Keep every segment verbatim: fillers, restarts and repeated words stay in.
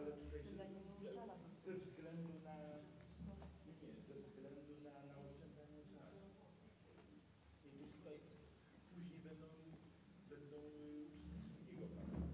ale tutaj ze względu na, nie, nie, ze względu na, na oszczędzanie czasu. Więc tutaj później będą, będą uczestnicy drugiego panelu.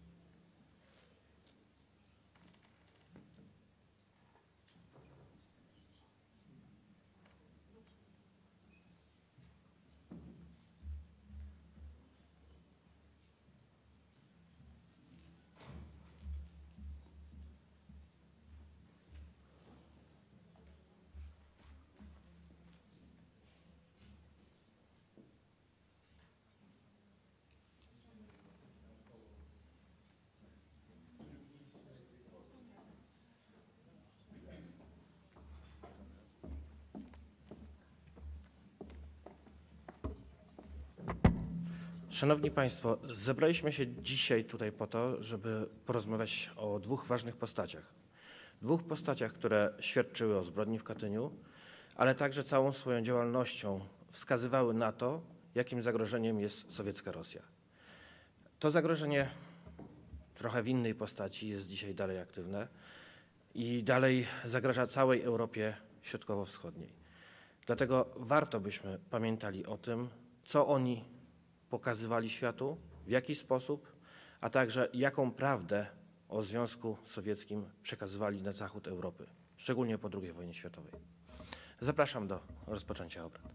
Szanowni Państwo, zebraliśmy się dzisiaj tutaj po to, żeby porozmawiać o dwóch ważnych postaciach. Dwóch postaciach, które świadczyły o zbrodni w Katyniu, ale także całą swoją działalnością wskazywały na to, jakim zagrożeniem jest sowiecka Rosja. To zagrożenie trochę w innej postaci jest dzisiaj dalej aktywne i dalej zagraża całej Europie Środkowo-Wschodniej. Dlatego warto byśmy pamiętali o tym, co oni pokazywali światu, w jaki sposób, a także jaką prawdę o Związku Sowieckim przekazywali na zachód Europy, szczególnie po drugiej wojnie światowej. Zapraszam do rozpoczęcia obrad.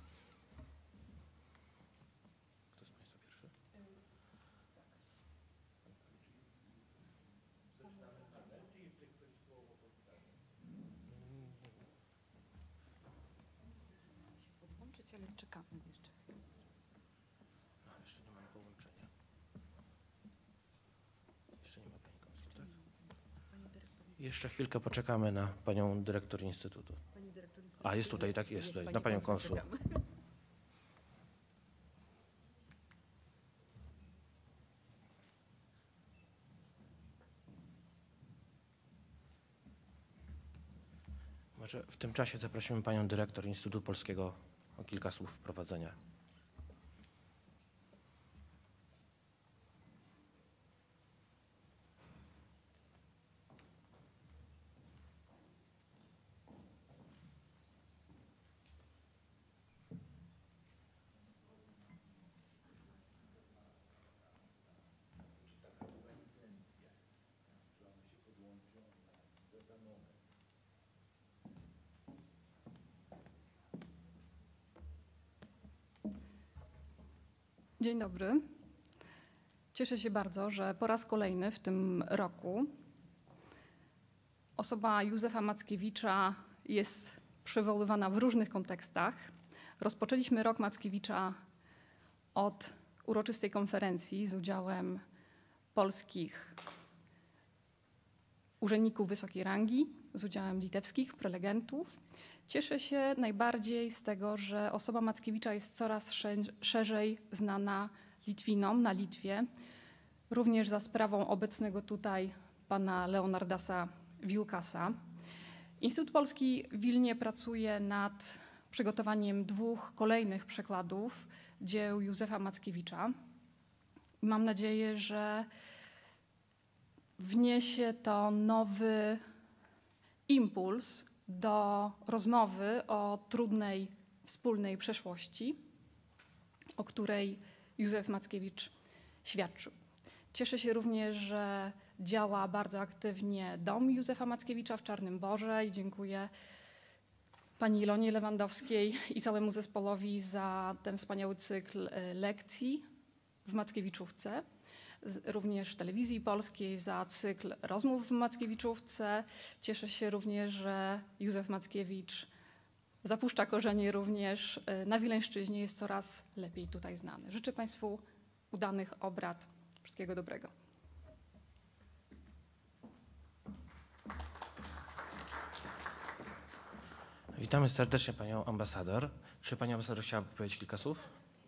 Kto z Państwa pierwszy? Podłączyć, ale czekamy jeszcze. Jeszcze nie mamy połączenia. Jeszcze nie ma Pani konsul, tak? Jeszcze chwilkę poczekamy na Panią Dyrektor Instytutu. Pani dyrektor Instytutu. A, jest tutaj, tak, jest tutaj, na Panią konsul. Może w tym czasie zaprosimy Panią Dyrektor Instytutu Polskiego o kilka słów wprowadzenia. Dzień dobry. Cieszę się bardzo, że po raz kolejny w tym roku osoba Józefa Mackiewicza jest przywoływana w różnych kontekstach. Rozpoczęliśmy rok Mackiewicza od uroczystej konferencji z udziałem polskich urzędników wysokiej rangi, z udziałem litewskich prelegentów. Cieszę się najbardziej z tego, że osoba Mackiewicza jest coraz szerzej znana Litwinom na Litwie, również za sprawą obecnego tutaj pana Leonardasa Wilkasa. Instytut Polski w Wilnie pracuje nad przygotowaniem dwóch kolejnych przekładów dzieł Józefa Mackiewicza. Mam nadzieję, że wniesie to nowy impuls do rozmowy o trudnej wspólnej przeszłości, o której Józef Mackiewicz świadczył. Cieszę się również, że działa bardzo aktywnie Dom Józefa Mackiewicza w Czarnym Borze i dziękuję pani Ilonie Lewandowskiej i całemu zespołowi za ten wspaniały cykl lekcji w Mackiewiczówce. Również Telewizji Polskiej za cykl rozmów w Mackiewiczówce. Cieszę się również, że Józef Mackiewicz zapuszcza korzenie również na Wileńszczyźnie, jest coraz lepiej tutaj znany. Życzę Państwu udanych obrad. Wszystkiego dobrego. Witamy serdecznie Panią Ambasador. Czy Pani Ambasador chciałaby powiedzieć kilka słów?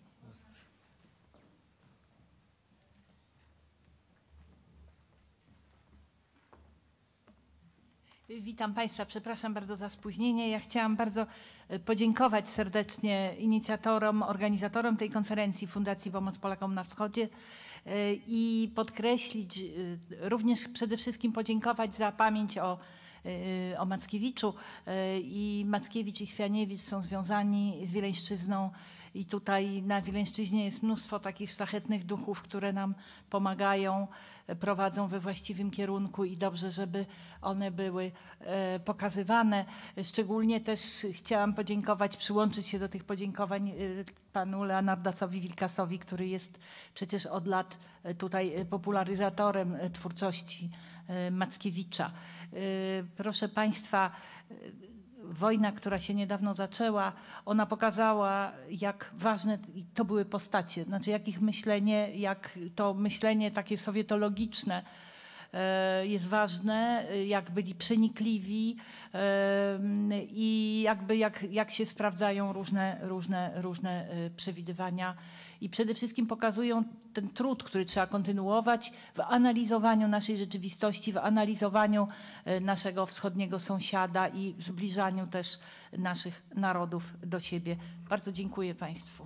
Witam Państwa, przepraszam bardzo za spóźnienie. Ja chciałam bardzo podziękować serdecznie inicjatorom, organizatorom tej konferencji Fundacji Pomoc Polakom na Wschodzie i podkreślić, również przede wszystkim podziękować za pamięć o, o Mackiewiczu. I Mackiewicz i Swianiewicz są związani z Wileńszczyzną i tutaj na Wileńszczyźnie jest mnóstwo takich szlachetnych duchów, które nam pomagają, prowadzą we właściwym kierunku i dobrze, żeby one były pokazywane. Szczególnie też chciałam podziękować, przyłączyć się do tych podziękowań panu Leonardasowi Wilkasowi, który jest przecież od lat tutaj popularyzatorem twórczości Mackiewicza. Proszę państwa, wojna, która się niedawno zaczęła, ona pokazała, jak ważne to były postacie, znaczy jak ich myślenie, jak to myślenie takie sowietologiczne jest ważne, jak byli przenikliwi i jakby jak, jak się sprawdzają różne, różne, różne przewidywania i przede wszystkim pokazują ten trud, który trzeba kontynuować w analizowaniu naszej rzeczywistości, w analizowaniu naszego wschodniego sąsiada i w zbliżaniu też naszych narodów do siebie. Bardzo dziękuję państwu.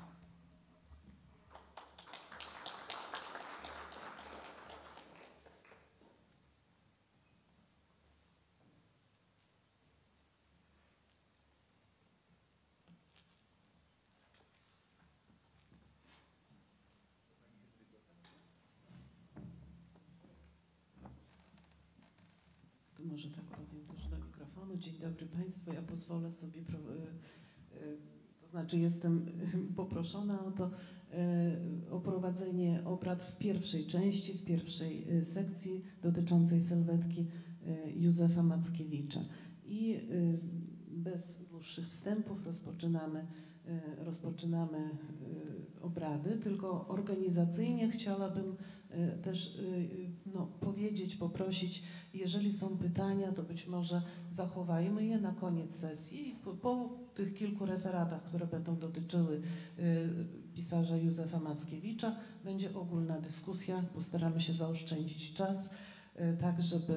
Może tak powiem też do mikrofonu. Dzień dobry państwu. Ja pozwolę sobie, to znaczy jestem poproszona o to, o prowadzenie obrad w pierwszej części, w pierwszej sekcji dotyczącej sylwetki Józefa Mackiewicza. I bez dłuższych wstępów rozpoczynamy, rozpoczynamy obrady, tylko organizacyjnie chciałabym też no, powiedzieć, poprosić, jeżeli są pytania, to być może zachowajmy je na koniec sesji. Po, po tych kilku referatach, które będą dotyczyły pisarza Józefa Mackiewicza, będzie ogólna dyskusja. Postaramy się zaoszczędzić czas, tak żeby,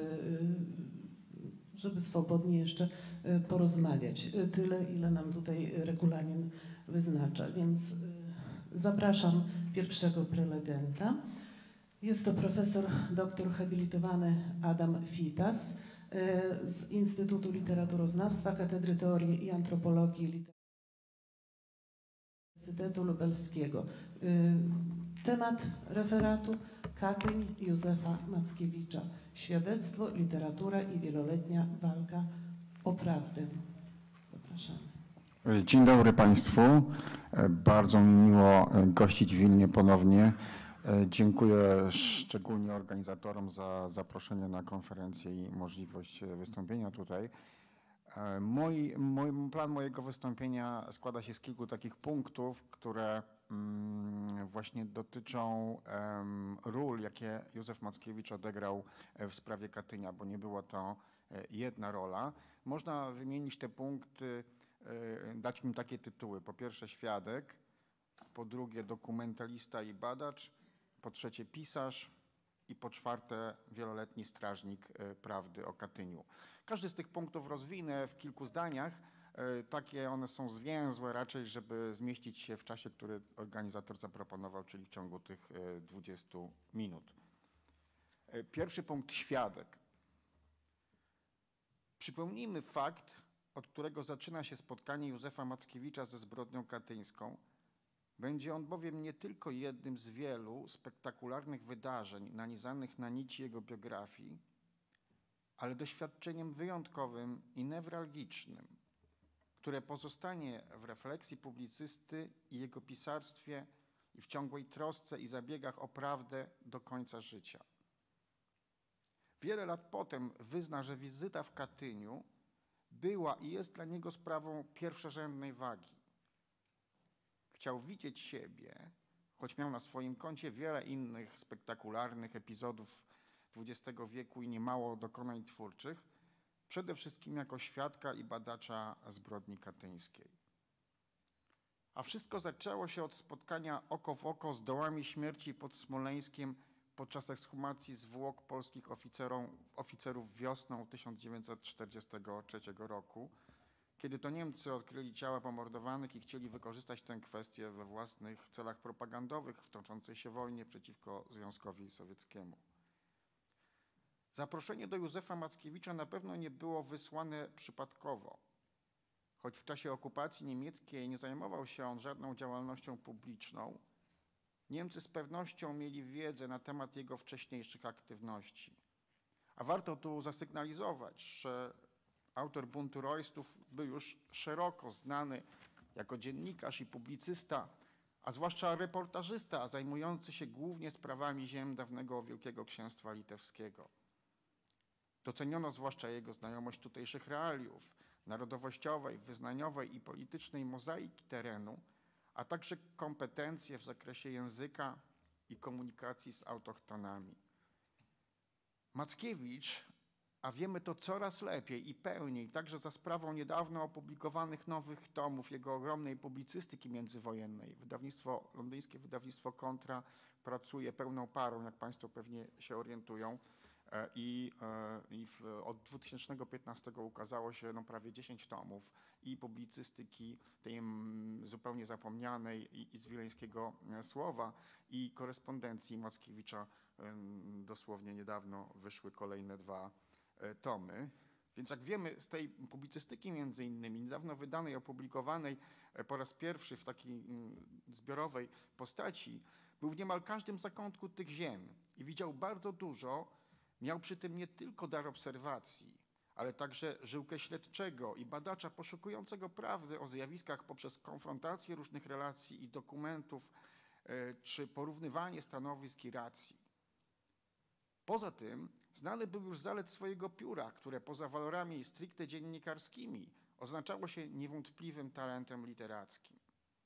żeby swobodnie jeszcze porozmawiać. Tyle, ile nam tutaj regulamin wyznacza. Więc zapraszam pierwszego prelegenta. Jest to profesor doktor habilitowany Adam Fitas z Instytutu Literaturoznawstwa, Katedry Teorii i Antropologii Uniwersytetu Lubelskiego. Temat referatu: Katyń Józefa Mackiewicza. Świadectwo, literatura i wieloletnia walka o prawdę. Zapraszamy. Dzień dobry państwu. Bardzo mi miło gościć w Wilnie ponownie. Dziękuję szczególnie organizatorom za zaproszenie na konferencję i możliwość wystąpienia tutaj. Mój, mój plan mojego wystąpienia składa się z kilku takich punktów, które mm, właśnie dotyczą um, ról, jakie Józef Mackiewicz odegrał w sprawie Katynia, bo nie była to jedna rola. Można wymienić te punkty, dać im takie tytuły. Po pierwsze świadek, po drugie dokumentalista i badacz, po trzecie pisarz i po czwarte wieloletni strażnik prawdy o Katyniu. Każdy z tych punktów rozwinę w kilku zdaniach. Takie one są zwięzłe raczej, żeby zmieścić się w czasie, który organizator zaproponował, czyli w ciągu tych dwudziestu minut. Pierwszy punkt: świadek. Przypomnijmy fakt, od którego zaczyna się spotkanie Józefa Mackiewicza ze zbrodnią katyńską. Będzie on bowiem nie tylko jednym z wielu spektakularnych wydarzeń nanizanych na nici jego biografii, ale doświadczeniem wyjątkowym i newralgicznym, które pozostanie w refleksji publicysty i jego pisarstwie i w ciągłej trosce i zabiegach o prawdę do końca życia. Wiele lat potem wyzna, że wizyta w Katyniu była i jest dla niego sprawą pierwszorzędnej wagi. Chciał widzieć siebie, choć miał na swoim koncie wiele innych spektakularnych epizodów dwudziestego wieku i niemało dokonań twórczych, przede wszystkim jako świadka i badacza zbrodni katyńskiej. A wszystko zaczęło się od spotkania oko w oko z dołami śmierci pod Smoleńskiem podczas ekshumacji zwłok polskich oficerów wiosną tysiąc dziewięćset czterdziestego trzeciego roku, kiedy to Niemcy odkryli ciała pomordowanych i chcieli wykorzystać tę kwestię we własnych celach propagandowych w toczącej się wojnie przeciwko Związkowi Sowieckiemu. Zaproszenie do Józefa Mackiewicza na pewno nie było wysłane przypadkowo. Choć w czasie okupacji niemieckiej nie zajmował się on żadną działalnością publiczną, Niemcy z pewnością mieli wiedzę na temat jego wcześniejszych aktywności. A warto tu zasygnalizować, że autor Buntu Roystów był już szeroko znany jako dziennikarz i publicysta, a zwłaszcza reportażysta zajmujący się głównie sprawami ziem dawnego Wielkiego Księstwa Litewskiego. Doceniono zwłaszcza jego znajomość tutejszych realiów, narodowościowej, wyznaniowej i politycznej mozaiki terenu, a także kompetencje w zakresie języka i komunikacji z autochtonami. Mackiewicz, a wiemy to coraz lepiej i pełniej, także za sprawą niedawno opublikowanych nowych tomów jego ogromnej publicystyki międzywojennej. Wydawnictwo, londyńskie wydawnictwo Kontra pracuje pełną parą, jak Państwo pewnie się orientują. I, i w, od dwa tysiące piętnastego ukazało się no, prawie dziesięć tomów i publicystyki tej zupełnie zapomnianej i, i z wileńskiego słowa i korespondencji Mackiewicza. Dosłownie niedawno wyszły kolejne dwa tomy. Więc jak wiemy z tej publicystyki między innymi niedawno wydanej, opublikowanej po raz pierwszy w takiej zbiorowej postaci, był w niemal każdym zakątku tych ziem i widział bardzo dużo. Miał przy tym nie tylko dar obserwacji, ale także żyłkę śledczego i badacza poszukującego prawdy o zjawiskach poprzez konfrontację różnych relacji i dokumentów, czy porównywanie stanowisk i racji. Poza tym znany był już z zalet swojego pióra, które poza walorami stricte dziennikarskimi oznaczało się niewątpliwym talentem literackim.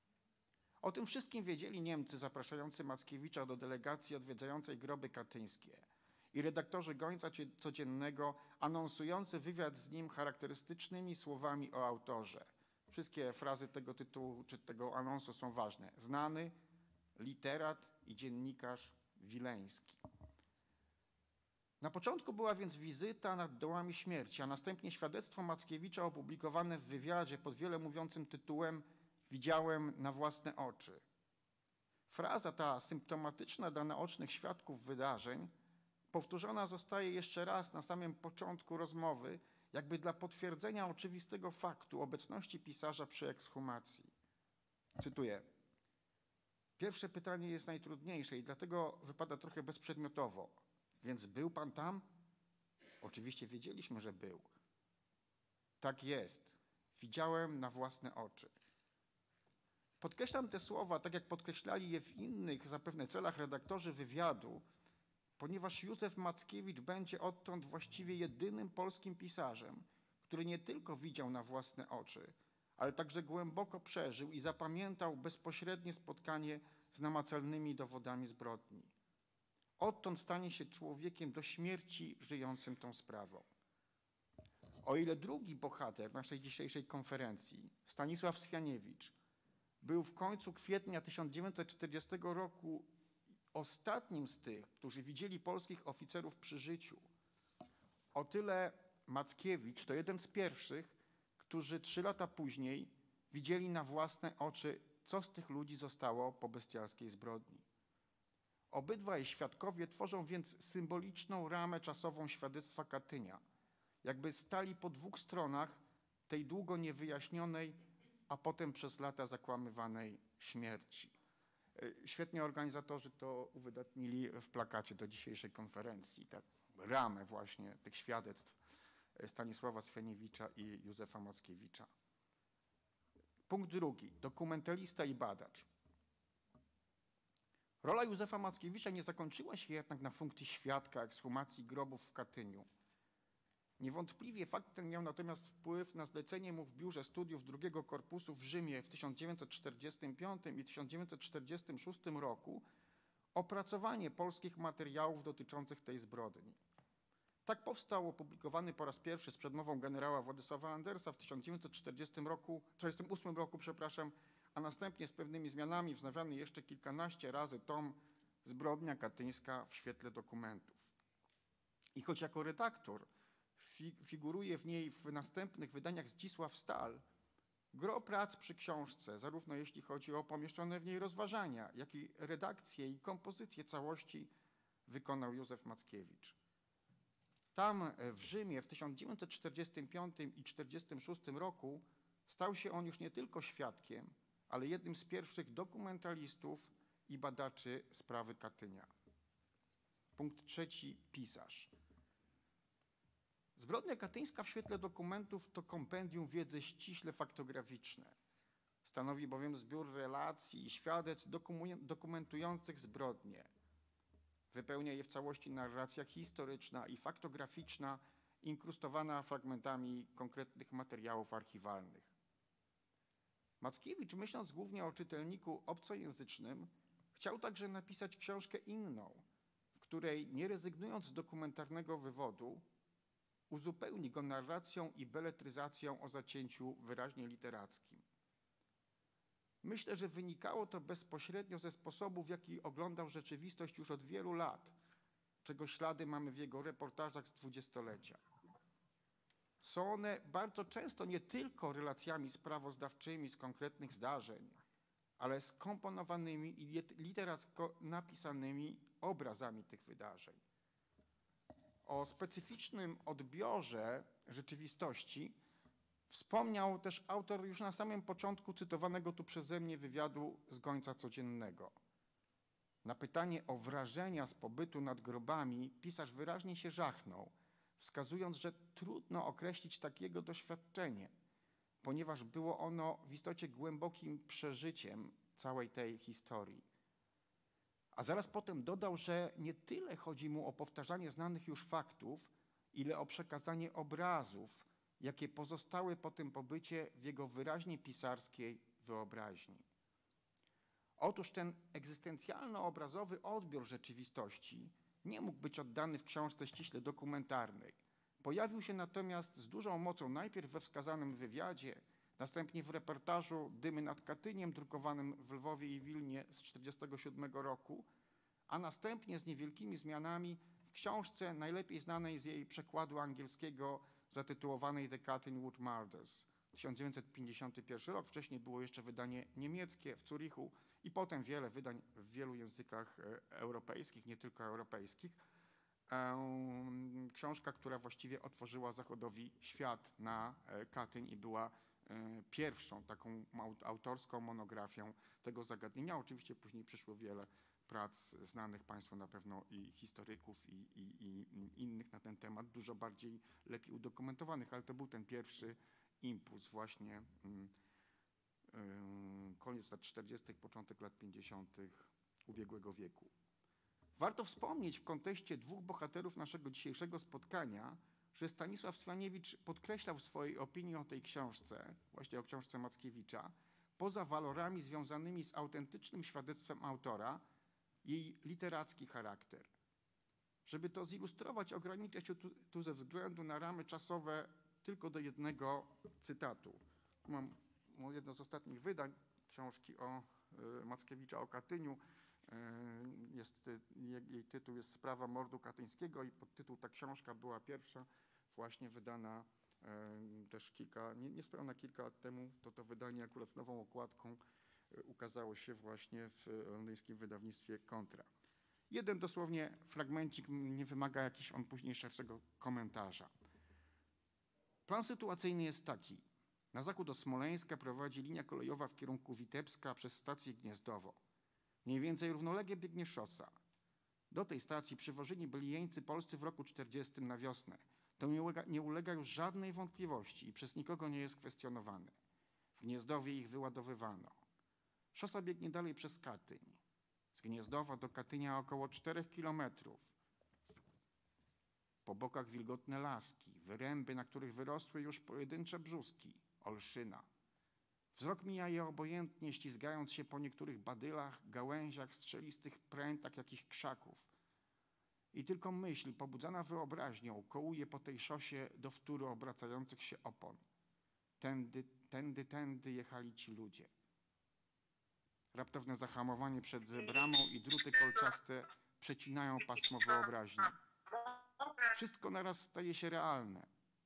O tym wszystkim wiedzieli Niemcy zapraszający Mackiewicza do delegacji odwiedzającej groby katyńskie i redaktorzy Gońca Codziennego anonsujący wywiad z nim charakterystycznymi słowami o autorze. Wszystkie frazy tego tytułu czy tego anonsu są ważne. Znany, literat i dziennikarz wileński. Na początku była więc wizyta nad dołami śmierci, a następnie świadectwo Mackiewicza opublikowane w wywiadzie pod wiele mówiącym tytułem „Widziałem na własne oczy”. Fraza ta symptomatyczna dla naocznych świadków wydarzeń powtórzona zostaje jeszcze raz na samym początku rozmowy, jakby dla potwierdzenia oczywistego faktu obecności pisarza przy ekshumacji. Cytuję. Pierwsze pytanie jest najtrudniejsze i dlatego wypada trochę bezprzedmiotowo. Więc był pan tam? Oczywiście wiedzieliśmy, że był. Tak jest. Widziałem na własne oczy. Podkreślam te słowa, tak jak podkreślali je w innych zapewne celach redaktorzy wywiadu, ponieważ Józef Mackiewicz będzie odtąd właściwie jedynym polskim pisarzem, który nie tylko widział na własne oczy, ale także głęboko przeżył i zapamiętał bezpośrednie spotkanie z namacalnymi dowodami zbrodni. Odtąd stanie się człowiekiem do śmierci żyjącym tą sprawą. O ile drugi bohater naszej dzisiejszej konferencji, Stanisław Swianiewicz, był w końcu kwietnia tysiąc dziewięćset czterdziestego roku ostatnim z tych, którzy widzieli polskich oficerów przy życiu, o tyle Mackiewicz to jeden z pierwszych, którzy trzy lata później widzieli na własne oczy, co z tych ludzi zostało po bestialskiej zbrodni. Obydwaj świadkowie tworzą więc symboliczną ramę czasową świadectwa Katynia, jakby stali po dwóch stronach tej długo niewyjaśnionej, a potem przez lata zakłamywanej śmierci. Świetnie organizatorzy to uwydatnili w plakacie do dzisiejszej konferencji, tak, ramę właśnie tych świadectw Stanisława Swianiewicza i Józefa Mackiewicza. Punkt drugi. Dokumentalista i badacz. Rola Józefa Mackiewicza nie zakończyła się jednak na funkcji świadka ekshumacji grobów w Katyniu. Niewątpliwie fakt ten miał natomiast wpływ na zlecenie mu w Biurze Studiów drugiego Korpusu w Rzymie w tysiąc dziewięćset czterdziestym piątym i tysiąc dziewięćset czterdziestym szóstym roku opracowanie polskich materiałów dotyczących tej zbrodni. Tak powstał opublikowany po raz pierwszy z przedmową generała Władysława Andersa w tysiąc dziewięćset czterdziestym ósmym roku, przepraszam, a następnie z pewnymi zmianami wznawiany jeszcze kilkanaście razy tom Zbrodnia katyńska w świetle dokumentów. I choć jako redaktor w figuruje w niej w następnych wydaniach Zdzisław Stal, gro prac przy książce, zarówno jeśli chodzi o pomieszczone w niej rozważania, jak i redakcję i kompozycję całości wykonał Józef Mackiewicz. Tam w Rzymie w tysiąc dziewięćset czterdziestym piątym i tysiąc dziewięćset czterdziestym szóstym roku stał się on już nie tylko świadkiem, ale jednym z pierwszych dokumentalistów i badaczy sprawy Katynia. Punkt trzeci. Pisarz. Zbrodnia katyńska w świetle dokumentów to kompendium wiedzy ściśle faktograficzne. Stanowi bowiem zbiór relacji i świadectw dokumentujących zbrodnie. Wypełnia je w całości narracja historyczna i faktograficzna, inkrustowana fragmentami konkretnych materiałów archiwalnych. Mackiewicz, myśląc głównie o czytelniku obcojęzycznym, chciał także napisać książkę inną, w której, nie rezygnując z dokumentarnego wywodu, uzupełni go narracją i beletryzacją o zacięciu wyraźnie literackim. Myślę, że wynikało to bezpośrednio ze sposobu, w jaki oglądał rzeczywistość już od wielu lat, czego ślady mamy w jego reportażach z dwudziestolecia. Są one bardzo często nie tylko relacjami sprawozdawczymi z konkretnych zdarzeń, ale skomponowanymi i literacko napisanymi obrazami tych wydarzeń. O specyficznym odbiorze rzeczywistości wspomniał też autor już na samym początku cytowanego tu przeze mnie wywiadu z Gońca Codziennego. Na pytanie o wrażenia z pobytu nad grobami pisarz wyraźnie się żachnął, wskazując, że trudno określić takiego doświadczenie, ponieważ było ono w istocie głębokim przeżyciem całej tej historii. A zaraz potem dodał, że nie tyle chodzi mu o powtarzanie znanych już faktów, ile o przekazanie obrazów, jakie pozostały po tym pobycie w jego wyraźnie pisarskiej wyobraźni. Otóż ten egzystencjalno-obrazowy odbiór rzeczywistości nie mógł być oddany w książce ściśle dokumentarnej. Pojawił się natomiast z dużą mocą najpierw we wskazanym wywiadzie, następnie w reportażu Dymy nad Katyniem, drukowanym w Lwowie i Wilnie z tysiąc dziewięćset czterdziestego siódmego roku, a następnie z niewielkimi zmianami w książce najlepiej znanej z jej przekładu angielskiego zatytułowanej The Katyn Murders, tysiąc dziewięćset pięćdziesiąty pierwszy rok. Wcześniej było jeszcze wydanie niemieckie w Zurichu i potem wiele wydań w wielu językach europejskich, nie tylko europejskich. Książka, która właściwie otworzyła Zachodowi świat na Katyń i była pierwszą taką autorską monografią tego zagadnienia. Oczywiście później przyszło wiele prac znanych Państwu na pewno i historyków i, i, i innych na ten temat, dużo bardziej, lepiej udokumentowanych, ale to był ten pierwszy impuls właśnie um, um, koniec lat czterdziestych, początek lat pięćdziesiątych ubiegłego wieku. Warto wspomnieć w kontekście dwóch bohaterów naszego dzisiejszego spotkania, że Stanisław Swianiewicz podkreślał w swojej opinii o tej książce, właśnie o książce Mackiewicza, poza walorami związanymi z autentycznym świadectwem autora, jej literacki charakter. Żeby to zilustrować, ograniczę się tu, tu ze względu na ramy czasowe tylko do jednego cytatu. Mam jedno z ostatnich wydań książki o y, Mackiewicza o Katyniu. Y, jest, y, jej tytuł jest Sprawa mordu katyńskiego i podtytuł ta książka była pierwsza właśnie wydana y, też kilka, nie, niespełna kilka lat temu. To to wydanie akurat z nową okładką y, ukazało się właśnie w londyńskim wydawnictwie Kontra. Jeden dosłownie fragmencik, nie wymaga jakiś on później szerszego komentarza. Plan sytuacyjny jest taki. Na zachód od Smoleńska prowadzi linia kolejowa w kierunku Witebska przez stację Gniezdowo. Mniej więcej równolegle biegnie szosa. Do tej stacji przywożeni byli jeńcy polscy w roku czterdziestym na wiosnę. To nie ulega, nie ulega już żadnej wątpliwości i przez nikogo nie jest kwestionowane. W Gniezdowie ich wyładowywano. Szosa biegnie dalej przez Katyń. Z Gniezdowa do Katynia około czterech kilometrów. Po bokach wilgotne laski, wyręby, na których wyrosły już pojedyncze brzuski, olszyna. Wzrok mija je obojętnie, ślizgając się po niektórych badylach, gałęziach, strzelistych prętach jakichś krzaków. I tylko myśl, pobudzana wyobraźnią, kołuje po tej szosie do wtóru obracających się opon. Tędy, tędy, tędy jechali ci ludzie. Raptowne zahamowanie przed bramą i druty kolczaste przecinają pasmo wyobraźni. Wszystko naraz staje się realne.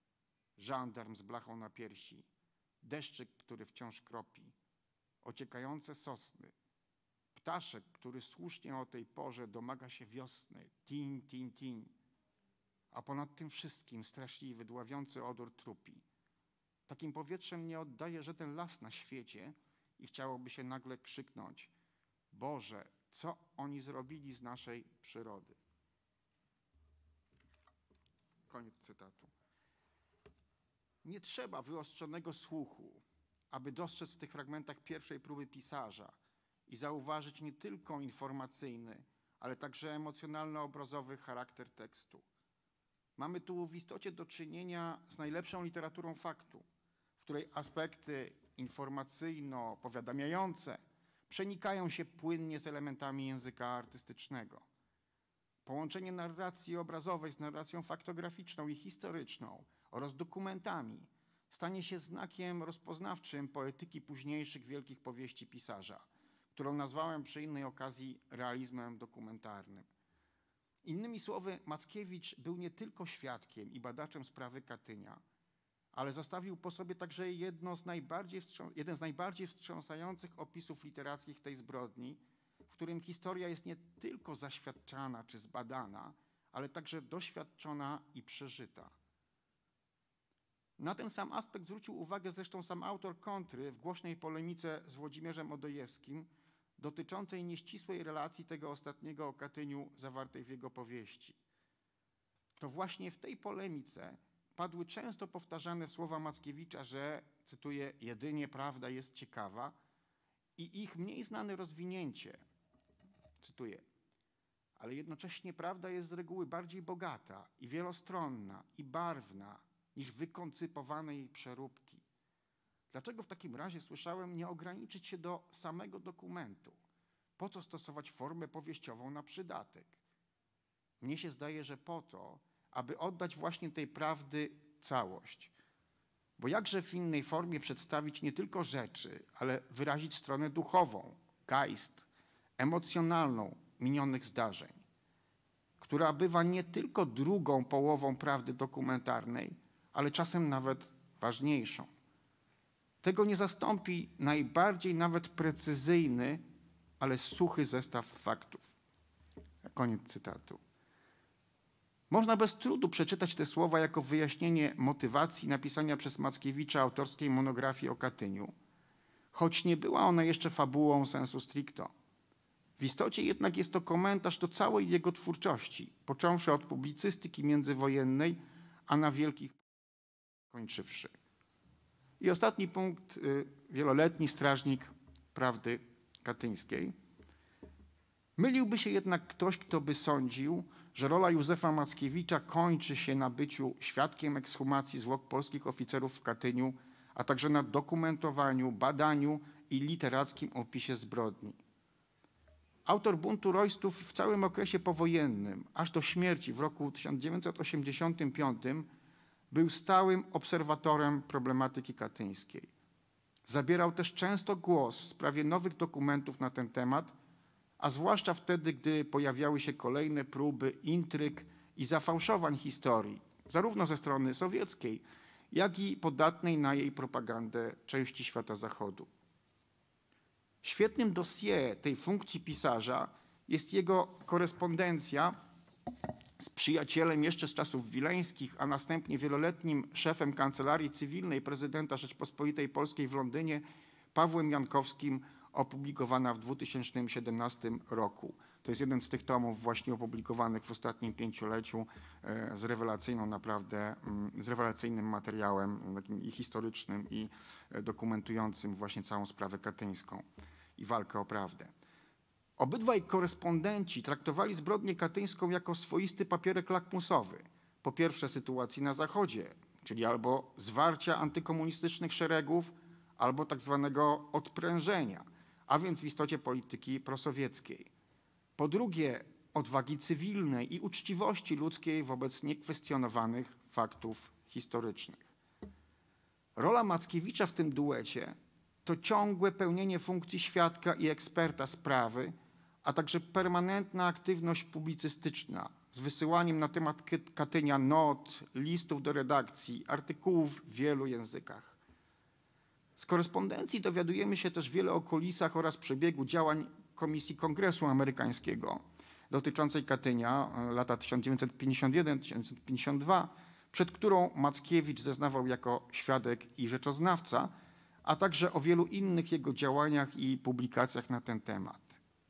żandarm z blachą na piersi, deszczyk, który wciąż kropi, ociekające sosny, ptaszek, który słusznie o tej porze domaga się wiosny, tin, tin, tin, a ponad tym wszystkim straszliwy, dławiący odór trupi. Takim powietrzem nie oddaje żaden las na świecie i chciałoby się nagle krzyknąć: Boże, co oni zrobili z naszej przyrody? Koniec cytatu. Nie trzeba wyostrzonego słuchu, aby dostrzec w tych fragmentach pierwszej próby pisarza i zauważyć nie tylko informacyjny, ale także emocjonalno-obrazowy charakter tekstu. Mamy tu w istocie do czynienia z najlepszą literaturą faktu, w której aspekty informacyjno-powiadamiające przenikają się płynnie z elementami języka artystycznego. Połączenie narracji obrazowej z narracją faktograficzną i historyczną oraz dokumentami stanie się znakiem rozpoznawczym poetyki późniejszych wielkich powieści pisarza, którą nazwałem przy innej okazji realizmem dokumentarnym. Innymi słowy, Mackiewicz był nie tylko świadkiem i badaczem sprawy Katynia, ale zostawił po sobie także jedno z najbardziej jeden z najbardziej wstrząsających opisów literackich tej zbrodni, w którym historia jest nie tylko zaświadczana czy zbadana, ale także doświadczona i przeżyta. Na ten sam aspekt zwrócił uwagę zresztą sam autor kontry w głośnej polemice z Włodzimierzem Odojewskim dotyczącej nieścisłej relacji tego ostatniego o Katyniu zawartej w jego powieści. To właśnie w tej polemice padły często powtarzane słowa Mackiewicza, że, cytuję, jedynie prawda jest ciekawa, i ich mniej znane rozwinięcie, cytuję, ale jednocześnie prawda jest z reguły bardziej bogata i wielostronna i barwna niż wykoncypowane jej przeróbki. Dlaczego w takim razie, słyszałem, nie ograniczyć się do samego dokumentu? Po co stosować formę powieściową na przydatek? Mnie się zdaje, że po to, aby oddać właśnie tej prawdy całość. Bo jakże w innej formie przedstawić nie tylko rzeczy, ale wyrazić stronę duchową, geist, emocjonalną minionych zdarzeń, która bywa nie tylko drugą połową prawdy dokumentarnej, ale czasem nawet ważniejszą. Tego nie zastąpi najbardziej nawet precyzyjny, ale suchy zestaw faktów. Koniec cytatu. Można bez trudu przeczytać te słowa jako wyjaśnienie motywacji napisania przez Mackiewicza autorskiej monografii o Katyniu, choć nie była ona jeszcze fabułą sensu stricto. W istocie jednak jest to komentarz do całej jego twórczości, począwszy od publicystyki międzywojennej, a na wielkich kończywszy. I ostatni punkt, wieloletni strażnik prawdy katyńskiej. Myliłby się jednak ktoś, kto by sądził, że rola Józefa Mackiewicza kończy się na byciu świadkiem ekshumacji zwłok polskich oficerów w Katyniu, a także na dokumentowaniu, badaniu i literackim opisie zbrodni. Autor buntu roystów w całym okresie powojennym, aż do śmierci w roku tysiąc dziewięćset osiemdziesiątym piątym, był stałym obserwatorem problematyki katyńskiej. Zabierał też często głos w sprawie nowych dokumentów na ten temat, a zwłaszcza wtedy, gdy pojawiały się kolejne próby intryg i zafałszowań historii, zarówno ze strony sowieckiej, jak i podatnej na jej propagandę części świata zachodu. Świetnym dossier tej funkcji pisarza jest jego korespondencja z przyjacielem jeszcze z czasów wileńskich, a następnie wieloletnim szefem Kancelarii Cywilnej prezydenta Rzeczpospolitej Polskiej w Londynie, Pawłem Jankowskim, opublikowana w dwa tysiące siedemnastym roku. To jest jeden z tych tomów właśnie opublikowanych w ostatnim pięcioleciu z rewelacyjną naprawdę, z rewelacyjnym materiałem takim i historycznym, i dokumentującym właśnie całą sprawę katyńską i walkę o prawdę. Obydwaj korespondenci traktowali zbrodnię katyńską jako swoisty papierek lakmusowy. Po pierwsze sytuacji na Zachodzie, czyli albo zwarcia antykomunistycznych szeregów, albo tak zwanego odprężenia, a więc w istocie polityki prosowieckiej. Po drugie odwagi cywilnej i uczciwości ludzkiej wobec niekwestionowanych faktów historycznych. Rola Mackiewicza w tym duecie to ciągłe pełnienie funkcji świadka i eksperta sprawy, a także permanentna aktywność publicystyczna, z wysyłaniem na temat Katynia not, listów do redakcji, artykułów w wielu językach. Z korespondencji dowiadujemy się też wiele o kulisach oraz przebiegu działań Komisji Kongresu Amerykańskiego dotyczącej Katynia lata tysiąc dziewięćset pięćdziesiąt jeden do tysiąc dziewięćset pięćdziesiąt dwa, przed którą Mackiewicz zeznawał jako świadek i rzeczoznawca, a także o wielu innych jego działaniach i publikacjach na ten temat.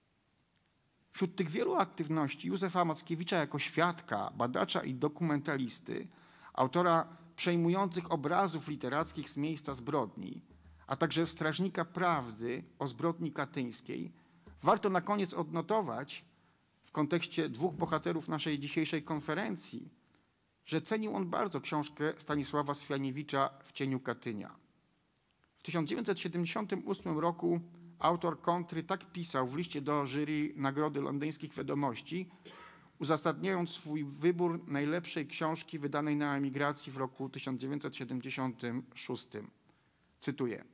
Wśród tych wielu aktywności Józefa Mackiewicza jako świadka, badacza i dokumentalisty, autora przejmujących obrazów literackich z miejsca zbrodni, a także strażnika prawdy o zbrodni katyńskiej, warto na koniec odnotować w kontekście dwóch bohaterów naszej dzisiejszej konferencji, że cenił on bardzo książkę Stanisława Swianiewicza W cieniu Katynia. W tysiąc dziewięćset siedemdziesiątym ósmym roku autor kontry tak pisał w liście do jury Nagrody Londyńskich Wiadomości, uzasadniając swój wybór najlepszej książki wydanej na emigracji w roku tysiąc dziewięćset siedemdziesiątym szóstym. Cytuję.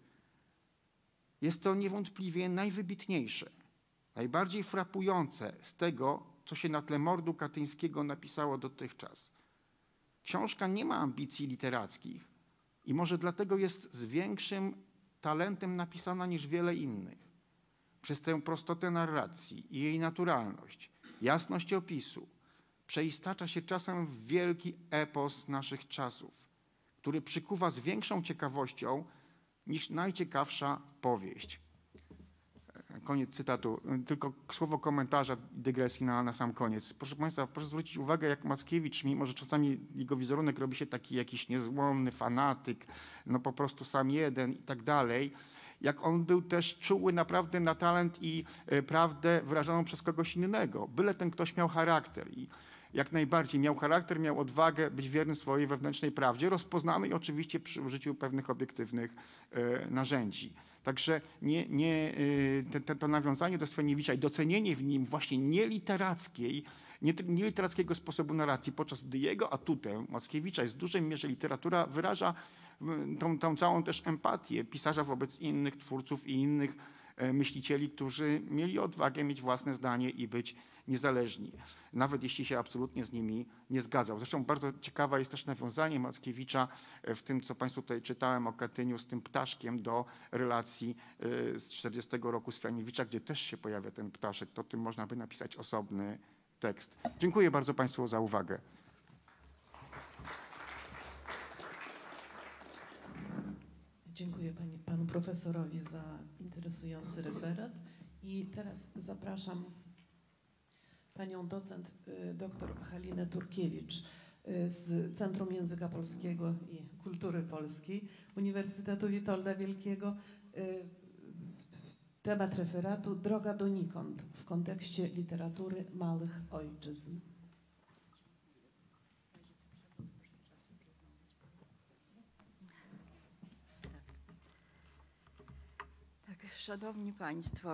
Jest to niewątpliwie najwybitniejsze, najbardziej frapujące z tego, co się na tle mordu katyńskiego napisało dotychczas. Książka nie ma ambicji literackich i może dlatego jest z większym talentem napisana niż wiele innych. Przez tę prostotę narracji i jej naturalność, jasność opisu, przeistacza się czasem w wielki epos naszych czasów, który przykuwa z większą ciekawością niż najciekawsza powieść. Koniec cytatu. Tylko słowo komentarza, dygresji na, na sam koniec. Proszę Państwa, proszę zwrócić uwagę, jak Mackiewicz, mimo że czasami jego wizerunek robi się taki jakiś niezłomny fanatyk, no po prostu sam jeden i tak dalej, jak on był też czuły naprawdę na talent i y, prawdę wyrażoną przez kogoś innego. Byle ten ktoś miał charakter i jak najbardziej miał charakter, miał odwagę być wierny swojej wewnętrznej prawdzie, rozpoznanej oczywiście przy użyciu pewnych obiektywnych y, narzędzi. Także nie, nie, te, te, to nawiązanie do Swianiewicza i docenienie w nim właśnie nieliterackiej, nie, nieliterackiego sposobu narracji, podczas gdy jego atutę Mackiewicza jest w dużej mierze literatura, wyraża tą, tą całą też empatię pisarza wobec innych twórców i innych myślicieli, którzy mieli odwagę mieć własne zdanie i być niezależni, nawet jeśli się absolutnie z nimi nie zgadzał. Zresztą bardzo ciekawe jest też nawiązanie Mackiewicza w tym, co Państwu tutaj czytałem o Katyniu, z tym ptaszkiem do relacji z czterdziestego roku Swianiewicza, gdzie też się pojawia ten ptaszek. To tym można by napisać osobny tekst. Dziękuję bardzo Państwu za uwagę. Dziękuję pani, panu profesorowi za interesujący referat i teraz zapraszam panią docent dr Halinę Turkiewicz z Centrum Języka Polskiego i Kultury Polskiej Uniwersytetu Witolda Wielkiego. Temat referatu Droga donikąd w kontekście literatury małych ojczyzn. Szanowni Państwo,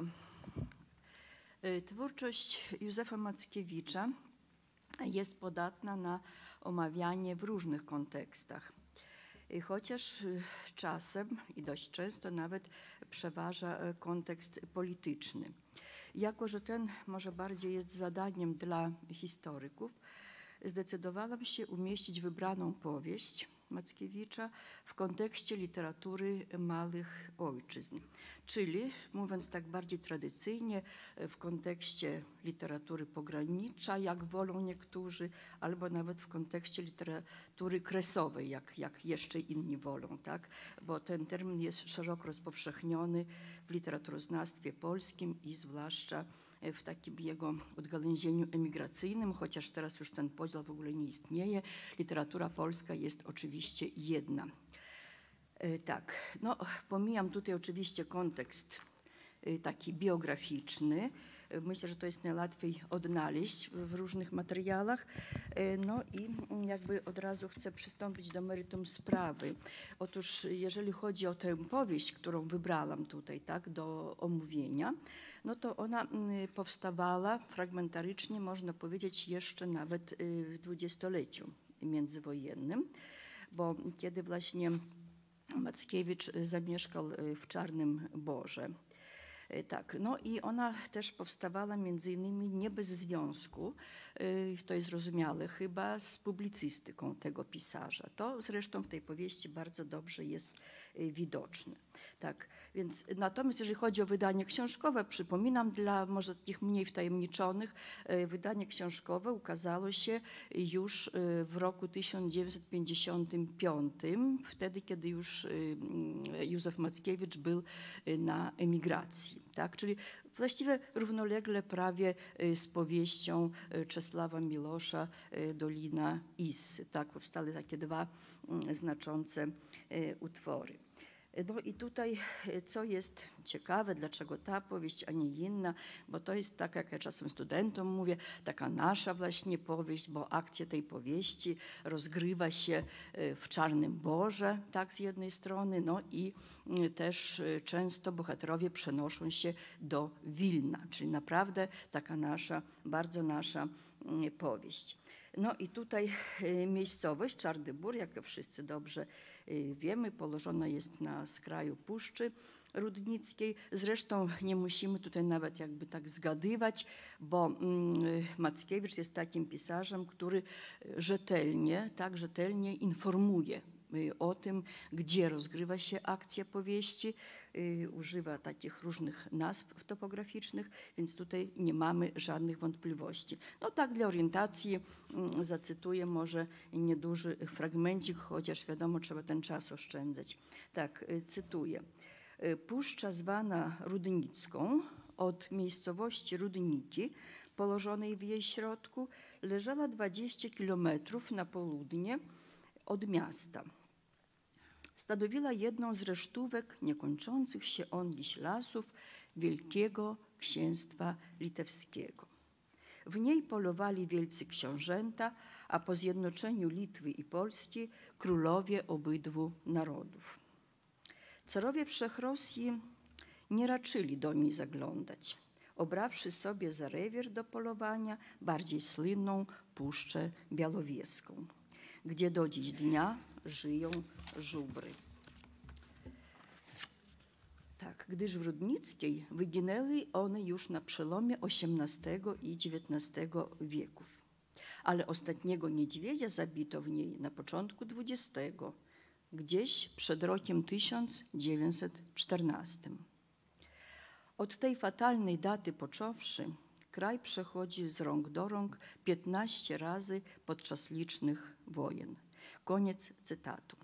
twórczość Józefa Mackiewicza jest podatna na omawianie w różnych kontekstach, chociaż czasem i dość często nawet przeważa kontekst polityczny. Jako że ten może bardziej jest zadaniem dla historyków, zdecydowałam się umieścić wybraną powieść Mackiewicza w kontekście literatury małych ojczyzn, czyli mówiąc tak bardziej tradycyjnie w kontekście literatury pogranicza, jak wolą niektórzy, albo nawet w kontekście literatury kresowej, jak, jak jeszcze inni wolą, tak? Bo ten termin jest szeroko rozpowszechniony w literaturoznawstwie polskim i zwłaszcza w takim jego odgałęzieniu emigracyjnym, chociaż teraz już ten podział w ogóle nie istnieje. Literatura polska jest oczywiście jedna. Tak, no pomijam tutaj oczywiście kontekst taki biograficzny. Myślę, że to jest najłatwiej odnaleźć w różnych materiałach. No i jakby od razu chcę przystąpić do meritum sprawy. Otóż jeżeli chodzi o tę powieść, którą wybrałam tutaj, tak, do omówienia, no to ona powstawała fragmentarycznie, można powiedzieć, jeszcze nawet w dwudziestoleciu międzywojennym, bo kiedy właśnie Mackiewicz zamieszkał w Czarnym Borze, Tak, no i ona też powstawała między innymi nie bez związku, to jest zrozumiałe chyba, z publicystyką tego pisarza. To zresztą w tej powieści bardzo dobrze jest widoczne. Tak, więc natomiast jeżeli chodzi o wydanie książkowe, przypominam dla może takich mniej wtajemniczonych, wydanie książkowe ukazało się już w roku tysiąc dziewięćset pięćdziesiątym piątym, wtedy kiedy już Józef Mackiewicz był na emigracji. Tak? Czyli właściwie równolegle prawie z powieścią Czesława Milosza Dolina Issy. Tak? Powstały takie dwa znaczące utwory. No i tutaj, co jest ciekawe, dlaczego ta powieść, a nie inna, bo to jest tak, jak ja czasem studentom mówię, taka nasza właśnie powieść, bo akcja tej powieści rozgrywa się w Czarnym Borze, tak, z jednej strony, no i też często bohaterowie przenoszą się do Wilna, czyli naprawdę taka nasza, bardzo nasza powieść. No i tutaj miejscowość Czarny Bór, jak wszyscy dobrze wiemy, położona jest na skraju Puszczy Rudnickiej. Zresztą nie musimy tutaj nawet jakby tak zgadywać, bo Mackiewicz jest takim pisarzem, który rzetelnie, tak rzetelnie informuje o tym, gdzie rozgrywa się akcja powieści, używa takich różnych nazw topograficznych, więc tutaj nie mamy żadnych wątpliwości. No tak dla orientacji zacytuję może nieduży fragmencik, chociaż wiadomo, trzeba ten czas oszczędzać. Tak, cytuję. Puszcza zwana Rudnicką od miejscowości Rudniki, położonej w jej środku, leżała dwadzieścia kilometrów na południe od miasta. Stanowiła jedną z resztówek niekończących się on dziś lasów Wielkiego Księstwa Litewskiego. W niej polowali wielcy książęta, a po zjednoczeniu Litwy i Polski królowie obydwu narodów. Carowie Wszechrosji nie raczyli do niej zaglądać, obrawszy sobie za rewir do polowania bardziej słynną Puszczę Białowieską, gdzie do dziś dnia żyją żubry. Tak, gdyż w Rudnickiej wyginęły one już na przełomie osiemnastego i dziewiętnastego wieków. Ale ostatniego niedźwiedzia zabito w niej na początku dwudziestego, gdzieś przed rokiem tysiąc dziewięćset czternastym. Od tej fatalnej daty począwszy, kraj przechodzi z rąk do rąk piętnaście razy podczas licznych wojen. Koniec cytatu.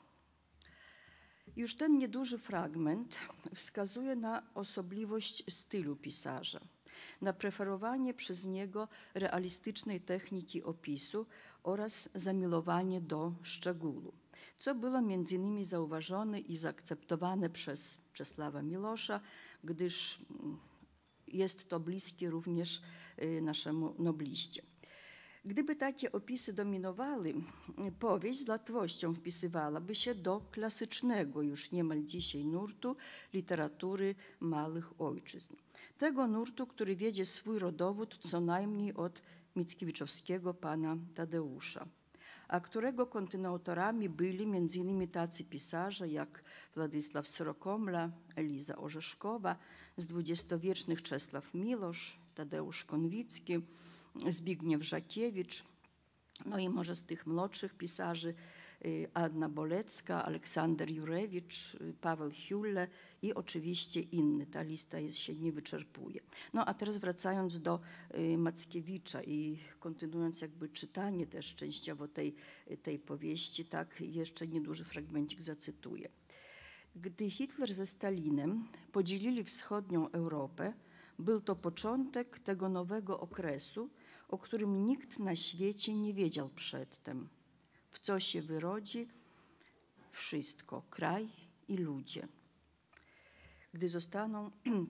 Już ten nieduży fragment wskazuje na osobliwość stylu pisarza, na preferowanie przez niego realistycznej techniki opisu oraz zamiłowanie do szczegółu, co było między innymi zauważone i zaakceptowane przez Czesława Milosza, gdyż jest to bliskie również naszemu nobliście. Gdyby takie opisy dominowały, powieść z łatwością wpisywałaby się do klasycznego już niemal dzisiaj nurtu literatury małych ojczyzn. Tego nurtu, który wiedzie swój rodowód co najmniej od mickiewiczowskiego pana Tadeusza, a którego kontynuatorami byli między innymi tacy pisarze jak Władysław Sorokomla, Eliza Orzeszkowa, z dwudziestowiecznych Czesław Milosz, Tadeusz Konwicki, Zbigniew Żakiewicz, no i może z tych młodszych pisarzy Anna Bolecka, Aleksander Jurewicz, Paweł Hiulle i oczywiście inny. Ta lista jest, się nie wyczerpuje. No a teraz wracając do Mackiewicza i kontynuując jakby czytanie też częściowo tej, tej powieści, tak jeszcze nieduży fragmencik zacytuję. Gdy Hitler ze Stalinem podzielili wschodnią Europę, był to początek tego nowego okresu, o którym nikt na świecie nie wiedział przedtem. W co się wyrodzi? Wszystko, kraj i ludzie. Gdy zostaną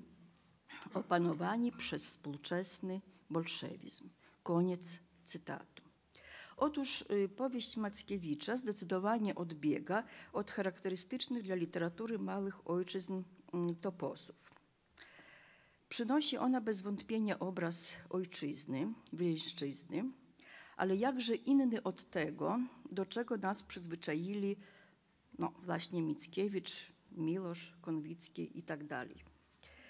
opanowani przez współczesny bolszewizm. Koniec cytatu. Otóż powieść Mackiewicza zdecydowanie odbiega od charakterystycznych dla literatury małych ojczyzn toposów. Przynosi ona bez wątpienia obraz ojczyzny, wileńszczyzny, ale jakże inny od tego, do czego nas przyzwyczaili no, właśnie Mickiewicz, Milosz, Konwicki i tak dalej.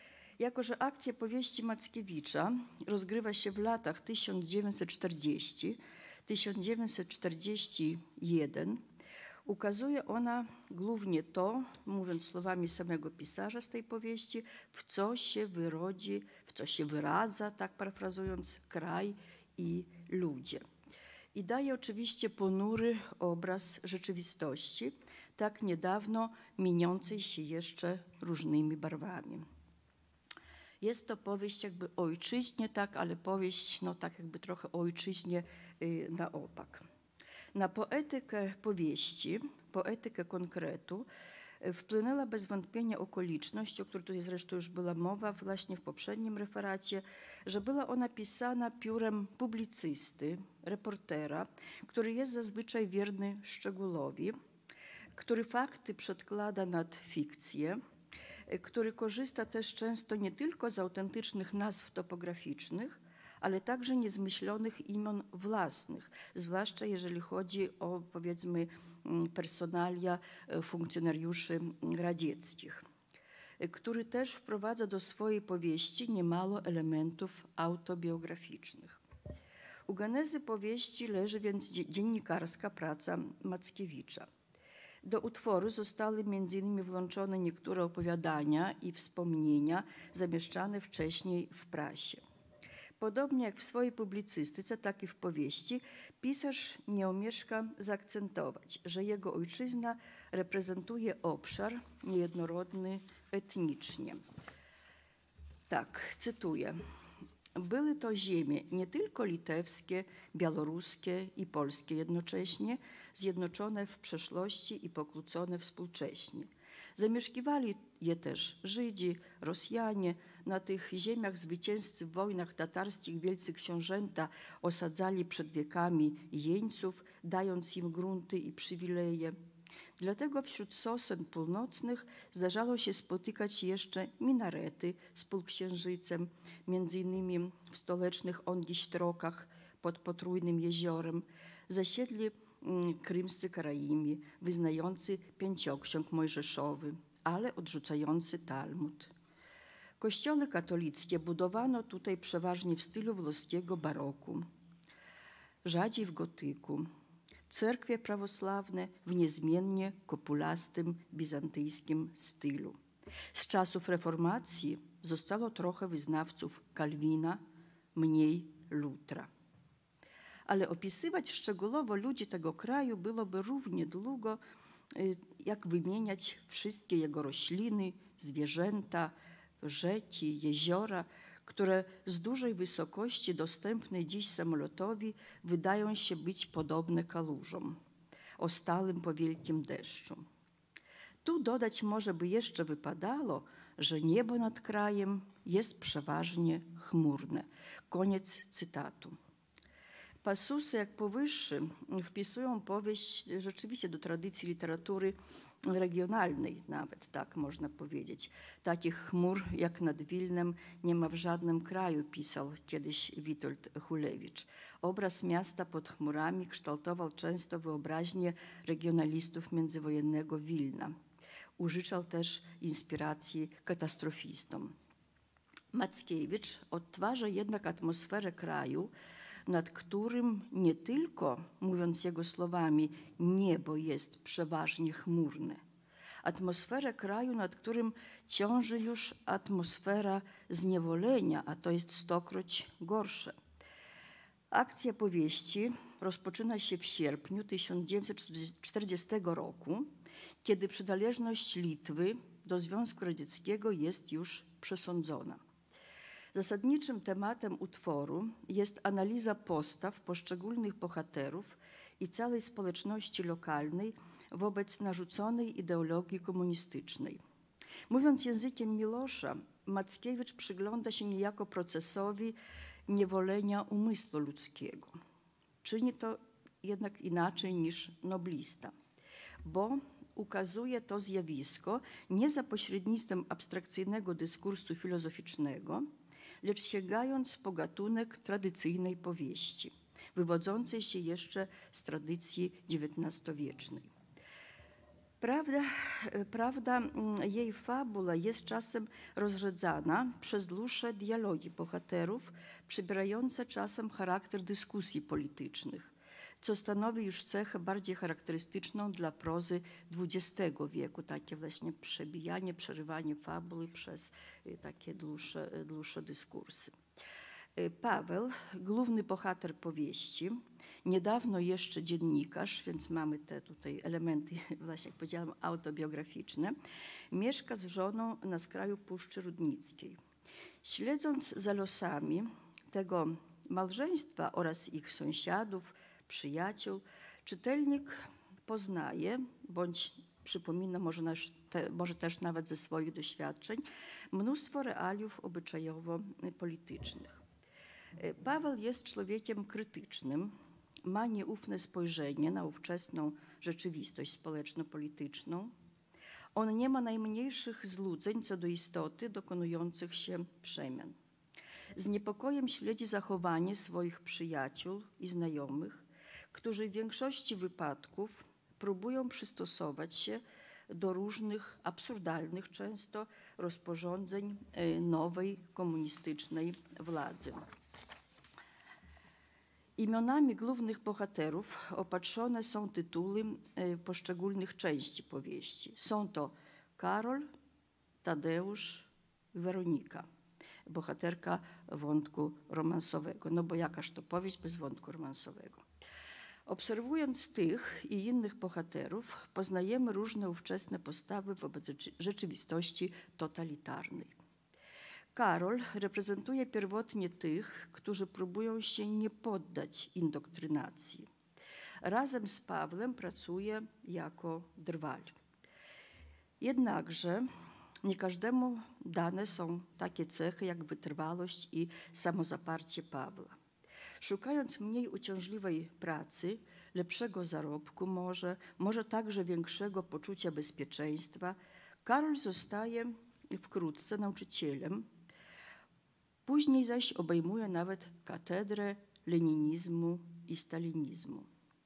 Jako że akcja powieści Mackiewicza rozgrywa się w latach tysiąc dziewięćset czterdziesty do tysiąc dziewięćset czterdziestego pierwszego, ukazuje ona głównie to, mówiąc słowami samego pisarza z tej powieści, w co się wyrodzi, w co się wyradza, tak parafrazując, kraj i ludzie. I daje oczywiście ponury obraz rzeczywistości, tak niedawno mieniącej się jeszcze różnymi barwami. Jest to powieść jakby o ojczyźnie, tak, ale powieść no tak jakby trochę o ojczyźnie y, na opak. Na poetykę powieści, poetykę konkretu y, wpłynęła bez wątpienia okoliczność, o której tutaj zresztą już była mowa właśnie w poprzednim referacie, że była ona pisana piórem publicysty, reportera, który jest zazwyczaj wierny szczegółowi, który fakty przedkłada nad fikcję, który korzysta też często nie tylko z autentycznych nazw topograficznych, ale także niezmyślonych imion własnych, zwłaszcza jeżeli chodzi o, powiedzmy, personalia funkcjonariuszy radzieckich, który też wprowadza do swojej powieści niemało elementów autobiograficznych. U genezy powieści leży więc dziennikarska praca Mackiewicza. Do utworu zostały między innymi włączone niektóre opowiadania i wspomnienia zamieszczane wcześniej w prasie. Podobnie jak w swojej publicystyce, tak i w powieści, pisarz nie omieszka zaakcentować, że jego ojczyzna reprezentuje obszar niejednorodny etnicznie. Tak, cytuję. Były to ziemie nie tylko litewskie, białoruskie i polskie jednocześnie, zjednoczone w przeszłości i pokłócone współcześnie. Zamieszkiwali je też Żydzi, Rosjanie. Na tych ziemiach zwycięzcy w wojnach tatarskich wielcy książęta osadzali przed wiekami jeńców, dając im grunty i przywileje. Dlatego wśród sosen północnych zdarzało się spotykać jeszcze minarety z półksiężycem, między innymi w stolecznych Ongistrokach pod Potrójnym Jeziorem, zasiedli mm, krymscy Karaimi, wyznający pięcioksiąg mojżeszowy, ale odrzucający Talmud. Kościoły katolickie budowano tutaj przeważnie w stylu włoskiego baroku, rzadziej w gotyku. Cerkwie prawosławne w niezmiennie kopulastym bizantyjskim stylu. Z czasów reformacji zostało trochę wyznawców Kalwina, mniej Lutra. Ale opisywać szczegółowo ludzi tego kraju byłoby równie długo, jak wymieniać wszystkie jego rośliny, zwierzęta, rzeki, jeziora, które z dużej wysokości dostępnej dziś samolotowi wydają się być podobne kałużom, ostalym po wielkim deszczu. Tu dodać może by jeszcze wypadało, że niebo nad krajem jest przeważnie chmurne. Koniec cytatu. Pasusy jak powyższy wpisują powieść rzeczywiście do tradycji literatury regionalnej, nawet tak można powiedzieć. Takich chmur jak nad Wilnem nie ma w żadnym kraju, pisał kiedyś Witold Hulewicz. Obraz miasta pod chmurami kształtował często wyobraźnię regionalistów międzywojennego Wilna. Użyczał też inspiracji katastrofistom. Mackiewicz odtwarza jednak atmosferę kraju, nad którym nie tylko, mówiąc jego słowami, niebo jest przeważnie chmurne. Atmosferę kraju, nad którym ciąży już atmosfera zniewolenia, a to jest stokroć gorsze. Akcja powieści rozpoczyna się w sierpniu tysiąc dziewięćset czterdziestego roku, kiedy przynależność Litwy do Związku Radzieckiego jest już przesądzona. Zasadniczym tematem utworu jest analiza postaw poszczególnych bohaterów i całej społeczności lokalnej wobec narzuconej ideologii komunistycznej. Mówiąc językiem Milosza, Mackiewicz przygląda się niejako procesowi niewolenia umysłu ludzkiego. Czyni to jednak inaczej niż noblista, bo ukazuje to zjawisko nie za pośrednictwem abstrakcyjnego dyskursu filozoficznego, lecz sięgając po gatunek tradycyjnej powieści, wywodzącej się jeszcze z tradycji dziewiętnastowiecznej. Prawda, prawda, jej fabuła jest czasem rozrzedzana przez dłuższe dialogi bohaterów, przybierające czasem charakter dyskusji politycznych, co stanowi już cechę bardziej charakterystyczną dla prozy dwudziestego wieku, takie właśnie przebijanie, przerywanie fabuły przez takie dłuższe, dłuższe dyskursy. Paweł, główny bohater powieści, niedawno jeszcze dziennikarz, więc mamy te tutaj elementy, właśnie jak powiedziałam, autobiograficzne, mieszka z żoną na skraju Puszczy Rudnickiej. Śledząc za losami tego małżeństwa oraz ich sąsiadów, przyjaciół, czytelnik poznaje, bądź przypomina może, nasz, te, może też nawet ze swoich doświadczeń, mnóstwo realiów obyczajowo-politycznych. Paweł jest człowiekiem krytycznym, ma nieufne spojrzenie na ówczesną rzeczywistość społeczno-polityczną. On nie ma najmniejszych złudzeń co do istoty dokonujących się przemian. Z niepokojem śledzi zachowanie swoich przyjaciół i znajomych, którzy w większości wypadków próbują przystosować się do różnych absurdalnych często rozporządzeń nowej komunistycznej władzy. Imionami głównych bohaterów opatrzone są tytuły poszczególnych części powieści. Są to Karol, Tadeusz, Weronika, bohaterka wątku romansowego. No bo jakaż to powieść bez wątku romansowego. Obserwując tych i innych bohaterów, poznajemy różne ówczesne postawy wobec rzeczywistości totalitarnej. Karol reprezentuje pierwotnie tych, którzy próbują się nie poddać indoktrinacji. Razem z Pawłem pracuje jako drwal. Jednakże nie każdemu dane są takie cechy jak wytrwałość i samozaparcie Pawła. Szukając mniej uciążliwej pracy, lepszego zarobku może, może także większego poczucia bezpieczeństwa, Karol zostaje wkrótce nauczycielem. Później zaś obejmuje nawet katedrę leninizmu i stalinizmu.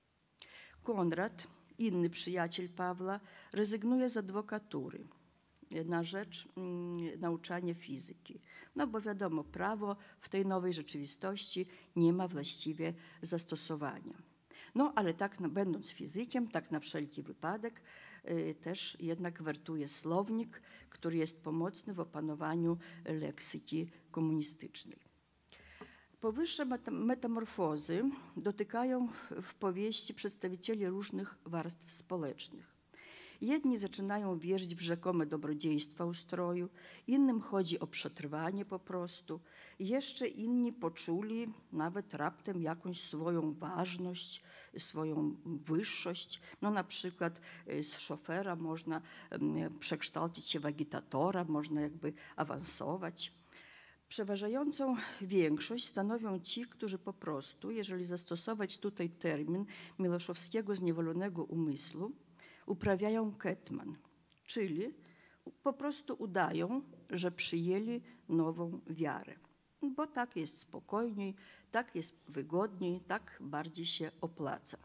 Konrad, inny przyjaciel Pawła, rezygnuje z adwokatury na rzecz mm, nauczania fizyki. No bo wiadomo, prawo w tej nowej rzeczywistości nie ma właściwie zastosowania. No ale tak, no, będąc fizykiem, tak na wszelki wypadek y, też jednak wertuje słownik, który jest pomocny w opanowaniu leksyki komunistycznej. Powyższe metamorfozy dotykają w powieści przedstawicieli różnych warstw społecznych. Jedni zaczynają wierzyć w rzekome dobrodziejstwa ustroju, innym chodzi o przetrwanie po prostu, jeszcze inni poczuli nawet raptem jakąś swoją ważność, swoją wyższość. No na przykład z szofera można przekształcić się w agitatora, można jakby awansować. Przeważającą większość stanowią ci, którzy po prostu, jeżeli zastosować tutaj termin miłoszowskiego zniewolonego umysłu, uprawiają ketman, czyli po prostu udają, że przyjęli nową wiarę. Bo tak jest spokojniej, tak jest wygodniej, tak bardziej się opłaca.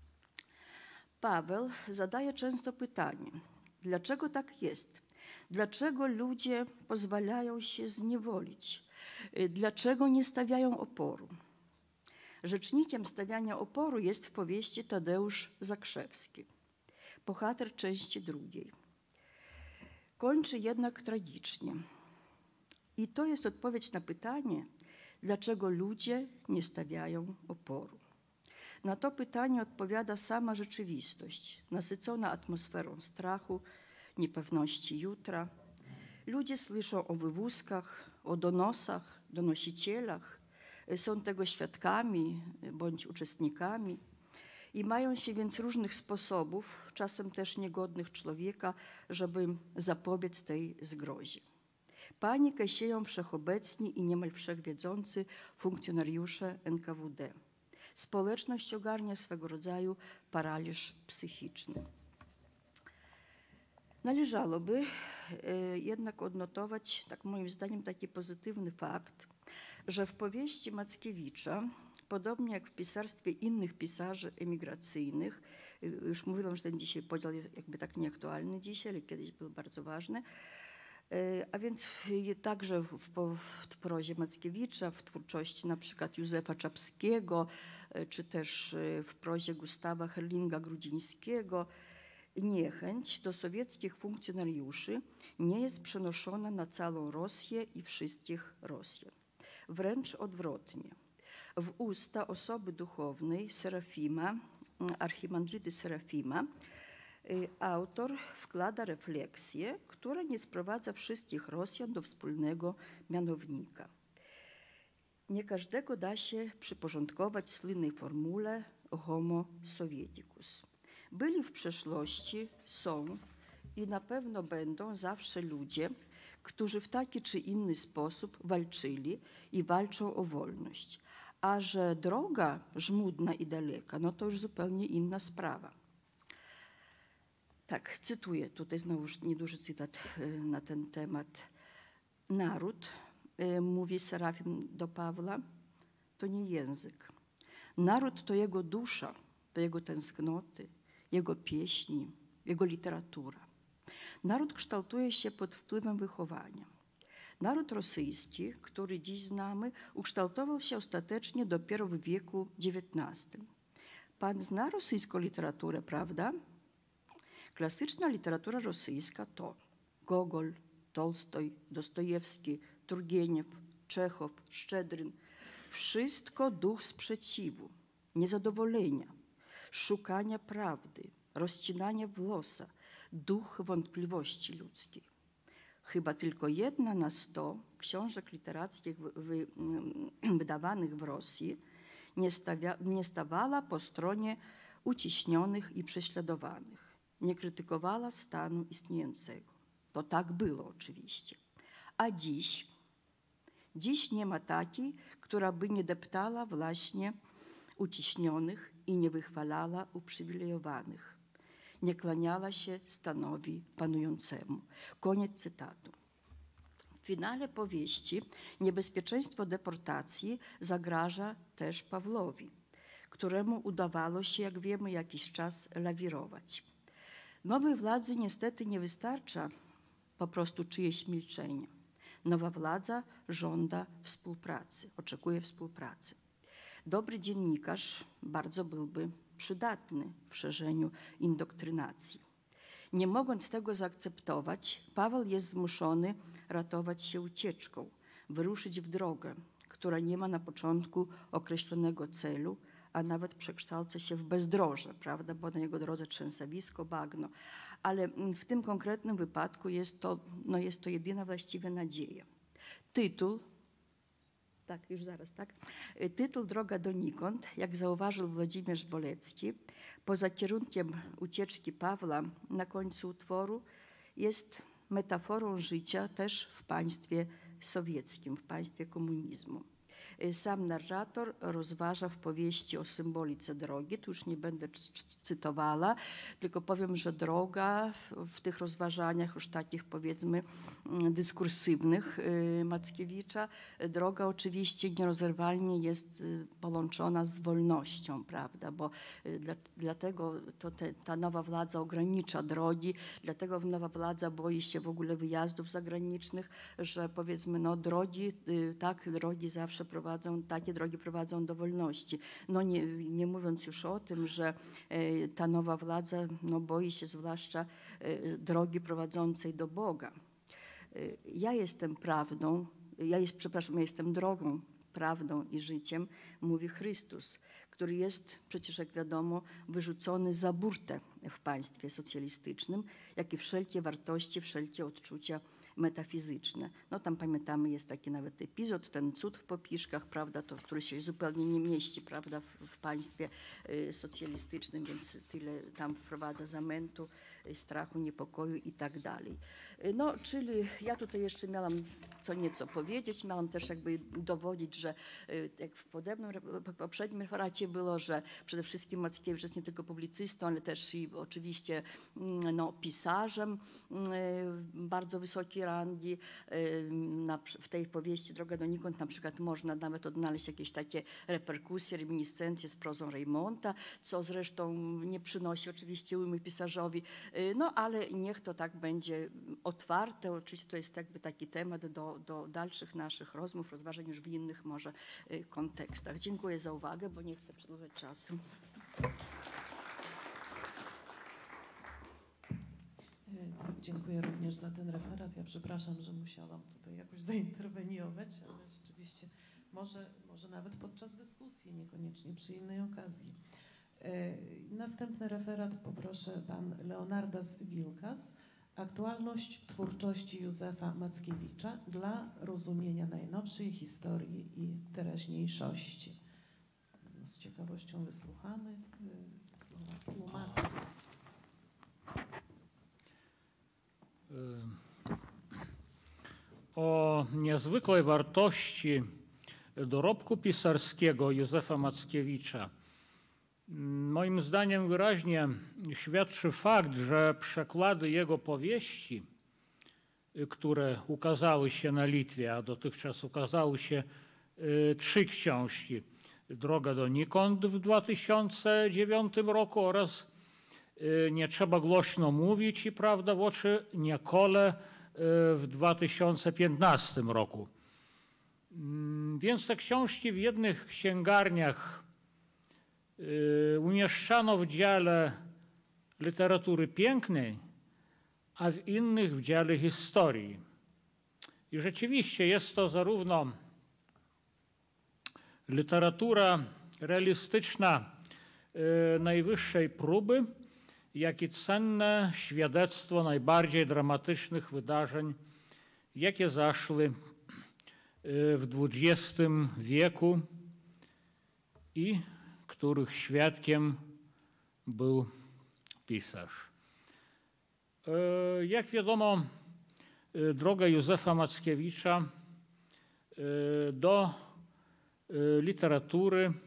Paweł zadaje często pytanie, dlaczego tak jest? Dlaczego ludzie pozwalają się zniewolić? Dlaczego nie stawiają oporu? Rzecznikiem stawiania oporu jest w powieści Tadeusz Zakrzewski, bohater części drugiej. Kończy jednak tragicznie. I to jest odpowiedź na pytanie, dlaczego ludzie nie stawiają oporu. Na to pytanie odpowiada sama rzeczywistość, nasycona atmosferą strachu, niepewności jutra. Ludzie słyszą o wywózkach, o donosach, donosicielach, są tego świadkami bądź uczestnikami i mają się więc różnych sposobów, czasem też niegodnych człowieka, żeby zapobiec tej zgrozie. Panikę sieją wszechobecni i niemal wszechwiedzący funkcjonariusze N K W D. Społeczność ogarnia swego rodzaju paraliż psychiczny. Należałoby jednak odnotować, tak moim zdaniem, taki pozytywny fakt, że w powieści Mackiewicza Podobnie jak w pisarstwie innych pisarzy emigracyjnych, już mówiłam, że ten dzisiaj podział jest jakby tak nieaktualny dzisiaj, ale kiedyś był bardzo ważny. A więc także w, w prozie Mackiewicza, w twórczości na przykład Józefa Czapskiego, czy też w prozie Gustawa Herlinga-Grudzińskiego, niechęć do sowieckich funkcjonariuszy nie jest przenoszona na całą Rosję i wszystkich Rosjan. Wręcz odwrotnie. W usta osoby duchownej Serafima, archimandryty Serafima, autor wkłada refleksję, która nie sprowadza wszystkich Rosjan do wspólnego mianownika. Nie każdego da się przyporządkować słynnej formule homo sovieticus. Byli w przeszłości, są i na pewno będą zawsze ludzie, którzy w taki czy inny sposób walczyli i walczą o wolność. A że droga żmudna i daleka, no to już zupełnie inna sprawa. Tak, cytuję tutaj znowu nieduży cytat na ten temat. Naród, mówi Serafim do Pawła, to nie język. Naród to jego dusza, to jego tęsknoty, jego pieśni, jego literatura. Naród kształtuje się pod wpływem wychowania. Naród rosyjski, który dziś znamy, ukształtował się ostatecznie dopiero w wieku dziewiętnastym. Pan zna rosyjską literaturę, prawda? Klasyczna literatura rosyjska to Gogol, Tolstoj, Dostojewski, Turgeniew, Czechow, Szczedryn. Wszystko duch sprzeciwu, niezadowolenia, szukania prawdy, rozcinania włosa, duch wątpliwości ludzkiej. Chyba tylko jedna na sto książek literackich wy, wy, wydawanych w Rosji nie, stawia, nie stawała po stronie uciśnionych i prześladowanych. Nie krytykowała stanu istniejącego. To tak było oczywiście. A dziś, dziś nie ma takiej, która by nie deptała właśnie uciśnionych i nie wychwalała uprzywilejowanych. Nie klaniała się stanowi panującemu. Koniec cytatu. W finale powieści niebezpieczeństwo deportacji zagraża też Pawłowi, któremu udawało się, jak wiemy, jakiś czas lawirować. Nowej władzy niestety nie wystarcza po prostu czyjeś milczenie. Nowa władza żąda współpracy, oczekuje współpracy. Dobry dziennikarz bardzo byłby przydatny w szerzeniu indoktrynacji. Nie mogąc tego zaakceptować, Paweł jest zmuszony ratować się ucieczką, wyruszyć w drogę, która nie ma na początku określonego celu, a nawet przekształca się w bezdroże, prawda, bo na jego drodze trzęsawisko, bagno. Ale w tym konkretnym wypadku jest to, no jest to jedyna właściwie nadzieja. Tytuł, tak, już zaraz, tak? Tytuł Droga donikąd, jak zauważył Włodzimierz Bolecki, poza kierunkiem ucieczki Pawła na końcu utworu, jest metaforą życia też w państwie sowieckim, w państwie komunizmu. Sam narrator rozważa w powieści o symbolice drogi, tu już nie będę cytowała, tylko powiem, że droga w tych rozważaniach już takich powiedzmy dyskursywnych Mackiewicza, droga oczywiście nierozerwalnie jest połączona z wolnością, prawda, bo dla, dlatego to te, ta nowa władza ogranicza drogi, dlatego nowa władza boi się w ogóle wyjazdów zagranicznych, że powiedzmy no drogi, tak, drogi zawsze prowadzą, takie drogi prowadzą do wolności. No nie, nie mówiąc już o tym, że e, ta nowa władza no, boi się zwłaszcza e, drogi prowadzącej do Boga. E, ja jestem prawdą, ja jest, przepraszam, ja jestem drogą, prawdą i życiem, mówi Chrystus, który jest przecież, jak wiadomo, wyrzucony za burtę w państwie socjalistycznym, jak i wszelkie wartości, wszelkie odczucia metafizyczne. No tam pamiętamy, jest taki nawet epizod, ten cud w Popiszkach, prawda, to, który się zupełnie nie mieści, prawda, w, w państwie y, socjalistycznym, więc tyle tam wprowadza zamętu, y, strachu, niepokoju i tak dalej. Y, no, czyli ja tutaj jeszcze miałam co nieco powiedzieć, miałam też jakby dowodzić, że y, jak w podobnym, poprzednim referacie było, że przede wszystkim Mackiewicz jest nie tylko publicystą, ale też i oczywiście no, pisarzem bardzo wysokiej rangi. W tej powieści Droga donikąd na przykład można nawet odnaleźć jakieś takie reperkusje, reminiscencje z prozą Reymonta, co zresztą nie przynosi oczywiście ujmy pisarzowi, no ale niech to tak będzie otwarte. Oczywiście to jest jakby taki temat do, do dalszych naszych rozmów, rozważań już w innych może kontekstach. Dziękuję za uwagę, bo nie chcę przedłużać czasu. Tak, dziękuję również za ten referat. Ja przepraszam, że musiałam tutaj jakoś zainterweniować, ale rzeczywiście może, może nawet podczas dyskusji, niekoniecznie przy innej okazji. Następny referat poproszę pan Leonardas Wilkas. Aktualność twórczości Józefa Mackiewicza dla rozumienia najnowszej historii i teraźniejszości. Z ciekawością wysłuchamy słowa tłumacza. O niezwykłej wartości dorobku pisarskiego Józefa Mackiewicza moim zdaniem wyraźnie świadczy fakt, że przekłady jego powieści, które ukazały się na Litwie, a dotychczas ukazały się trzy książki. Droga donikąd w dwa tysiące dziewiątym roku oraz Nie trzeba głośno mówić i Prawda w oczy Niekole w dwa tysiące piętnastym roku. Więc te książki w jednych księgarniach umieszczano w dziale literatury pięknej, a w innych w dziale historii. I rzeczywiście jest to zarówno literatura realistyczna najwyższej próby, jak i cenne świadectwo najbardziej dramatycznych wydarzeń, jakie zaszły w dwudziestym wieku i których świadkiem był pisarz. Jak wiadomo, droga Józefa Mackiewicza do literatury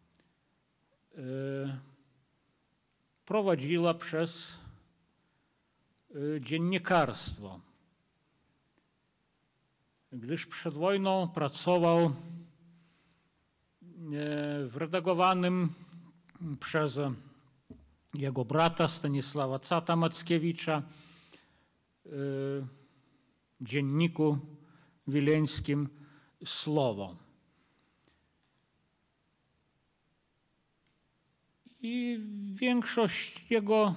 prowadziła przez dziennikarstwo, gdyż przed wojną pracował w redagowanym przez jego brata Stanisława Cata Mackiewicza dzienniku wileńskim Słowo. I większość jego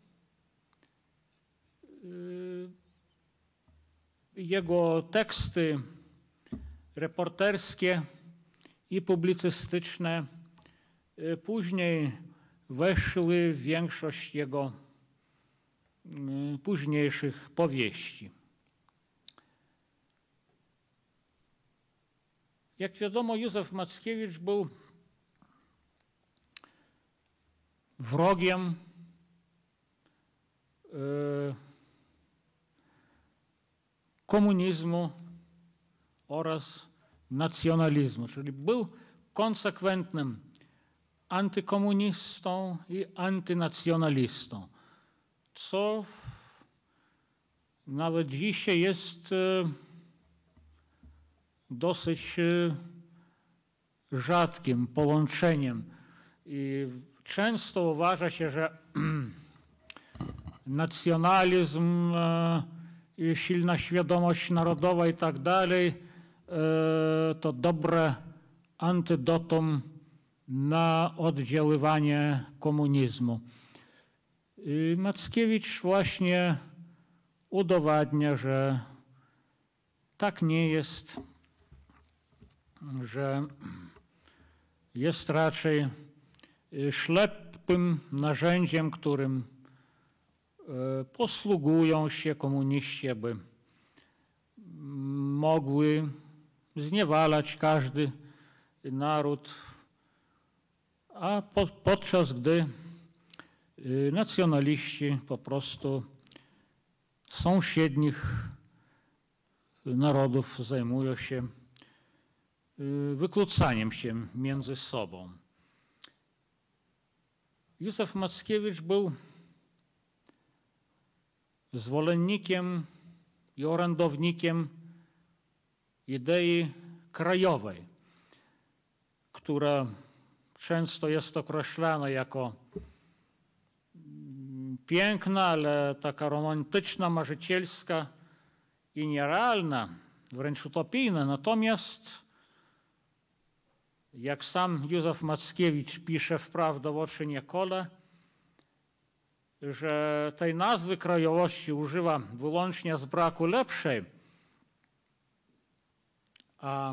jego teksty reporterskie i publicystyczne później weszły w większość jego późniejszych powieści. Jak wiadomo, Józef Mackiewicz był wrogiem komunizmu oraz nacjonalizmu, czyli był konsekwentnym antykomunistą i antynacjonalistą, co nawet dzisiaj jest dosyć rzadkim połączeniem. I często uważa się, że nacjonalizm, silna świadomość narodowa i tak dalej to dobre antydotum na oddziaływanie komunizmu. I Mackiewicz właśnie udowadnia, że tak nie jest, że jest raczej ślepym narzędziem, którym posługują się komuniści, aby mogły zniewalać każdy naród, a pod, podczas gdy nacjonaliści po prostu sąsiednich narodów zajmują się wyklucaniem się między sobą. Józef Mackiewicz był zwolennikiem i orędownikiem idei krajowej, która często jest określana jako piękna, ale taka romantyczna, marzycielska i nierealna, wręcz utopijna. Natomiast, jak sam Józef Mackiewicz pisze w Prawda w oczy nie kole, że tej nazwy krajowości używa wyłącznie z braku lepszej, a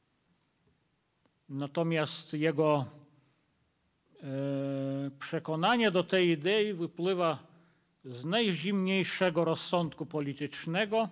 natomiast jego e, przekonanie do tej idei wypływa z najzimniejszego rozsądku politycznego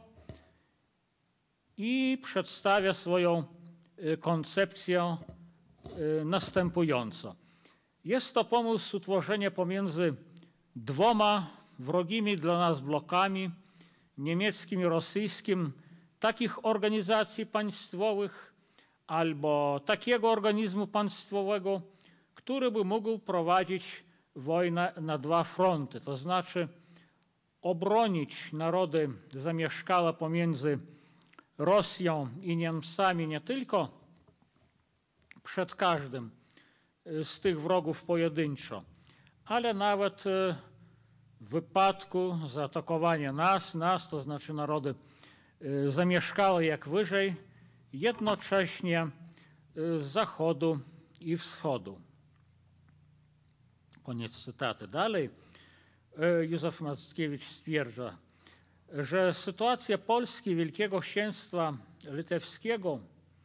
i przedstawia swoją e, koncepcję e, następująco. Jest to pomysł utworzenia pomiędzy dwoma wrogimi dla nas blokami, niemieckim i rosyjskim, takich organizacji państwowych albo takiego organizmu państwowego, który by mógł prowadzić wojnę na dwa fronty, to znaczy obronić narody zamieszkałe pomiędzy Rosją i Niemcami nie tylko przed każdym z tych wrogów pojedynczo, ale nawet w wypadku zaatakowania nas, nas, to znaczy narody zamieszkałe jak wyżej, jednocześnie z zachodu i wschodu. Koniec cytaty. Dalej Józef Mackiewicz stwierdza, że sytuacja Polski Wielkiego Księstwa Litewskiego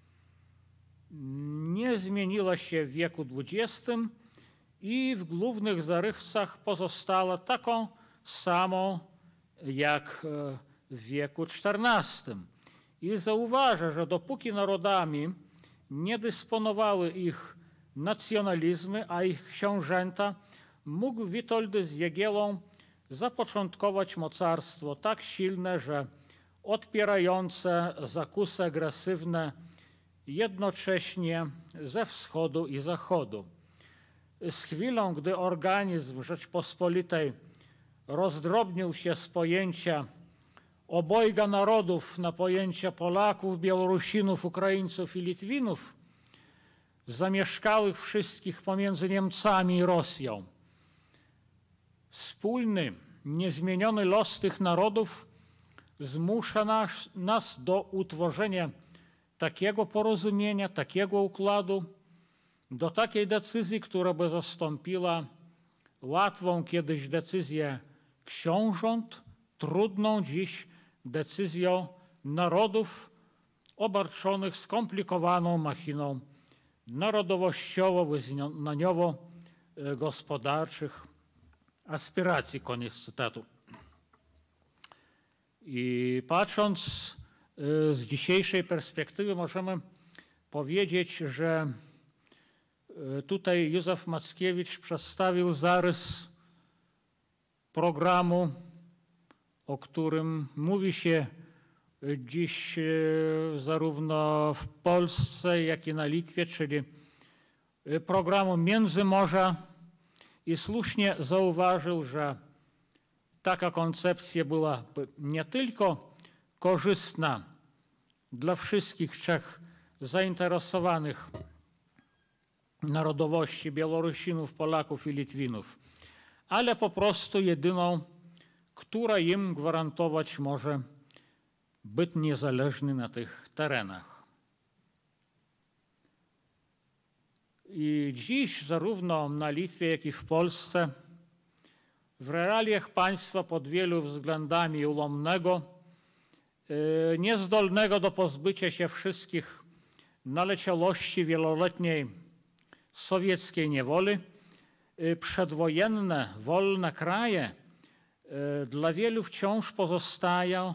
nie zmieniła się w wieku dwudziestym i w głównych zarysach pozostała taką samą jak w wieku czternastym. I zauważa, że dopóki narodami nie dysponowały ich nacjonalizmy, a ich książęta, mógł Witold z Jagiellą zapoczątkować mocarstwo tak silne, że odpierające zakusy agresywne jednocześnie ze wschodu i zachodu. Z chwilą, gdy organizm Rzeczpospolitej rozdrobnił się z pojęcia obojga narodów na pojęcia Polaków, Białorusinów, Ukraińców i Litwinów, zamieszkałych wszystkich pomiędzy Niemcami i Rosją, wspólny, niezmieniony los tych narodów zmusza nas, nas do utworzenia takiego porozumienia, takiego układu, do takiej decyzji, która by zastąpiła łatwą kiedyś decyzję książąt, trudną dziś decyzją narodów obarczonych skomplikowaną machiną narodowościowo-wyznaniowo-gospodarczych aspiracji. Koniec cytatu. I patrząc z dzisiejszej perspektywy możemy powiedzieć, że tutaj Józef Mackiewicz przedstawił zarys programu, o którym mówi się dziś zarówno w Polsce, jak i na Litwie, czyli programu Międzymorza, i słusznie zauważył, że taka koncepcja była nie tylko korzystna dla wszystkich trzech zainteresowanych narodowości Białorusinów, Polaków i Litwinów, ale po prostu jedyną, która im gwarantować może byt niezależny na tych terenach. I dziś zarówno na Litwie, jak i w Polsce w realiach państwa pod wielu względami ułomnego, niezdolnego do pozbycia się wszystkich naleciałości wieloletniej sowieckiej niewoli, przedwojenne, wolne kraje dla wielu wciąż pozostają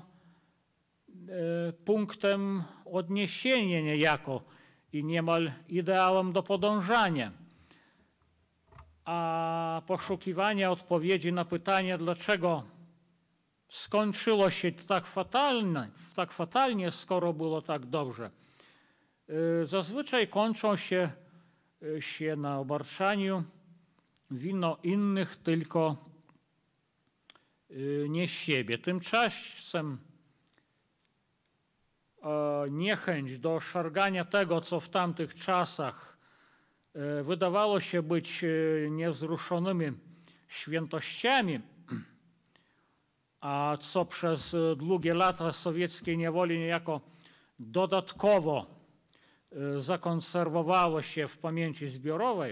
punktem odniesienia niejako i niemal ideałem do podążania. A poszukiwanie odpowiedzi na pytanie, dlaczego skończyło się tak fatalnie, tak fatalnie, skoro było tak dobrze, zazwyczaj kończą się, się na obarczaniu wino innych tylko nie siebie. Tymczasem niechęć do szargania tego, co w tamtych czasach wydawało się być niewzruszonymi świętościami, a co przez długie lata sowieckiej niewoli niejako dodatkowo zakonserwowało się w pamięci zbiorowej,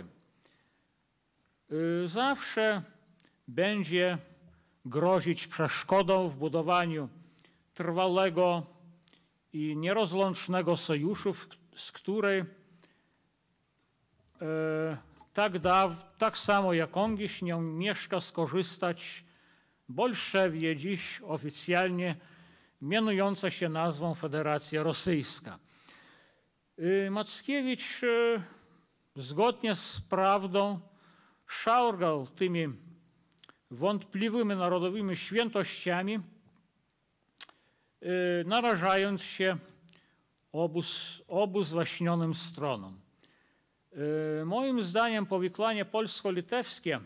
zawsze będzie grozić przeszkodą w budowaniu trwałego i nierozłącznego sojuszu, z której e, tak, daw, tak samo jak ongiś nią mieszka skorzystać Bolszewie, dziś oficjalnie mianująca się nazwą Federacja Rosyjska. E, Mackiewicz e, zgodnie z prawdą szargał tymi wątpliwymi narodowymi świętościami, narażając się obóz, obuzwaśnionym stronom. Moim zdaniem powikłanie polsko-litewskie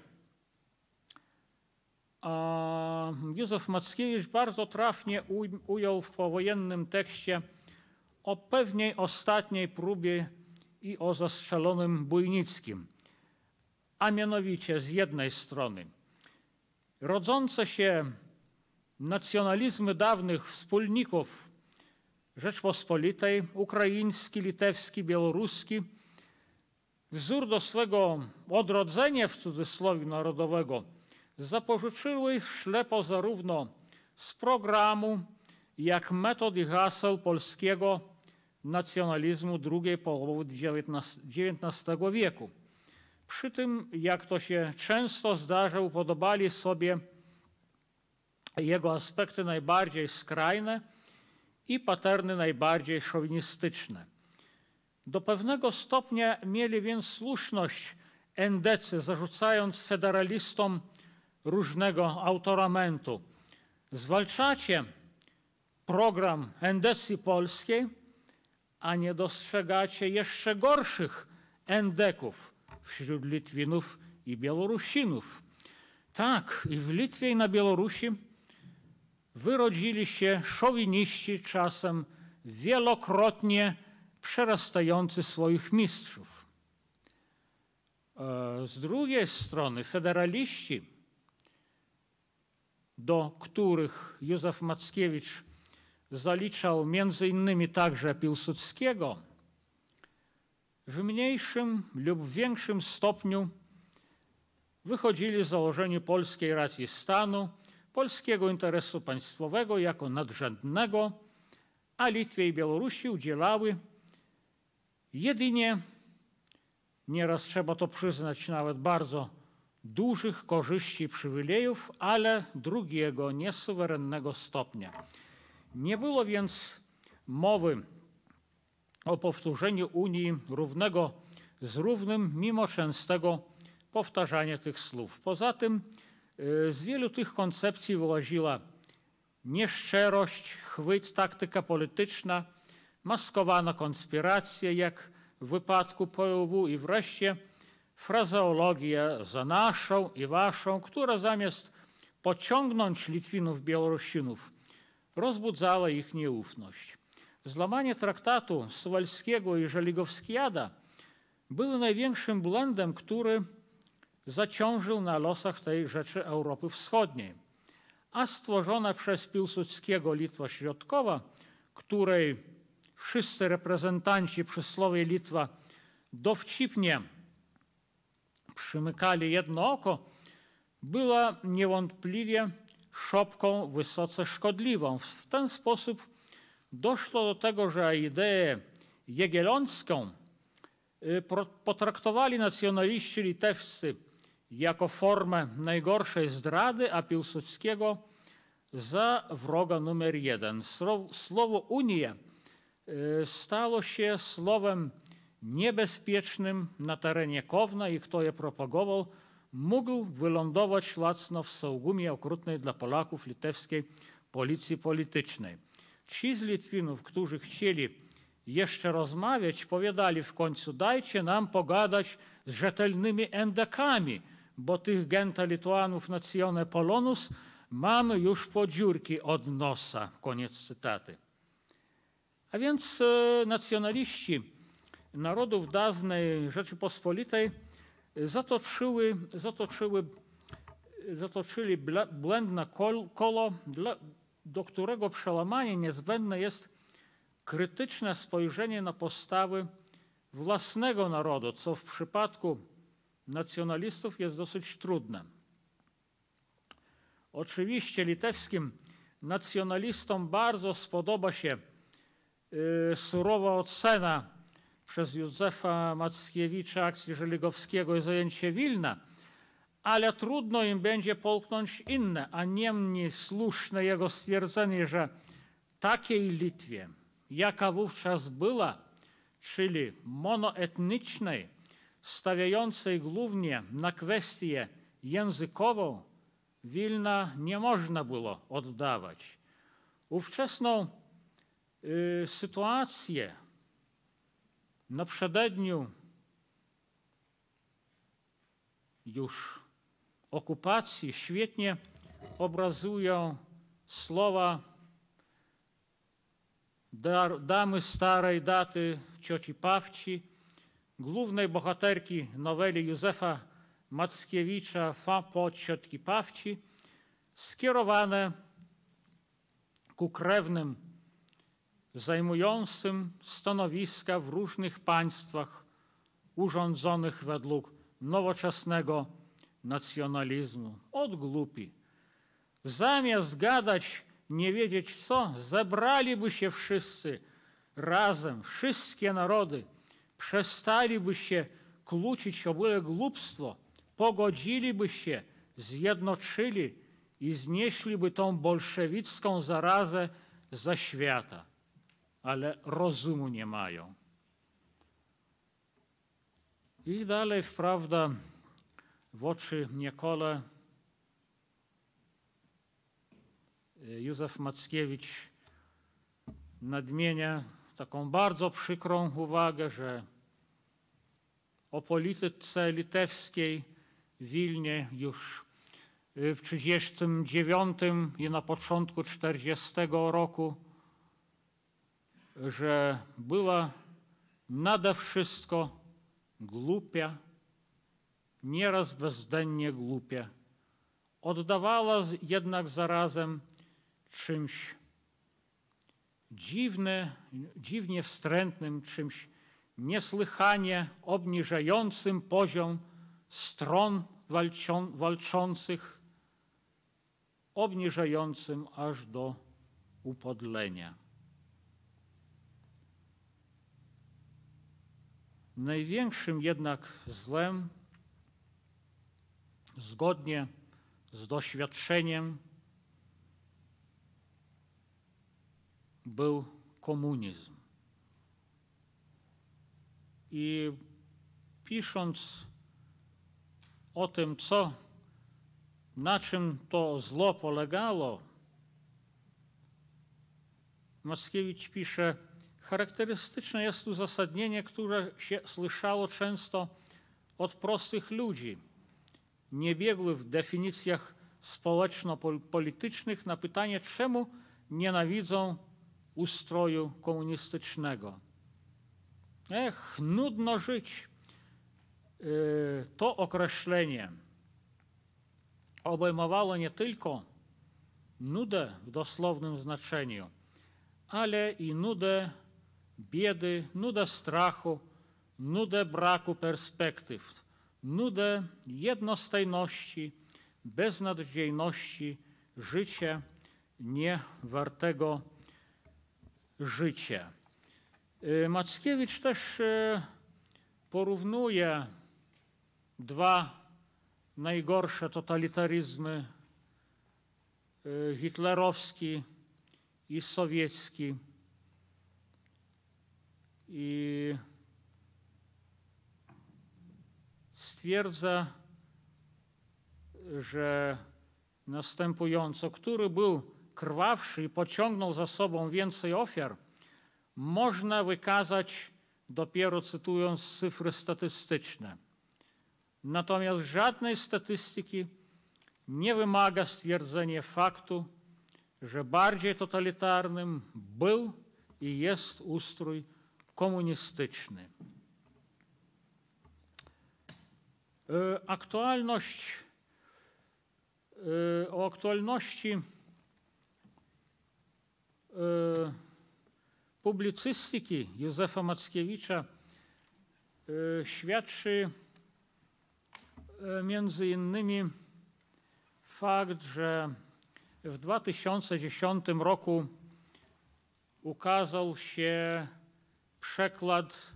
Józef Mackiewicz bardzo trafnie ujął w powojennym tekście o pewnej ostatniej próbie i o zastrzelonym Bujnickim, a mianowicie z jednej strony rodzące się nacjonalizmy dawnych wspólników Rzeczpospolitej, ukraiński, litewski, białoruski, wzór do swego odrodzenia w cudzysłowie narodowego zapożyczyły ślepo zarówno z programu, jak metod i haseł polskiego nacjonalizmu drugiej połowy dziewiętnastego wieku. Przy tym, jak to się często zdarza, upodobali sobie jego aspekty najbardziej skrajne i paterny najbardziej szowinistyczne. Do pewnego stopnia mieli więc słuszność endecy, zarzucając federalistom różnego autoramentu. Zwalczacie program endecji polskiej, a nie dostrzegacie jeszcze gorszych endeków wśród Litwinów i Białorusinów. Tak, i w Litwie i na Białorusi wyrodzili się szowiniści, czasem wielokrotnie przerastający swoich mistrzów. Z drugiej strony federaliści, do których Józef Mackiewicz zaliczał między innymi także Piłsudskiego, w mniejszym lub większym stopniu wychodzili z założenia polskiej racji stanu, polskiego interesu państwowego jako nadrzędnego, a Litwie i Białorusi udzielały jedynie, nieraz trzeba to przyznać, nawet bardzo dużych korzyści i przywilejów, ale drugiego, niesuwerennego stopnia. Nie było więc mowy o powtórzeniu Unii równego z równym, mimo częstego powtarzania tych słów. Poza tym z wielu tych koncepcji wyłaziła nieszczerość, chwyt, taktyka polityczna, maskowana konspiracja, jak w wypadku P O W, i wreszcie frazeologia za naszą i waszą, która zamiast pociągnąć Litwinów, Białorusinów, rozbudzała ich nieufność. Złamanie traktatu suwalskiego i Żeligowskiada było największym błędem, który zaciążył na losach tej rzeczy Europy Wschodniej, a stworzona przez Piłsudskiego Litwa Środkowa, której wszyscy reprezentanci przysłowie Litwa dowcipnie przymykali jedno oko, była niewątpliwie szopką wysoce szkodliwą. W ten sposób doszło do tego, że ideę jagiellonską potraktowali nacjonaliści litewscy jako formę najgorszej zdrady, a Piłsudskiego za wroga numer jeden. Słowo Unia stało się słowem niebezpiecznym na terenie Kowna i kto je propagował, mógł wylądować lacno w Saugumie, okrutnej dla Polaków litewskiej policji politycznej. Ci z Litwinów, którzy chcieli jeszcze rozmawiać, powiadali w końcu: dajcie nam pogadać z rzetelnymi endekami, bo tych genta Lituanów natione Polonus mamy już po dziurki od nosa. Koniec cytaty. A więc e, nacjonaliści narodów dawnej Rzeczypospolitej zatoczyły, zatoczyły, zatoczyli błędne koło, dla, do którego przełamania niezbędne jest krytyczne spojrzenie na postawy własnego narodu, co w przypadku nacjonalistów jest dosyć trudne. Oczywiście litewskim nacjonalistom bardzo spodoba się y, surowa ocena przez Józefa Mackiewicza akcji Żeligowskiego i zajęcie Wilna, ale trudno im będzie połknąć inne, a niemniej słuszne jego stwierdzenie, że takiej Litwie, jaka wówczas była, czyli monoetnicznej, stawiającej głównie na kwestię językową, Wilna nie można było oddawać. Ówczesną y, sytuację na przededniu już okupacji świetnie obrazują słowa damy starej daty cioci Pawci, głównej bohaterki noweli Józefa Mackiewicza Fa po ciotki Pawci, skierowane ku krewnym zajmującym stanowiska w różnych państwach urządzonych według nowoczesnego nacjonalizmu. Od głupi. Zamiast gadać, nie wiedzieć co, zebraliby się wszyscy razem, wszystkie narody, przestaliby się kłócić o byle głupstwo, pogodziliby się, zjednoczyli i znieśliby tą bolszewicką zarazę ze świata. Ale rozumu nie mają. I dalej, wprawda, w oczy Niekole Józef Mackiewicz nadmienia taką bardzo przykrą uwagę, że o polityce litewskiej w Wilnie już w trzydziestym dziewiątym i na początku czterdziestego roku, że była nade wszystko głupia, nieraz bezdennie głupia. Oddawała jednak zarazem czymś dziwne, dziwnie wstrętnym, czymś niesłychanie obniżającym poziom stron walczą, walczących, obniżającym aż do upodlenia. Największym jednak złem, zgodnie z doświadczeniem, był komunizm. I pisząc o tym, co, na czym to zło polegało, Mackiewicz pisze: charakterystyczne jest uzasadnienie, które się słyszało często od prostych ludzi, niebiegłych w definicjach społeczno-politycznych, na pytanie, czemu nienawidzą ustroju komunistycznego. Ech, nudno żyć. To określenie obejmowało nie tylko nudę w dosłownym znaczeniu, ale i nudę biedy, nudę strachu, nudę braku perspektyw, nudę jednostajności, beznadziejności życia niewartego życia. Mackiewicz też porównuje dwa najgorsze totalitaryzmy, hitlerowski i sowiecki. I stwierdza, że następująco, który był krwawszy i pociągnął za sobą więcej ofiar, można wykazać dopiero cytując cyfry statystyczne. Natomiast żadnej statystyki nie wymaga stwierdzenia faktu, że bardziej totalitarnym był i jest ustrój komunistyczny. Aktualność, o aktualności publicystyki Józefa Mackiewicza świadczy między innymi fakt, że w dwa tysiące dziesiątym roku ukazał się przekład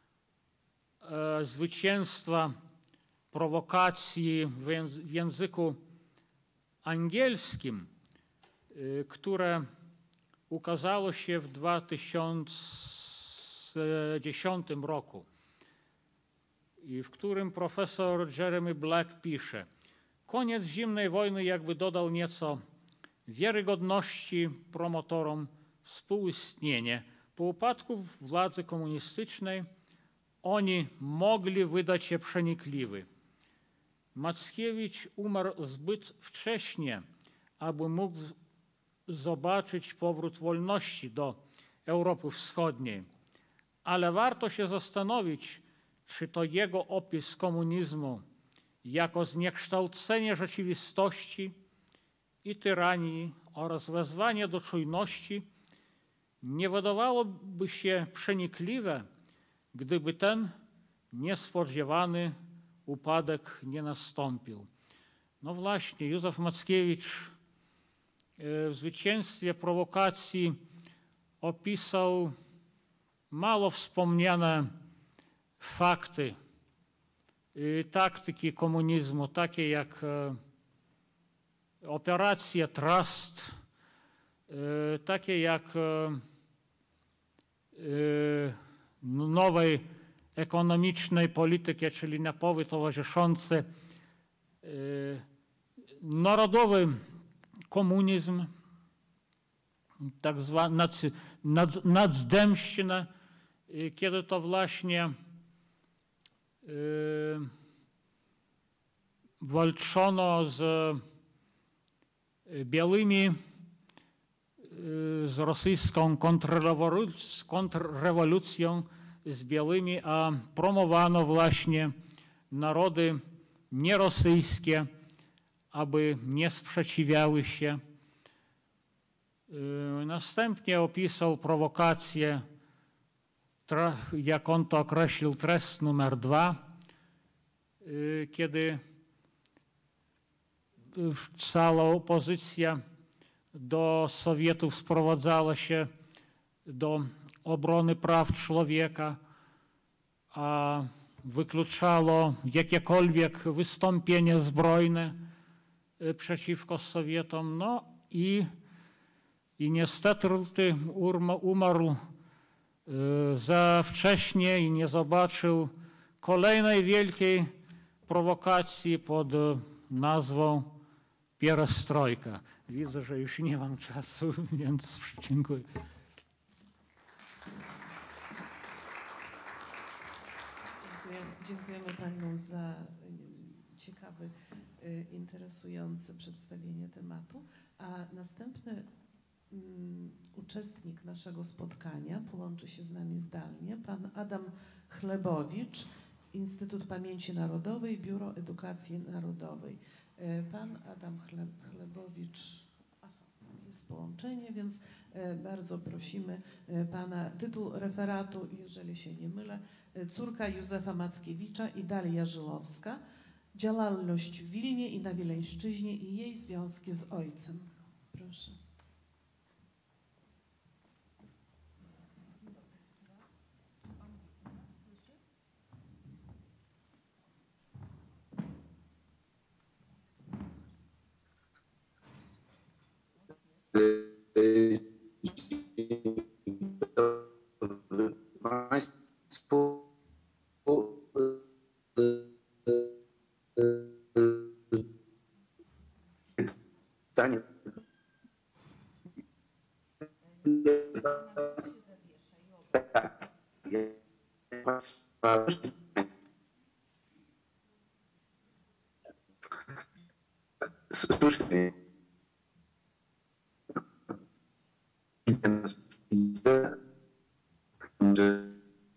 zwycięstwa prowokacji w języku angielskim, które ukazało się w dwa tysiące dziesiątym roku i w którym profesor Jeremy Black pisze: koniec zimnej wojny jakby dodał nieco wiarygodności promotorom współistnienia. Po upadku władzy komunistycznej oni mogli wydać się przenikliwy. Mackiewicz umarł zbyt wcześnie, aby mógł zobaczyć powrót wolności do Europy Wschodniej. Ale warto się zastanowić, czy to jego opis komunizmu jako zniekształcenie rzeczywistości i tyranii oraz wezwanie do czujności nie wydawałoby się przenikliwe, gdyby ten niespodziewany upadek nie nastąpił. No właśnie, Józef Mackiewicz w zwycięstwie prowokacji opisał mało wspomniane fakty taktyki komunizmu, takie jak operacja Trust, takie jak nowej ekonomicznej polityki, czyli napowy towarzyszące, narodowy komunizm, tak zwana nacdemszczyzna, kiedy to właśnie walczono z białymi, z rosyjską kontrrewolucją, z białymi, a promowano właśnie narody nierosyjskie, aby nie sprzeciwiały się. Następnie opisał prowokację, jak on to określił, trest numer dwa, kiedy cała opozycja do Sowietów sprowadzała się do obrony praw człowieka, a wykluczało jakiekolwiek wystąpienie zbrojne przeciwko Sowietom. No i, i niestety umarł za wcześnie i nie zobaczył kolejnej wielkiej prowokacji pod nazwą Pierestrojka. Widzę, że już nie mam czasu, więc dziękuję. Dziękuję, dziękujemy Panu za ciekawe, interesujące przedstawienie tematu. A następny um, uczestnik naszego spotkania połączy się z nami zdalnie, pan Adam Chlebowicz, Instytut Pamięci Narodowej, Biuro Edukacji Narodowej. Pan Adam Chlebowicz, aha, jest połączenie, więc bardzo prosimy Pana. Tytuł referatu, jeżeli się nie mylę, córka Józefa Mackiewicza i Dalia Żylowska, działalność w Wilnie i na Wileńszczyźnie i jej związki z ojcem. Proszę. Państwu, pytanie. Tak. Słusznie. Widzę, że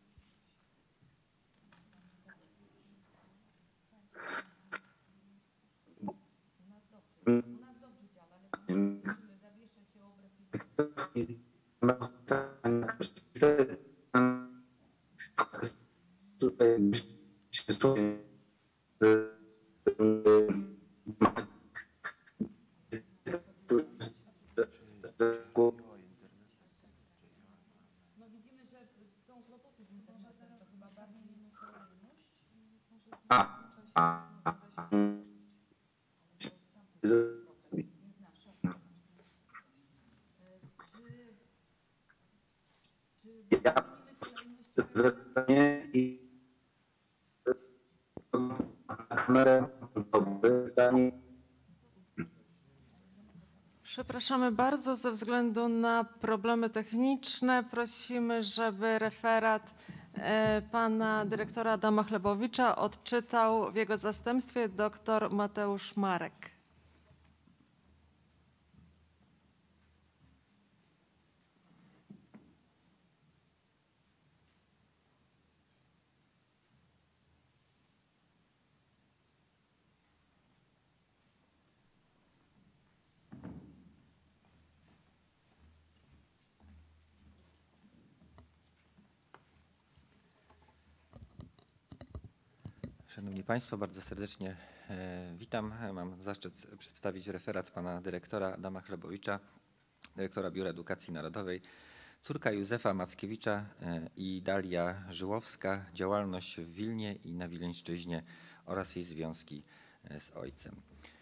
A, a, a. Ja i kamerę pytanie. Przepraszamy bardzo, ze względu na problemy techniczne prosimy, żeby referat e, pana dyrektora Adama Chlebowicza odczytał w jego zastępstwie dr Mateusz Marek. Szanowni Państwo, bardzo serdecznie e, witam. Mam zaszczyt przedstawić referat pana dyrektora Adama Chlebowicza, dyrektora Biura Edukacji Narodowej, córka Józefa Mackiewicza e, i Dalia Żyłowska, działalność w Wilnie i na Wileńszczyźnie oraz jej związki e, z ojcem.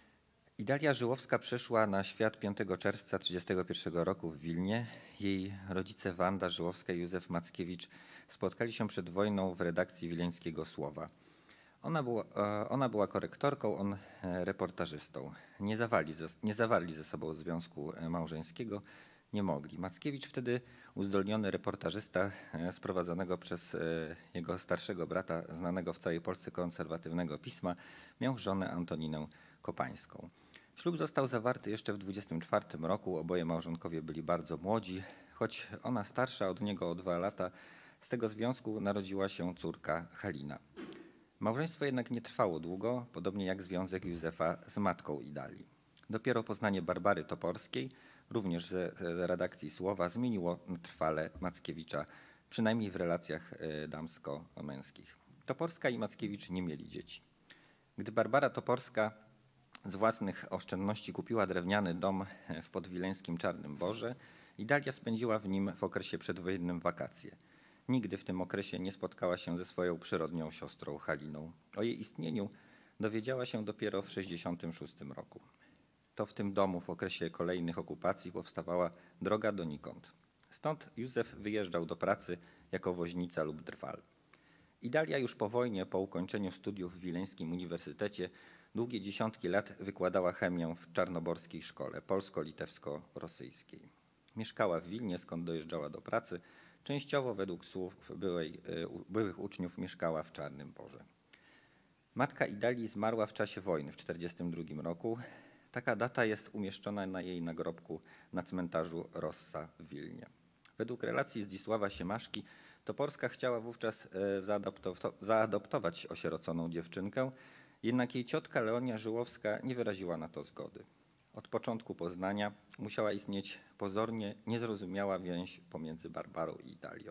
Idalia Żyłowska przyszła na świat piątego czerwca tysiąc dziewięćset trzydziestego pierwszego roku w Wilnie. Jej rodzice Wanda Żyłowska i Józef Mackiewicz spotkali się przed wojną w redakcji wileńskiego Słowa. Ona była, ona była korektorką, on reportażystą. Nie zawarli, nie zawarli ze sobą związku małżeńskiego, nie mogli. Mackiewicz wtedy uzdolniony reportażysta sprowadzonego przez jego starszego brata, znanego w całej Polsce konserwatywnego pisma, miał żonę Antoninę Kopańską. Ślub został zawarty jeszcze w dwudziestym czwartym roku, oboje małżonkowie byli bardzo młodzi, choć ona starsza od niego o dwa lata, z tego związku narodziła się córka Halina. Małżeństwo jednak nie trwało długo, podobnie jak związek Józefa z matką Idalii. Dopiero poznanie Barbary Toporskiej, również z redakcji Słowa, zmieniło trwale Mackiewicza, przynajmniej w relacjach damsko-męskich. Toporska i Mackiewicz nie mieli dzieci. Gdy Barbara Toporska z własnych oszczędności kupiła drewniany dom w podwileńskim Czarnym Borze, Idalia spędziła w nim w okresie przedwojennym wakacje. Nigdy w tym okresie nie spotkała się ze swoją przyrodnią siostrą Haliną. O jej istnieniu dowiedziała się dopiero w tysiąc dziewięćset sześćdziesiątym szóstym roku. To w tym domu w okresie kolejnych okupacji powstawała droga donikąd. Stąd Józef wyjeżdżał do pracy jako woźnica lub drwal. Idalia już po wojnie, po ukończeniu studiów w Wileńskim Uniwersytecie, długie dziesiątki lat wykładała chemię w czarnoborskiej szkole polsko-litewsko-rosyjskiej. Mieszkała w Wilnie, skąd dojeżdżała do pracy. Częściowo według słów byłej, byłych uczniów mieszkała w Czarnym Borze. Matka Idalii zmarła w czasie wojny w tysiąc dziewięćset czterdziestym drugim roku. Taka data jest umieszczona na jej nagrobku na cmentarzu Rossa w Wilnie. Według relacji Zdzisława Siemaszki Toporska chciała wówczas zaadoptować osieroconą dziewczynkę, jednak jej ciotka Leonia Żyłowska nie wyraziła na to zgody. Od początku poznania musiała istnieć pozornie niezrozumiała więź pomiędzy Barbarą i Idalią.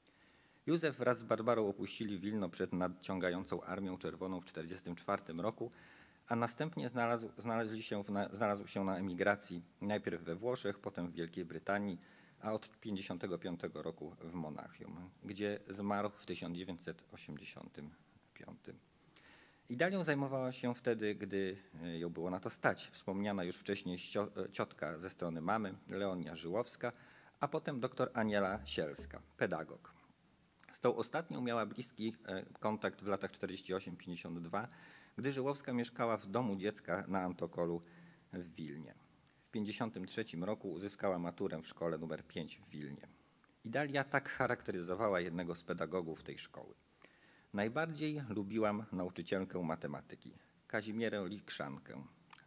Józef wraz z Barbarą opuścili Wilno przed nadciągającą Armią Czerwoną w tysiąc dziewięćset czterdziestym czwartym roku, a następnie znalazł, znaleźli się w na, znalazł się na emigracji najpierw we Włoszech, potem w Wielkiej Brytanii, a od tysiąc dziewięćset pięćdziesiątego piątego roku w Monachium, gdzie zmarł w tysiąc dziewięćset osiemdziesiątym piątym. Idalią zajmowała się wtedy, gdy ją było na to stać. Wspomniana już wcześniej ciotka ze strony mamy, Leonia Żyłowska, a potem doktor Aniela Sielska, pedagog. Z tą ostatnią miała bliski kontakt w latach czterdziestym ósmym do pięćdziesiątego drugiego, gdy Żyłowska mieszkała w domu dziecka na Antokolu w Wilnie. W tysiąc dziewięćset pięćdziesiątym trzecim roku uzyskała maturę w szkole numer pięć w Wilnie. Idalia tak charakteryzowała jednego z pedagogów tej szkoły. Najbardziej lubiłam nauczycielkę matematyki, Kazimierę Likszankę.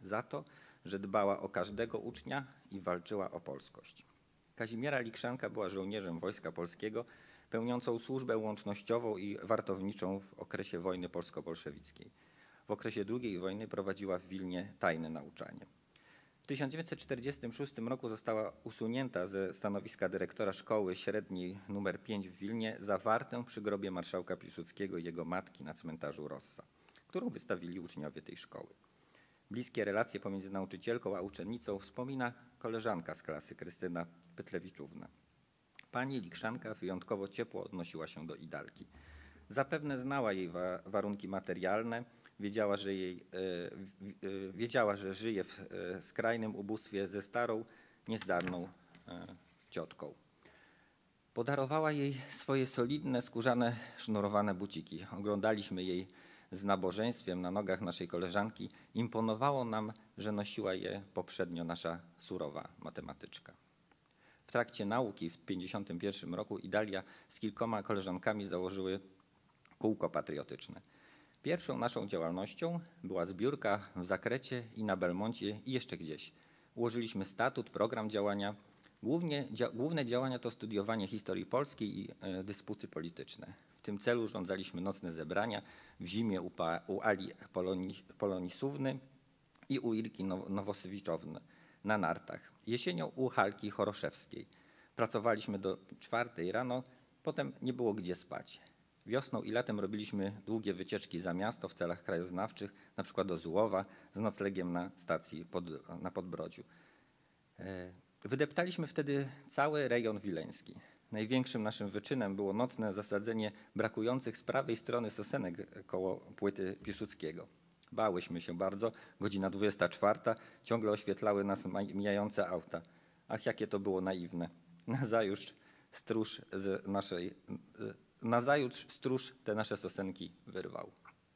za to, że dbała o każdego ucznia i walczyła o polskość. Kazimiera Likszanka była żołnierzem Wojska Polskiego, pełniącą służbę łącznościową i wartowniczą w okresie wojny polsko-bolszewickiej. W okresie drugiej wojny prowadziła w Wilnie tajne nauczanie. W tysiąc dziewięćset czterdziestym szóstym roku została usunięta ze stanowiska dyrektora szkoły średniej nr pięć w Wilnie za wartę przy grobie marszałka Piłsudskiego i jego matki na cmentarzu Rossa, którą wystawili uczniowie tej szkoły. Bliskie relacje pomiędzy nauczycielką a uczennicą wspomina koleżanka z klasy Krystyna Pytlewiczówna. Pani Likszanka wyjątkowo ciepło odnosiła się do Idalki. Zapewne znała jej wa warunki materialne, wiedziała, że, jej, e, e, wiedziała, że żyje w e, skrajnym ubóstwie ze starą, niezdarną e, ciotką. Podarowała jej swoje solidne, skórzane, sznurowane buciki. Oglądaliśmy jej z nabożeństwem na nogach naszej koleżanki. Imponowało nam, że nosiła je poprzednio nasza surowa matematyczka. W trakcie nauki w tysiąc dziewięćset pięćdziesiątym pierwszym roku Idalia z kilkoma koleżankami założyły kółko patriotyczne. Pierwszą naszą działalnością była zbiórka w Zakrecie i na Belmoncie i jeszcze gdzieś. Ułożyliśmy statut, program działania. Głównie, dzia, główne działania to studiowanie historii polskiej i e, dysputy polityczne. W tym celu urządzaliśmy nocne zebrania w zimie u, pa, u Ali Poloni, Polonisówny i u Irki Nowosywiczowny na nartach. Jesienią u Halki Choroszewskiej. Pracowaliśmy do czwartej rano, potem nie było gdzie spać. Wiosną i latem robiliśmy długie wycieczki za miasto w celach krajoznawczych, na przykład do Zułowa z noclegiem na stacji pod, na Podbrodziu. Wydeptaliśmy wtedy cały rejon wileński. Największym naszym wyczynem było nocne zasadzenie brakujących z prawej strony sosenek koło płyty Piłsudskiego. Bałyśmy się bardzo, godzina dwudziesta czwarta, ciągle oświetlały nas mijające auta. Ach, jakie to było naiwne. Nazajutrz stróż z naszej... Nazajutrz stróż te nasze sosenki wyrwał.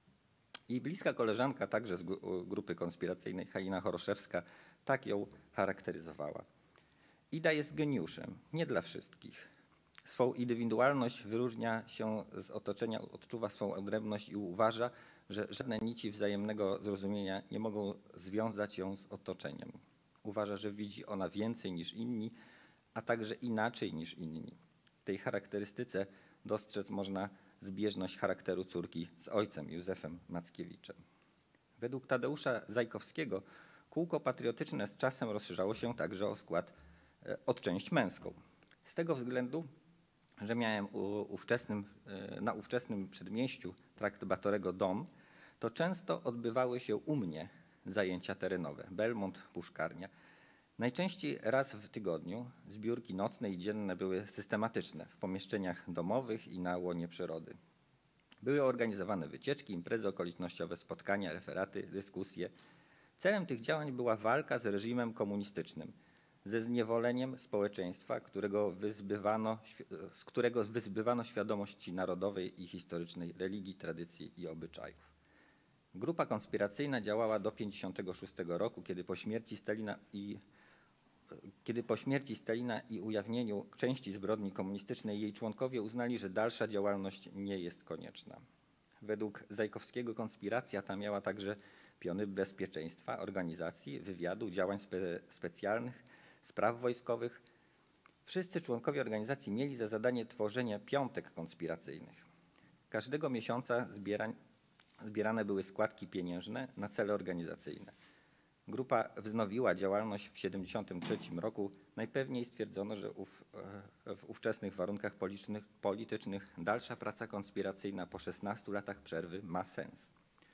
I bliska koleżanka, także z grupy konspiracyjnej, Halina Choroszewska, tak ją charakteryzowała. Ida jest geniuszem, nie dla wszystkich. Swą indywidualność wyróżnia się z otoczenia, odczuwa swą odrębność i uważa, że żadne nici wzajemnego zrozumienia nie mogą związać ją z otoczeniem. Uważa, że widzi ona więcej niż inni, a także inaczej niż inni. W tej charakterystyce dostrzec można zbieżność charakteru córki z ojcem Józefem Mackiewiczem. Według Tadeusza Zajkowskiego kółko patriotyczne z czasem rozszerzało się także o skład, o część męską. Z tego względu, że miałem u, ówczesnym, na ówczesnym przedmieściu trakt Batorego dom, to często odbywały się u mnie zajęcia terenowe, Belmont, Puszkarnia. Najczęściej raz w tygodniu zbiórki nocne i dzienne były systematyczne w pomieszczeniach domowych i na łonie przyrody. Były organizowane wycieczki, imprezy okolicznościowe, spotkania, referaty, dyskusje. Celem tych działań była walka z reżimem komunistycznym, ze zniewoleniem społeczeństwa, którego wyzbywano, z którego wyzbywano świadomości narodowej i historycznej, religii, tradycji i obyczajów. Grupa konspiracyjna działała do tysiąc dziewięćset pięćdziesiątego szóstego roku, kiedy po śmierci Stalina i Kiedy po śmierci Stalina i ujawnieniu części zbrodni komunistycznej jej członkowie uznali, że dalsza działalność nie jest konieczna. Według Zajkowskiego konspiracja ta miała także piony bezpieczeństwa, organizacji, wywiadu, działań spe specjalnych, spraw wojskowych. Wszyscy członkowie organizacji mieli za zadanie tworzenie piątek konspiracyjnych. Każdego miesiąca zbierań, zbierane były składki pieniężne na cele organizacyjne. Grupa wznowiła działalność w tysiąc dziewięćset siedemdziesiątym trzecim roku. Najpewniej stwierdzono, że ów, w ówczesnych warunkach politycznych, politycznych dalsza praca konspiracyjna po szesnastu latach przerwy ma sens.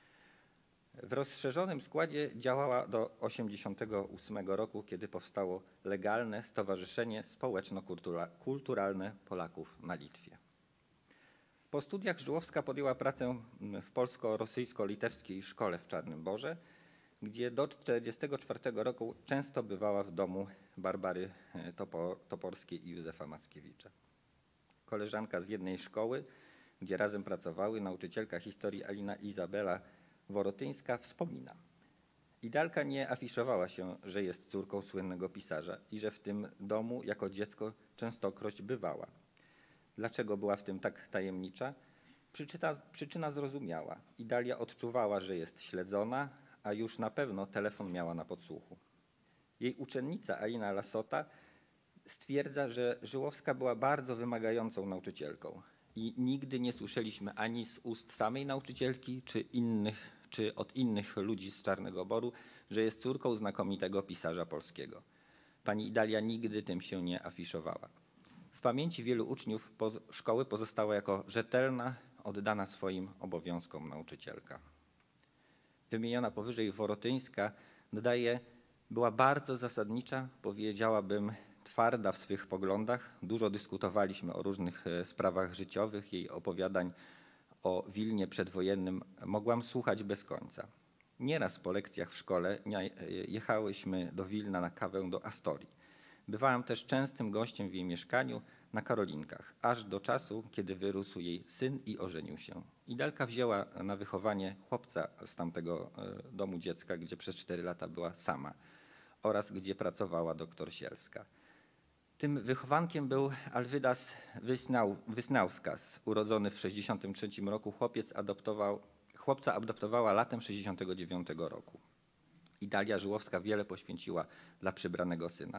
W rozszerzonym składzie działała do tysiąc dziewięćset osiemdziesiątego ósmego roku, kiedy powstało legalne Stowarzyszenie Społeczno-Kulturalne Polaków na Litwie. Po studiach Żyłowska podjęła pracę w polsko-rosyjsko-litewskiej szkole w Czarnym Borze, gdzie do tysiąc dziewięćset czterdziestego czwartego roku często bywała w domu Barbary Toporskiej i Józefa Mackiewicza. Koleżanka z jednej szkoły, gdzie razem pracowały, nauczycielka historii Alina Izabela Worotyńska wspomina: Idalka nie afiszowała się, że jest córką słynnego pisarza i że w tym domu jako dziecko częstokroć bywała. Dlaczego była w tym tak tajemnicza? Przyczyna, przyczyna zrozumiała. Idalia odczuwała, że jest śledzona, a już na pewno telefon miała na podsłuchu. Jej uczennica Alina Lasota stwierdza, że Żyłowska była bardzo wymagającą nauczycielką i nigdy nie słyszeliśmy ani z ust samej nauczycielki, czy, innych, czy od innych ludzi z Czarnego Boru, że jest córką znakomitego pisarza polskiego. Pani Idalia nigdy tym się nie afiszowała. W pamięci wielu uczniów szkoły pozostała jako rzetelna, oddana swoim obowiązkom nauczycielka. Wymieniona powyżej Worotyńska dodaje, była bardzo zasadnicza, powiedziałabym twarda w swych poglądach. Dużo dyskutowaliśmy o różnych sprawach życiowych. Jej opowiadań o Wilnie przedwojennym mogłam słuchać bez końca. Nieraz po lekcjach w szkole jechałyśmy do Wilna na kawę do Astorii. Bywałam też częstym gościem w jej mieszkaniu na Karolinkach, aż do czasu, kiedy wyrósł jej syn i ożenił się. Idalka wzięła na wychowanie chłopca z tamtego domu dziecka, gdzie przez cztery lata była sama oraz gdzie pracowała doktor Sielska. Tym wychowankiem był Alwydas Wysnał, Wysnauskas, urodzony w sześćdziesiątym trzecim roku. Chłopiec adoptował, chłopca adoptowała latem sześćdziesiątego dziewiątego roku. Idalia Żyłowska wiele poświęciła dla przybranego syna.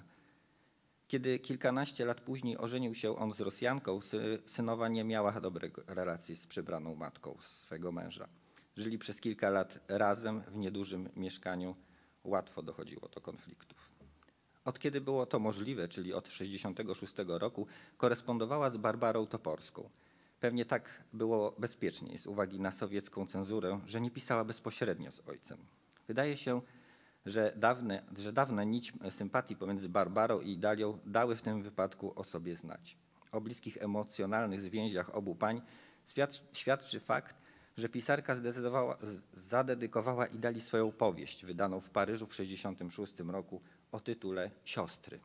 Kiedy kilkanaście lat później ożenił się on z Rosjanką, synowa nie miała dobrych relacji z przybraną matką swego męża. Żyli przez kilka lat razem w niedużym mieszkaniu. Łatwo dochodziło do konfliktów. Od kiedy było to możliwe, czyli od sześćdziesiątego szóstego roku, korespondowała z Barbarą Toporską. Pewnie tak było bezpieczniej z uwagi na sowiecką cenzurę, że nie pisała bezpośrednio z ojcem. Wydaje się, że dawne, że dawne nić sympatii pomiędzy Barbarą i Idalią dały w tym wypadku o sobie znać. O bliskich emocjonalnych zwięziach obu pań świadczy fakt, że pisarka zdecydowała, zadedykowała Idalii swoją powieść, wydaną w Paryżu w sześćdziesiątym szóstym roku o tytule Siostry.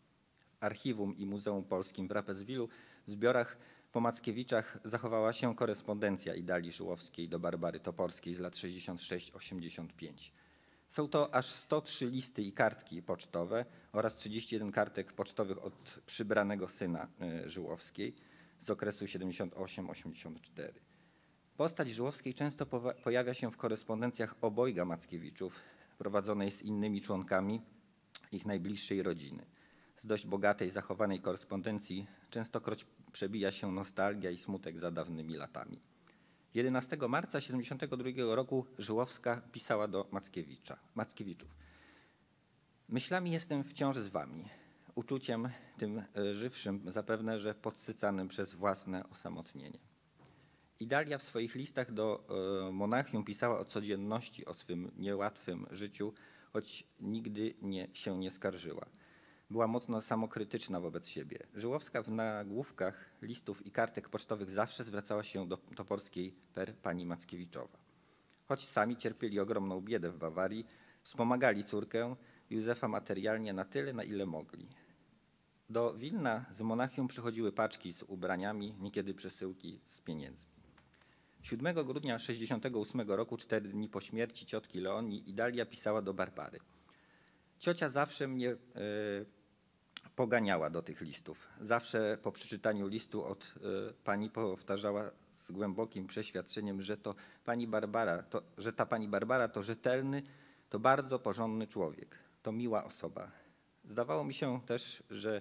W Archiwum i Muzeum Polskim w Rapperswilu w zbiorach po Mackiewiczach zachowała się korespondencja Idalii Żyłowskiej do Barbary Toporskiej z lat sześćdziesiąt sześć osiemdziesiąt pięć. Są to aż sto trzy listy i kartki pocztowe oraz trzydzieści jeden kartek pocztowych od przybranego syna Żyłowskiej z okresu siedemdziesiąt osiem osiemdziesiąt cztery. Postać Żyłowskiej często pojawia się w korespondencjach obojga Mackiewiczów, prowadzonej z innymi członkami ich najbliższej rodziny. Z dość bogatej, zachowanej korespondencji częstokroć przebija się nostalgia i smutek za dawnymi latami. jedenastego marca tysiąc dziewięćset siedemdziesiątego drugiego roku Żyłowska pisała do Mackiewicza, Mackiewiczów. Myślami jestem wciąż z wami, uczuciem tym żywszym zapewne, że podsycanym przez własne osamotnienie. Idalia w swoich listach do Monachium pisała o codzienności, o swym niełatwym życiu, choć nigdy nie, się nie skarżyła. Była mocno samokrytyczna wobec siebie. Żyłowska w nagłówkach listów i kartek pocztowych zawsze zwracała się do Toporskiej per pani Mackiewiczowa. Choć sami cierpieli ogromną biedę w Bawarii, wspomagali córkę Józefa materialnie na tyle, na ile mogli. Do Wilna z Monachium przychodziły paczki z ubraniami, niekiedy przesyłki z pieniędzmi. siódmego grudnia tysiąc dziewięćset sześćdziesiątego ósmego roku, cztery dni po śmierci ciotki Leonii, Idalia pisała do Barbary. Ciocia zawsze mnie y, poganiała do tych listów. Zawsze po przeczytaniu listu od y, pani powtarzała z głębokim przeświadczeniem, że to pani Barbara, to, że ta pani Barbara to rzetelny, to bardzo porządny człowiek, to miła osoba. Zdawało mi się też, że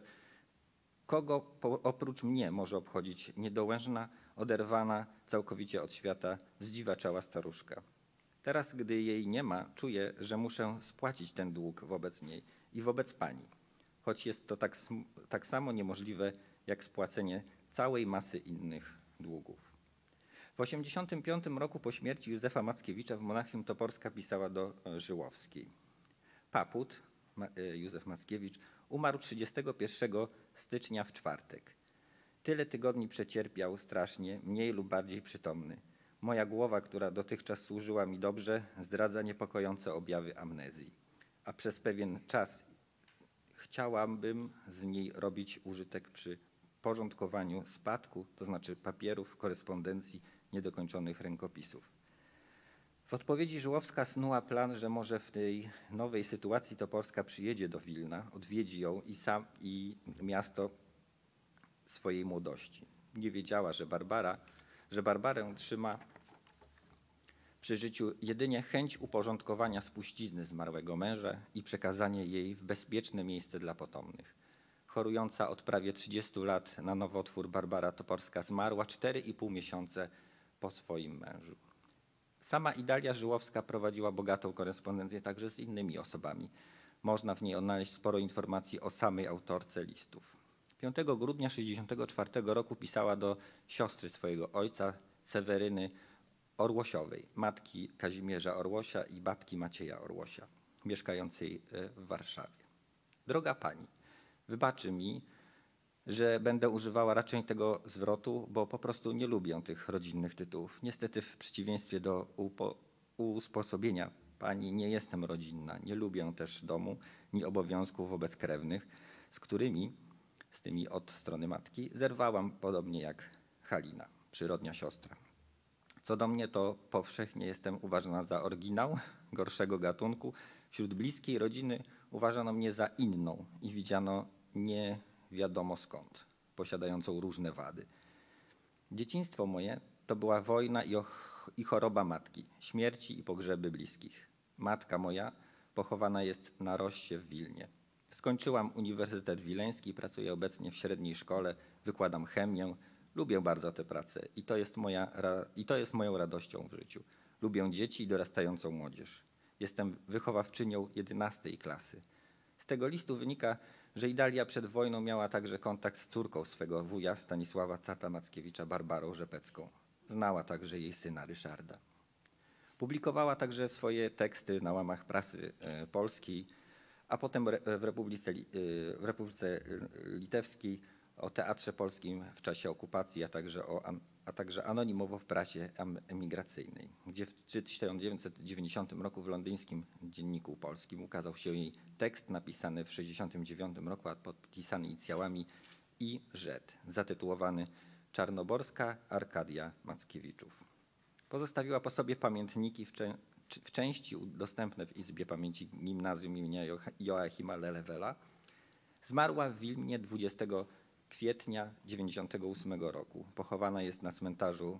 kogo po, oprócz mnie może obchodzić niedołężna, oderwana całkowicie od świata, zdziwaczała staruszka. Teraz, gdy jej nie ma, czuję, że muszę spłacić ten dług wobec niej i wobec pani, choć jest to tak, tak samo niemożliwe, jak spłacenie całej masy innych długów. W osiemdziesiątym piątym roku po śmierci Józefa Mackiewicza w Monachium Toporska pisała do Żyłowskiej. Paput, Józef Mackiewicz, umarł trzydziestego pierwszego stycznia w czwartek. Tyle tygodni przecierpiał strasznie, mniej lub bardziej przytomny. Moja głowa, która dotychczas służyła mi dobrze, zdradza niepokojące objawy amnezji. A przez pewien czas chciałabym z niej robić użytek przy porządkowaniu spadku, to znaczy papierów, korespondencji, niedokończonych rękopisów. W odpowiedzi Żyłowska snuła plan, że może w tej nowej sytuacji Toporska przyjedzie do Wilna, odwiedzi ją i, sam, i miasto swojej młodości. Nie wiedziała, że Barbara, że Barbarę trzyma przy życiu jedynie chęć uporządkowania spuścizny zmarłego męża i przekazanie jej w bezpieczne miejsce dla potomnych. Chorująca od prawie trzydziestu lat na nowotwór Barbara Toporska zmarła cztery i pół miesiące po swoim mężu. Sama Idalia Żyłowska prowadziła bogatą korespondencję także z innymi osobami. Można w niej odnaleźć sporo informacji o samej autorce listów. piątego grudnia tysiąc dziewięćset sześćdziesiątego czwartego roku pisała do siostry swojego ojca, Seweryny Orłosiowej, matki Kazimierza Orłosia i babki Macieja Orłosia, mieszkającej w Warszawie. Droga pani, wybaczy mi, że będę używała raczej tego zwrotu, bo po prostu nie lubię tych rodzinnych tytułów. Niestety w przeciwieństwie do upo, usposobienia pani nie jestem rodzinna, nie lubię też domu, ni obowiązków wobec krewnych, z którymi, z tymi od strony matki, zerwałam podobnie jak Halina, przyrodnia siostra. Co do mnie, to powszechnie jestem uważana za oryginał gorszego gatunku. Wśród bliskiej rodziny uważano mnie za inną i widziano nie wiadomo skąd, posiadającą różne wady. Dzieciństwo moje to była wojna i, och, i choroba matki, śmierci i pogrzeby bliskich. Matka moja pochowana jest na Rossie w Wilnie. Skończyłam Uniwersytet Wileński i pracuję obecnie w średniej szkole, wykładam chemię. Lubię bardzo tę pracę i to jest moja, i to jest moją radością w życiu. Lubię dzieci i dorastającą młodzież. Jestem wychowawczynią jedenastej klasy. Z tego listu wynika, że Idalia przed wojną miała także kontakt z córką swego wuja Stanisława Cata-Mackiewicza, Barbarą Rzepecką. Znała także jej syna Ryszarda. Publikowała także swoje teksty na łamach prasy polskiej, a potem w Republice, w Republice Litewskiej o Teatrze Polskim w czasie okupacji, a także, o, a także anonimowo w prasie emigracyjnej, gdzie w tysiąc dziewięćset dziewięćdziesiątym roku w londyńskim Dzienniku Polskim ukazał się jej tekst napisany w tysiąc dziewięćset sześćdziesiątym dziewiątym roku, a podpisany inicjałami I Z, zatytułowany Czarnoborska Arkadia Mackiewiczów. Pozostawiła po sobie pamiętniki w, cze w części dostępne w Izbie Pamięci Gimnazjum imienia Joachima Lelewela. Zmarła w Wilnie dwudziestego kwietnia tysiąc dziewięćset dziewięćdziesiątego ósmego roku. Pochowana jest na cmentarzu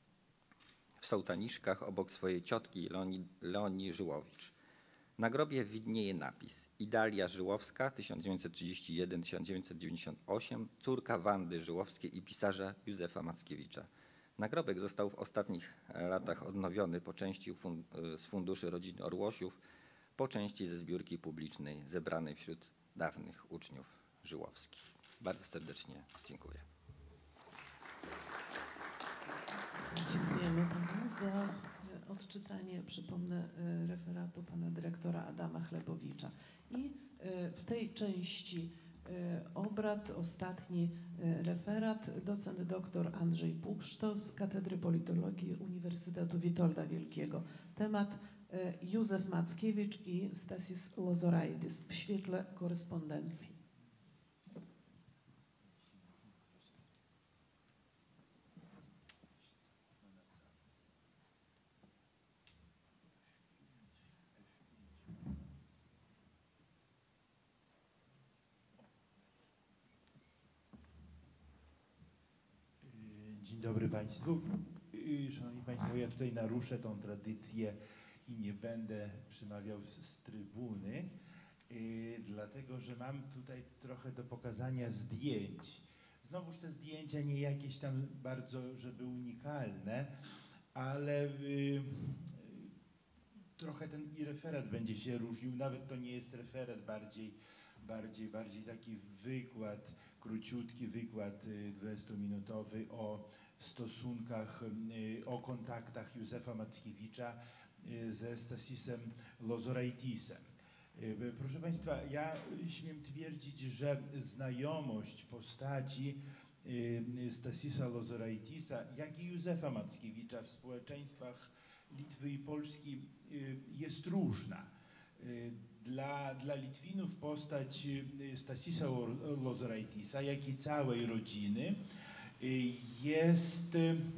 w Sołtaniszkach obok swojej ciotki Leonii, Leonii Żyłowicz. Na grobie widnieje napis Idalia Żyłowska tysiąc dziewięćset trzydziesty pierwszy do tysiąc dziewięćset dziewięćdziesiątego ósmego, córka Wandy Żyłowskiej i pisarza Józefa Mackiewicza. Nagrobek został w ostatnich latach odnowiony po części z funduszy rodziny Orłosiów, po części ze zbiórki publicznej zebranej wśród dawnych uczniów Żyłowskich. Bardzo serdecznie dziękuję. Dziękujemy panu za odczytanie, przypomnę, referatu pana dyrektora Adama Chlebowicza. I w tej części obrad ostatni referat docent dr Andrzej Pukszto z Katedry Politologii Uniwersytetu Witolda Wielkiego. Temat Józef Mackiewicz i Stasys Lozoraitis w świetle korespondencji. Dzień dobry Państwu. Szanowni Państwo, ja tutaj naruszę tą tradycję i nie będę przemawiał z, z trybuny, yy, dlatego że mam tutaj trochę do pokazania zdjęć. Znowuż te zdjęcia nie jakieś tam bardzo, żeby unikalne, ale yy, trochę ten i referat będzie się różnił. Nawet to nie jest referat, bardziej, bardziej, bardziej taki wykład, króciutki wykład dwudziestominutowy o stosunkach, o kontaktach Józefa Mackiewicza ze Stasisem Lozoraitisem. Proszę Państwa, ja śmiem twierdzić, że znajomość postaci Stasisa Lozoraitisa, jak i Józefa Mackiewicza w społeczeństwach Litwy i Polski jest różna. Dla, dla Litwinów postać Stasisa Lozoraitisa, jak i całej rodziny jest,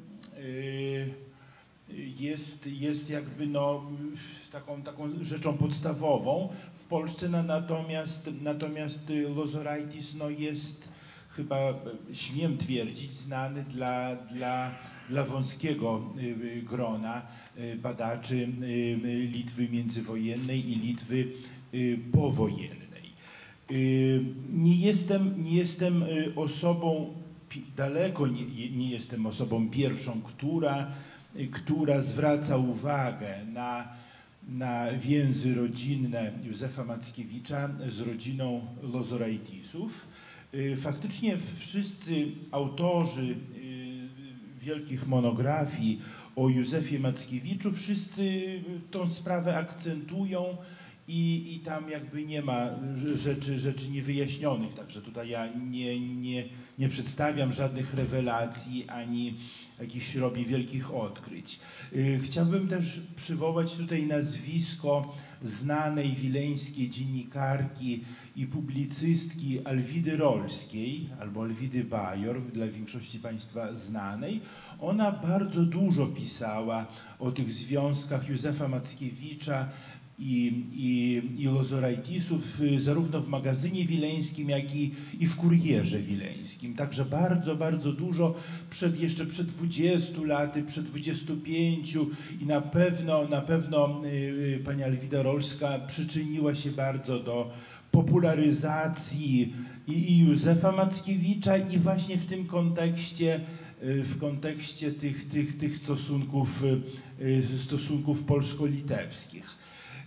jest, jest jakby no, taką, taką rzeczą podstawową. W Polsce no, natomiast, natomiast Lozoraitis no, jest chyba, śmiem twierdzić, znany dla, dla dla wąskiego grona badaczy Litwy międzywojennej i Litwy powojennej. Nie jestem, nie jestem osobą, daleko nie, nie jestem osobą pierwszą, która, która zwraca uwagę na, na więzy rodzinne Józefa Mackiewicza z rodziną Lozoraitisów. Faktycznie wszyscy autorzy wielkich monografii o Józefie Mackiewiczu, wszyscy tą sprawę akcentują i, i tam jakby nie ma rzeczy, rzeczy niewyjaśnionych. Także tutaj ja nie, nie, nie przedstawiam żadnych rewelacji ani jakichś robię wielkich odkryć. Chciałbym też przywołać tutaj nazwisko znanej wileńskiej dziennikarki i publicystki Alwidy Rolskiej, albo Alwidy Bajor, dla większości Państwa znanej. Ona bardzo dużo pisała o tych związkach Józefa Mackiewicza i, i, i Lozoraitisów, zarówno w magazynie wileńskim, jak i, i w kurierze wileńskim. Także bardzo, bardzo dużo, przed, jeszcze przed dwudziestu laty, przed dwudziestu pięciu i na pewno, na pewno y, pani Alwida Rolska przyczyniła się bardzo do popularyzacji i, i Józefa Mackiewicza i właśnie w tym kontekście, w kontekście tych, tych, tych stosunków, stosunków polsko-litewskich.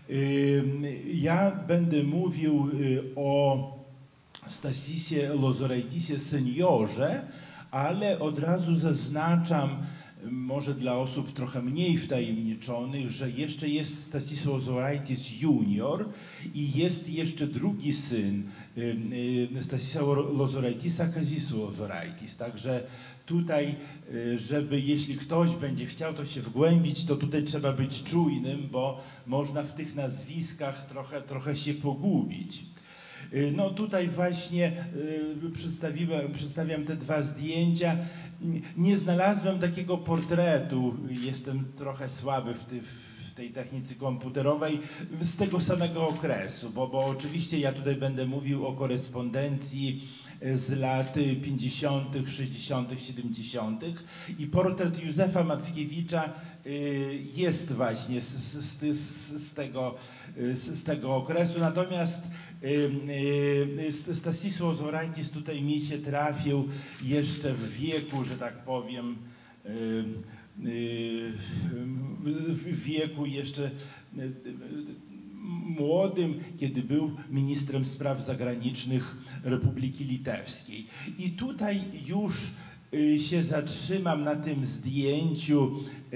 Ja będę mówił o Stasisie Lozoraitisie seniorze, ale od razu zaznaczam, może dla osób trochę mniej wtajemniczonych, że jeszcze jest Stasis Lozoraitis junior i jest jeszcze drugi syn Stasisa Lozoraitisa, Kazis Lozoraitis. Także tutaj, żeby jeśli ktoś będzie chciał to się wgłębić, to tutaj trzeba być czujnym, bo można w tych nazwiskach trochę, trochę się pogubić. No tutaj właśnie przedstawiłem, przedstawiam te dwa zdjęcia. Nie znalazłem takiego portretu, jestem trochę słaby w, ty, w tej technice komputerowej, z tego samego okresu, bo, bo oczywiście ja tutaj będę mówił o korespondencji z lat pięćdziesiątych, sześćdziesiątych, siedemdziesiątych i portret Józefa Mackiewicza jest właśnie z, z, z, z, tego, z, z tego okresu, natomiast Stasis Lozoraitis tutaj mi się trafił jeszcze w wieku, że tak powiem, w wieku jeszcze młodym, kiedy był ministrem spraw zagranicznych Republiki Litewskiej. I tutaj już się zatrzymam na tym zdjęciu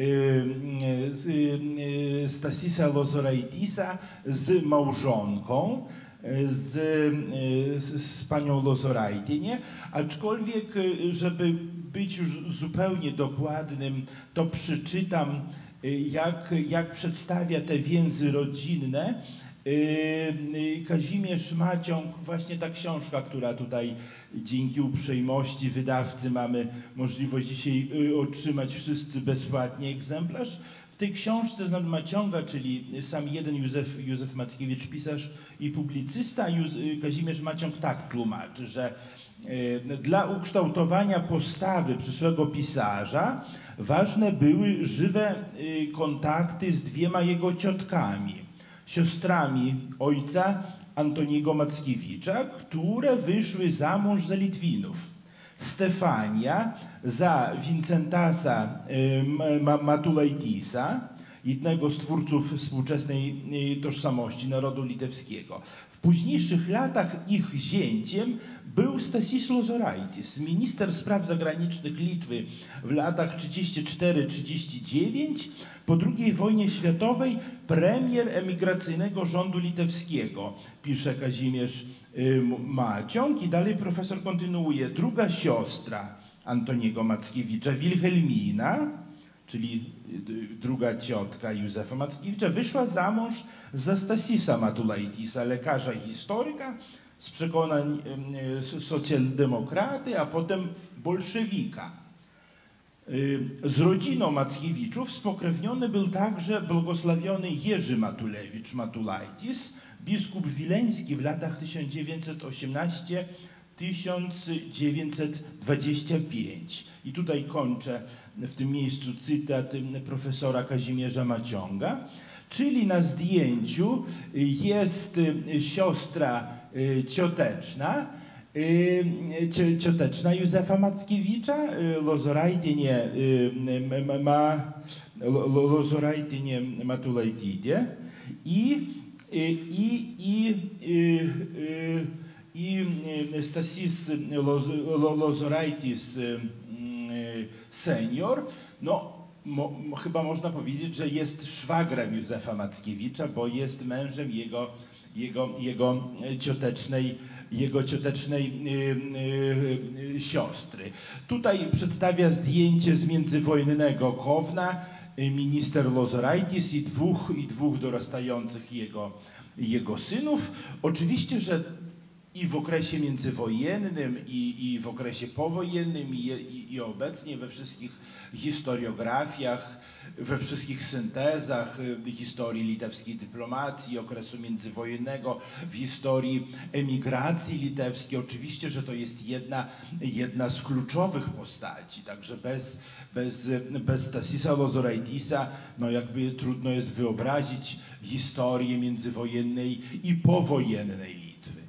Stasisa Lozoraitisa z małżonką, z, z, z panią Lozoraitinie, aczkolwiek, żeby być już zupełnie dokładnym, to przeczytam, jak, jak przedstawia te więzy rodzinne Kazimierz Maciąg, właśnie ta książka, która tutaj dzięki uprzejmości wydawcy mamy możliwość dzisiaj otrzymać wszyscy bezpłatnie egzemplarz. W tej książce znam Maciąga, czyli sam jeden Józef, Józef Mackiewicz, pisarz i publicysta, Kazimierz Maciąg tak tłumaczy, że dla ukształtowania postawy przyszłego pisarza ważne były żywe kontakty z dwiema jego ciotkami, siostrami ojca Antoniego Mackiewicza, które wyszły za mąż za Litwinów. Stefania za Wincentasa Matulaitisa, jednego z twórców współczesnej tożsamości narodu litewskiego. W późniejszych latach ich zięciem był Stasis Lozoraitis, minister spraw zagranicznych Litwy w latach trzydziestym czwartym do trzydziestego dziewiątego. Po drugiej wojnie światowej premier emigracyjnego rządu litewskiego, pisze Kazimierz Maciąg i dalej profesor kontynuuje. Druga siostra Antoniego Mackiewicza, Wilhelmina, czyli druga ciotka Józefa Mackiewicza, wyszła za mąż za Stasisa Matulaitisa, lekarza i historyka, z przekonań socjaldemokraty, a potem bolszewika. Z rodziną Mackiewiczów spokrewniony był także błogosławiony Jerzy Matulewicz Matulaitis, biskup wileński w latach tysiąc dziewięćset osiemnastym do tysiąc dziewięćset dwadzieścia pięć. I tutaj kończę w tym miejscu cytat profesora Kazimierza Maciąga. Czyli na zdjęciu jest siostra cioteczna, cioteczna Józefa Mackiewicza, Lozoraitynie ma Lozoraitynie Matulaitytė i i i i Stasys Lozoraitis senior, no Mo, chyba można powiedzieć, że jest szwagrem Józefa Mackiewicza, bo jest mężem jego, jego, jego ciotecznej, jego ciotecznej yy, yy, siostry. Tutaj przedstawia zdjęcie z międzywojennego Kowna minister Lozoraitis i dwóch, i dwóch dorastających jego, jego synów. Oczywiście, że i w okresie międzywojennym, i, i w okresie powojennym, i, i, i obecnie we wszystkich historiografiach, we wszystkich syntezach historii litewskiej dyplomacji, okresu międzywojennego, w historii emigracji litewskiej. Oczywiście, że to jest jedna, jedna z kluczowych postaci, także bez, bez, bez Stasisa Lozoraitisa, no jakby trudno jest wyobrazić historię międzywojennej i powojennej Litwy.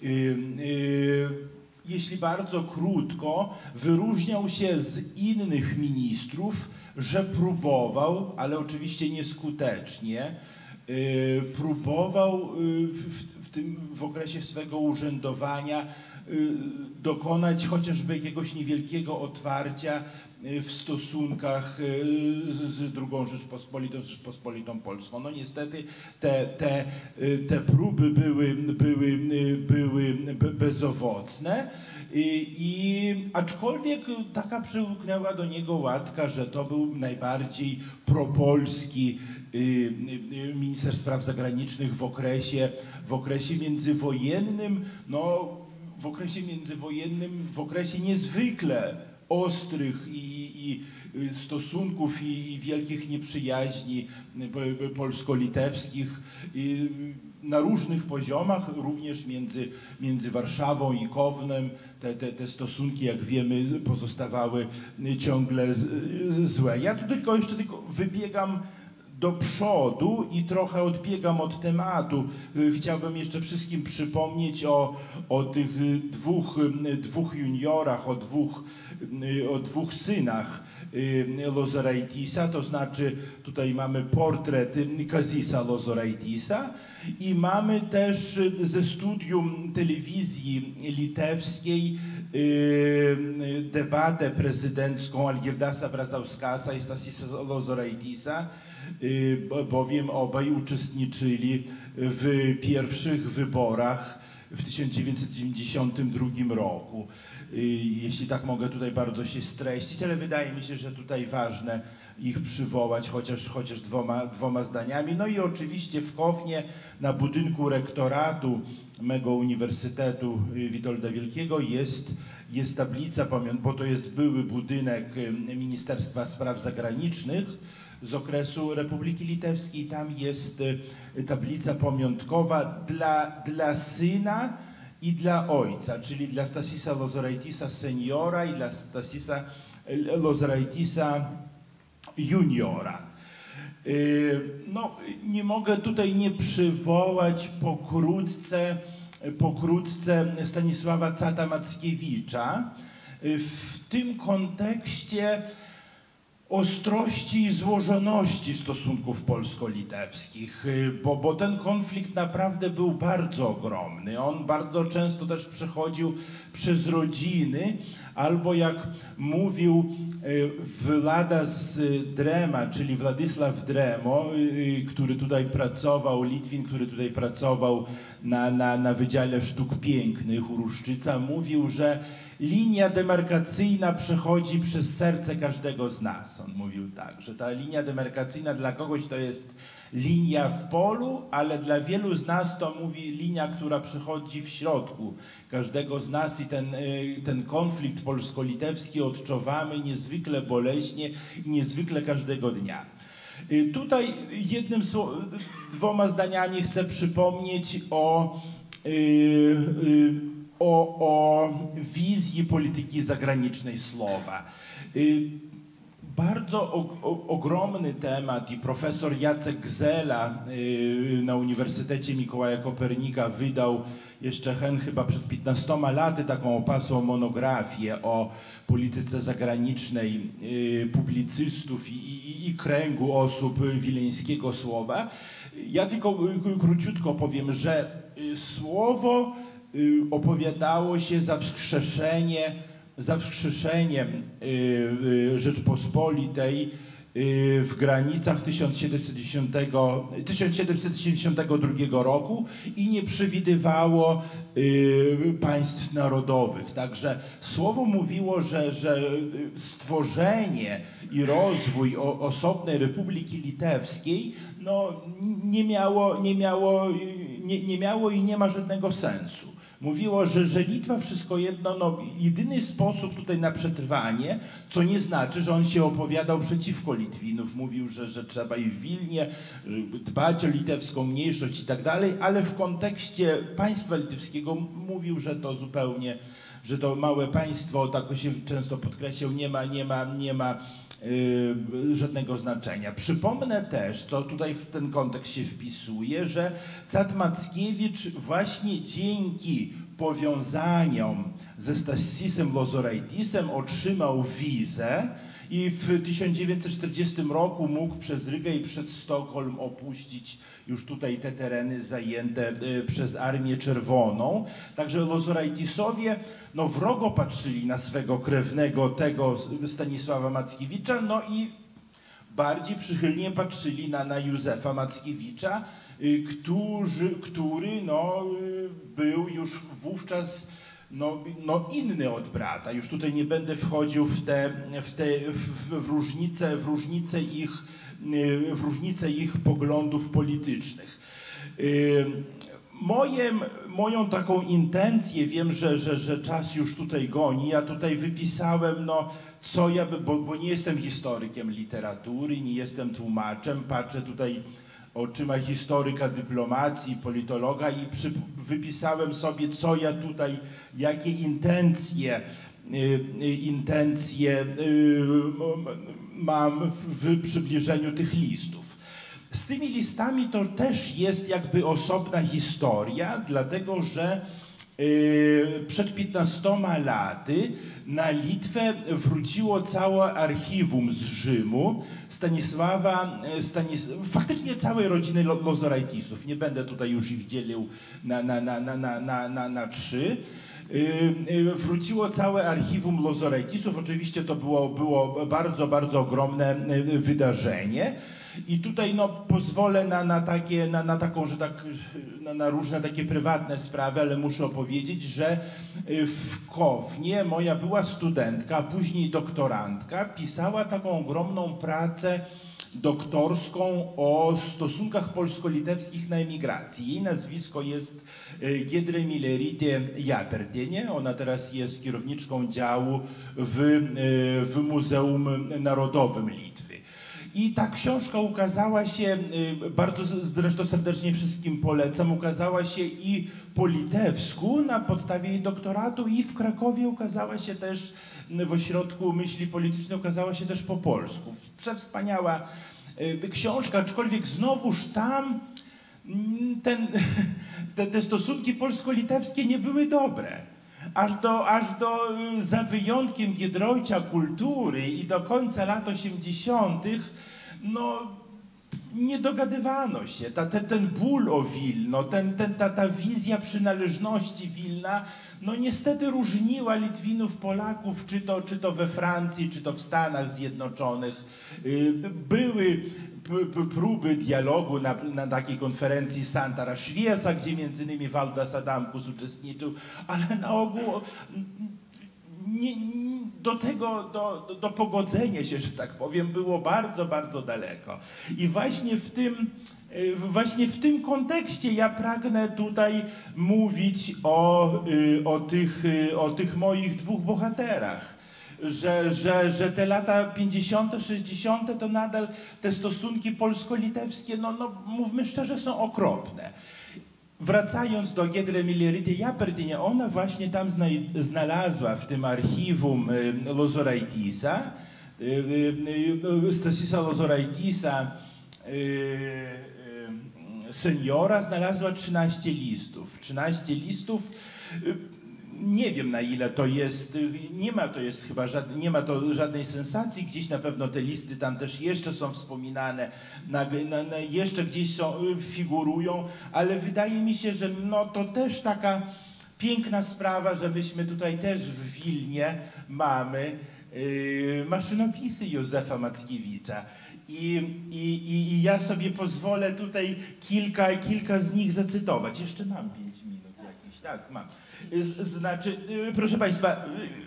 Jeśli bardzo krótko, wyróżniał się z innych ministrów, że próbował, ale oczywiście nieskutecznie, próbował w, w, tym, w okresie swego urzędowania dokonać chociażby jakiegoś niewielkiego otwarcia w stosunkach z, z drugą Rzeczpospolitą, z Rzeczpospolitą Polską. No niestety te, te, te próby były, były, były bezowocne. I, i aczkolwiek taka przyłknęła do niego łatka, że to był najbardziej propolski y, y, minister spraw zagranicznych w okresie, w okresie międzywojennym, no w okresie międzywojennym, w okresie niezwykle ostrych i, i stosunków i, i wielkich nieprzyjaźni polsko-litewskich i, na różnych poziomach, również między, między Warszawą i Kownem. Te, te, te stosunki, jak wiemy, pozostawały ciągle z, złe. Ja tu tylko jeszcze tylko wybiegam do przodu i trochę odbiegam od tematu. Chciałbym jeszcze wszystkim przypomnieć o, o tych dwóch, dwóch juniorach, o dwóch, o dwóch synach Lozoraitisa, to znaczy tutaj mamy portret Kazisa Lozoraitisa i mamy też ze studium telewizji litewskiej debatę prezydencką Algirdasa Brazauskasa i Stasisa Lozoraitisa, bowiem obaj uczestniczyli w pierwszych wyborach w tysiąc dziewięćset dziewięćdziesiątym drugim roku. Jeśli tak mogę tutaj bardzo się streścić, ale wydaje mi się, że tutaj ważne ich przywołać chociaż, chociaż dwoma, dwoma zdaniami. No i oczywiście w Kownie na budynku rektoratu mego Uniwersytetu Witolda Wielkiego jest, jest tablica, bo to jest były budynek Ministerstwa Spraw Zagranicznych z okresu Republiki Litewskiej. Tam jest tablica pamiątkowa dla, dla syna i dla ojca, czyli dla Stasisa Lozoraitisa seniora i dla Stasisa Lozoraitisa juniora. No, nie mogę tutaj nie przywołać pokrótce, pokrótce Stanisława Cata Mackiewicza. W tym kontekście ostrości i złożoności stosunków polsko-litewskich, bo, bo ten konflikt naprawdę był bardzo ogromny. On bardzo często też przechodził przez rodziny, albo jak mówił Vladas Drema, czyli Władysław Dremo, który tutaj pracował, Litwin, który tutaj pracował na, na, na Wydziale Sztuk Pięknych u Ruszczyca, mówił, że linia demarkacyjna przechodzi przez serce każdego z nas. On mówił tak, że ta linia demarkacyjna dla kogoś to jest linia w polu, ale dla wielu z nas to mówi linia, która przechodzi w środku każdego z nas i ten, ten konflikt polsko-litewski odczuwamy niezwykle boleśnie i niezwykle każdego dnia. Tutaj jednym, dwoma zdaniami chcę przypomnieć o o, o wizji polityki zagranicznej słowa. Bardzo o, o, ogromny temat i profesor Jacek Gzela na Uniwersytecie Mikołaja Kopernika wydał jeszcze hen chyba przed piętnastoma laty taką opasłą monografię o polityce zagranicznej publicystów i, i, i kręgu osób wileńskiego słowa. Ja tylko króciutko powiem, że słowo opowiadało się za wskrzeszenie, za wskrzeszeniem Rzeczpospolitej w granicach tysiąc siedemset siedemdziesiątego drugiego roku i nie przewidywało państw narodowych. Także słowo mówiło, że, że stworzenie i rozwój osobnej Republiki Litewskiej no, nie miało, nie miało, nie, nie miało i nie ma żadnego sensu. Mówiło, że, że Litwa wszystko jedno, no jedyny sposób tutaj na przetrwanie, co nie znaczy, że on się opowiadał przeciwko Litwinów. Mówił, że, że trzeba i w Wilnie dbać o litewską mniejszość i tak dalej, ale w kontekście państwa litewskiego mówił, że to zupełnie, że to małe państwo, tak to się często podkreślał, nie ma, nie ma, nie ma yy, żadnego znaczenia. Przypomnę też, co tutaj w ten kontekst się wpisuje, że car Mackiewicz właśnie dzięki powiązaniom ze Stasisem Lozoraitisem otrzymał wizę i w tysiąc dziewięćset czterdziestym roku mógł przez Rygę i przez Sztokholm opuścić już tutaj te tereny zajęte przez Armię Czerwoną. Także Lozoraitisowie no, wrogo patrzyli na swego krewnego, tego Stanisława Mackiewicza, no i bardziej przychylnie patrzyli na, na Józefa Mackiewicza, który, który no, był już wówczas No, no inny od brata. Już tutaj nie będę wchodził w te, w te w, w różnice, w różnice ich, w różnice ich poglądów politycznych. Moje, moją taką intencję, wiem, że, że, że czas już tutaj goni, ja tutaj wypisałem, no, co ja, bo, bo nie jestem historykiem literatury, nie jestem tłumaczem, patrzę tutaj oczyma historyka dyplomacji, politologa i przy, wypisałem sobie, co ja tutaj, jakie intencje, y, intencje y, mam w, w przybliżeniu tych listów. Z tymi listami to też jest jakby osobna historia, dlatego że y, przed piętnastoma laty na Litwę wróciło całe archiwum z Rzymu Stanisława, Stanis, faktycznie całej rodziny Lozoraitisów. Nie będę tutaj już ich dzielił na, na, na, na, na, na, na, na trzy. Wróciło całe archiwum Lozoraitisów. Oczywiście to było, było bardzo, bardzo ogromne wydarzenie. I tutaj no, pozwolę na, na, takie, na, na taką, że tak, na, na różne takie prywatne sprawy, ale muszę opowiedzieć, że w Kownie moja była studentka, a później doktorantka, pisała taką ogromną pracę doktorską o stosunkach polsko-litewskich na emigracji. Jej nazwisko jest Giedrė Milerytė Japertienė. Ona teraz jest kierowniczką działu w, w Muzeum Narodowym Litwy. I ta książka ukazała się, bardzo zresztą serdecznie wszystkim polecam, ukazała się i po litewsku na podstawie jej doktoratu i w Krakowie ukazała się też w Ośrodku Myśli Politycznej, ukazała się też po polsku. Przewspaniała książka, aczkolwiek znowuż tam ten, te, te stosunki polsko-litewskie nie były dobre. Aż do, aż do, za wyjątkiem Giedroycia kultury i do końca lat osiemdziesiątych, no nie dogadywano się. Ta, ten, ten ból o Wilno, ten, ten, ta, ta wizja przynależności Wilna, no niestety różniła Litwinów, Polaków, czy to, czy to we Francji, czy to w Stanach Zjednoczonych. Były próby dialogu na, na takiej konferencji Santara Szwiesa, gdzie między innymi Valdas Adamkus uczestniczył, ale na ogół nie, do tego, do, do, do pogodzenia się, że tak powiem, było bardzo, bardzo daleko. I właśnie w tym, właśnie w tym kontekście ja pragnę tutaj mówić o, o, tych, o tych moich dwóch bohaterach. Że, że, że te lata pięćdziesiąte, sześćdziesiąte to nadal te stosunki polsko-litewskie, no, no mówmy szczerze, są okropne. wracając do Giedry Milieridy Japerdynie, ona właśnie tam znalazła w tym archiwum Lozoraitisa, Stasisa Lozoraitisa, seniora, znalazła trzynaście listów. trzynaście listów, nie wiem na ile to jest, nie ma to jest chyba żadnej, nie ma to żadnej sensacji, gdzieś na pewno te listy tam też jeszcze są wspominane, na, na, na jeszcze gdzieś są, figurują, ale wydaje mi się, że no to też taka piękna sprawa, że myśmy tutaj też w Wilnie mamy yy, maszynopisy Józefa Mackiewicza. I, i, I ja sobie pozwolę tutaj kilka, kilka z nich zacytować. Jeszcze mam pięć minut jakieś, tak, mam. Znaczy, proszę Państwa,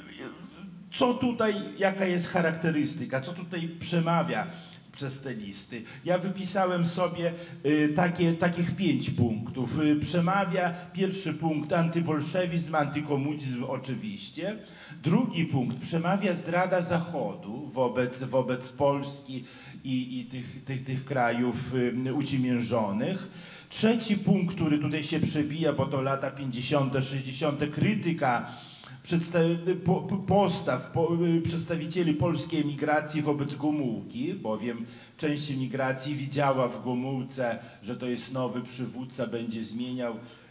co tutaj, jaka jest charakterystyka, co tutaj przemawia przez te listy? Ja wypisałem sobie takie, takich pięć punktów. Przemawia pierwszy punkt antybolszewizm, antykomunizm oczywiście. Drugi punkt przemawia zdrada Zachodu wobec, wobec Polski i, i tych, tych, tych krajów uciemiężonych. Trzeci punkt, który tutaj się przebija, bo to lata pięćdziesiąte, sześćdziesiąte, krytyka po, postaw po, przedstawicieli polskiej emigracji wobec Gomułki, bowiem część emigracji widziała w Gomułce, że to jest nowy przywódca, będzie zmieniał.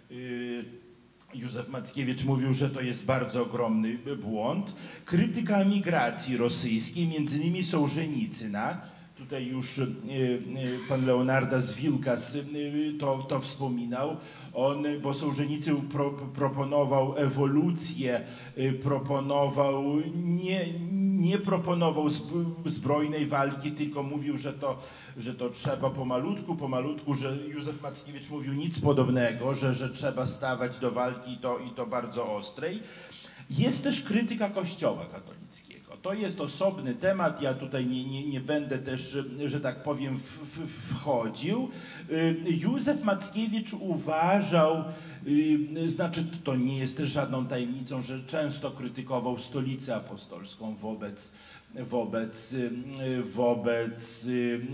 Józef Mackiewicz mówił, że to jest bardzo ogromny błąd. Krytyka emigracji rosyjskiej, między innymi Sołżenicyna. Tutaj już pan Leonarda z Wilkas to, to wspominał. On, bo Sołżenicyn pro, proponował ewolucję, proponował, nie, nie proponował zbrojnej walki, tylko mówił, że to, że to trzeba pomalutku, pomalutku, że Józef Mackiewicz mówił nic podobnego, że, że trzeba stawać do walki i to, i to bardzo ostrej. Jest też krytyka Kościoła katolickiego. To jest osobny temat, ja tutaj nie, nie, nie będę też, że tak powiem, w, w, wchodził. Józef Mackiewicz uważał, znaczy to nie jest też żadną tajemnicą, że często krytykował Stolicę Apostolską wobec, wobec, wobec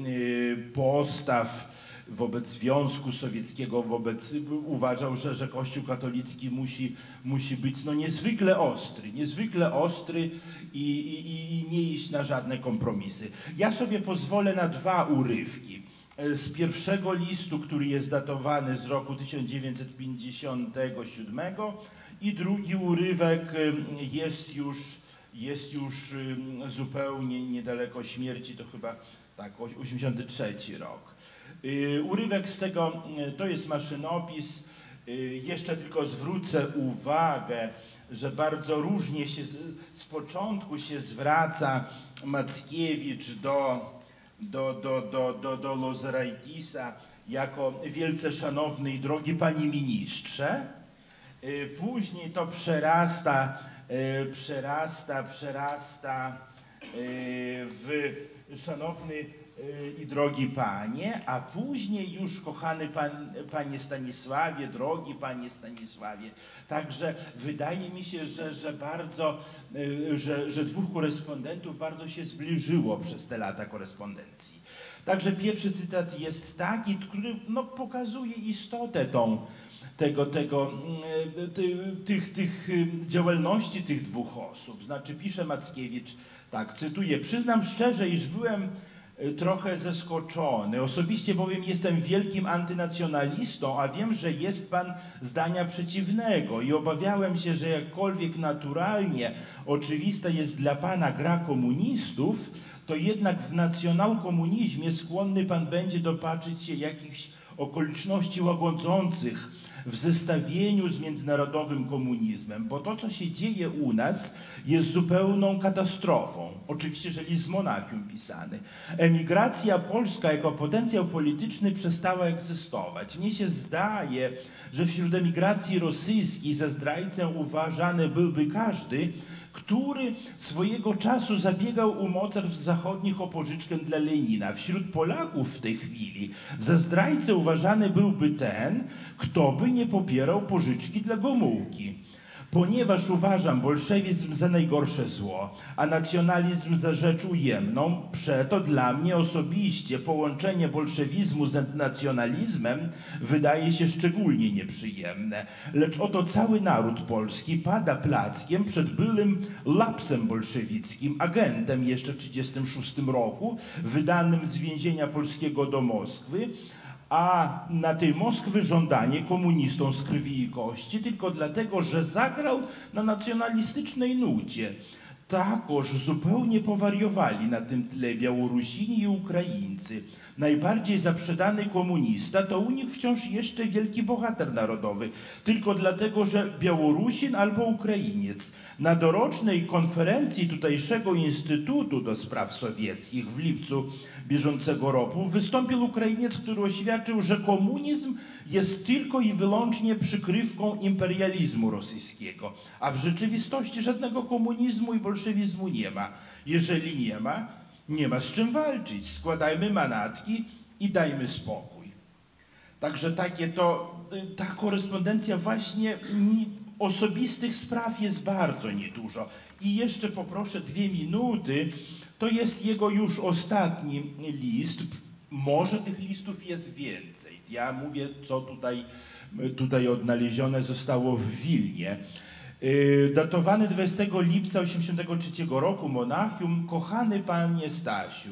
postaw, wobec Związku Sowieckiego, wobec, uważał, że, że Kościół katolicki musi, musi być no, niezwykle ostry, niezwykle ostry i, i, i nie iść na żadne kompromisy. Ja sobie pozwolę na dwa urywki. Z pierwszego listu, który jest datowany z roku tysiąc dziewięćset pięćdziesiątego siódmego i drugi urywek jest już, jest już zupełnie niedaleko śmierci, to chyba tak, osiemdziesiąty trzeci rok. Urywek z tego, to jest maszynopis. Jeszcze tylko zwrócę uwagę, że bardzo różnie się z, z początku się zwraca Mackiewicz do, do, do, do, do, do Lozoraitisa jako wielce szanowny i drogi panie ministrze. Później to przerasta, przerasta, przerasta w szanowny i drogi panie, a później już kochany pan, panie Stanisławie, drogi panie Stanisławie. Także wydaje mi się, że, że bardzo, że, że dwóch korespondentów bardzo się zbliżyło przez te lata korespondencji. Także pierwszy cytat jest taki, który no, pokazuje istotę tą, tego, tego, ty, tych, tych działalności tych dwóch osób. Znaczy pisze Mackiewicz, tak, cytuję, przyznam szczerze, iż byłem trochę zaskoczony. Osobiście bowiem jestem wielkim antynacjonalistą, a wiem, że jest pan zdania przeciwnego i obawiałem się, że jakkolwiek naturalnie oczywista jest dla pana gra komunistów, to jednak w nacjonalkomunizmie skłonny pan będzie dopatrzyć się jakichś okoliczności łagodzących w zestawieniu z międzynarodowym komunizmem, bo to, co się dzieje u nas, jest zupełną katastrofą. Oczywiście, jeżeli z Monachium pisany. Emigracja polska jako potencjał polityczny przestała egzystować. Mnie się zdaje, że wśród emigracji rosyjskiej za zdrajcę uważany byłby każdy, który swojego czasu zabiegał u mocarstw zachodnich o pożyczkę dla Lenina. Wśród Polaków w tej chwili za zdrajcę uważany byłby ten, kto by nie popierał pożyczki dla Gomułki. Ponieważ uważam bolszewizm za najgorsze zło, a nacjonalizm za rzecz ujemną, przeto dla mnie osobiście połączenie bolszewizmu z nacjonalizmem wydaje się szczególnie nieprzyjemne. Lecz oto cały naród polski pada plackiem przed byłym lapsem bolszewickim, agentem jeszcze w tysiąc dziewięćset trzydziestym szóstym roku, wydanym z więzienia polskiego do Moskwy, a na tej Moskwy żądanie komunistom z krwi i kości tylko dlatego, że zagrał na nacjonalistycznej nucie. Takoż zupełnie powariowali na tym tle Białorusini i Ukraińcy. Najbardziej zaprzedany komunista to u nich wciąż jeszcze wielki bohater narodowy, tylko dlatego, że Białorusin albo Ukrainiec. Na dorocznej konferencji tutejszego Instytutu do Spraw Sowieckich w lipcu bieżącego roku wystąpił Ukrainiec, który oświadczył, że komunizm jest tylko i wyłącznie przykrywką imperializmu rosyjskiego, a w rzeczywistości żadnego komunizmu i bolszewizmu nie ma. Jeżeli nie ma, nie ma z czym walczyć. Składajmy manatki i dajmy spokój. Także takie to, ta korespondencja właśnie osobistych spraw jest bardzo niedużo. I jeszcze poproszę dwie minuty. To jest jego już ostatni list. Może tych listów jest więcej. Ja mówię, co tutaj, tutaj odnalezione zostało w Wilnie. Datowany dwudziestego lipca tysiąc dziewięćset osiemdziesiątego trzeciego roku, Monachium. Kochany panie Stasiu,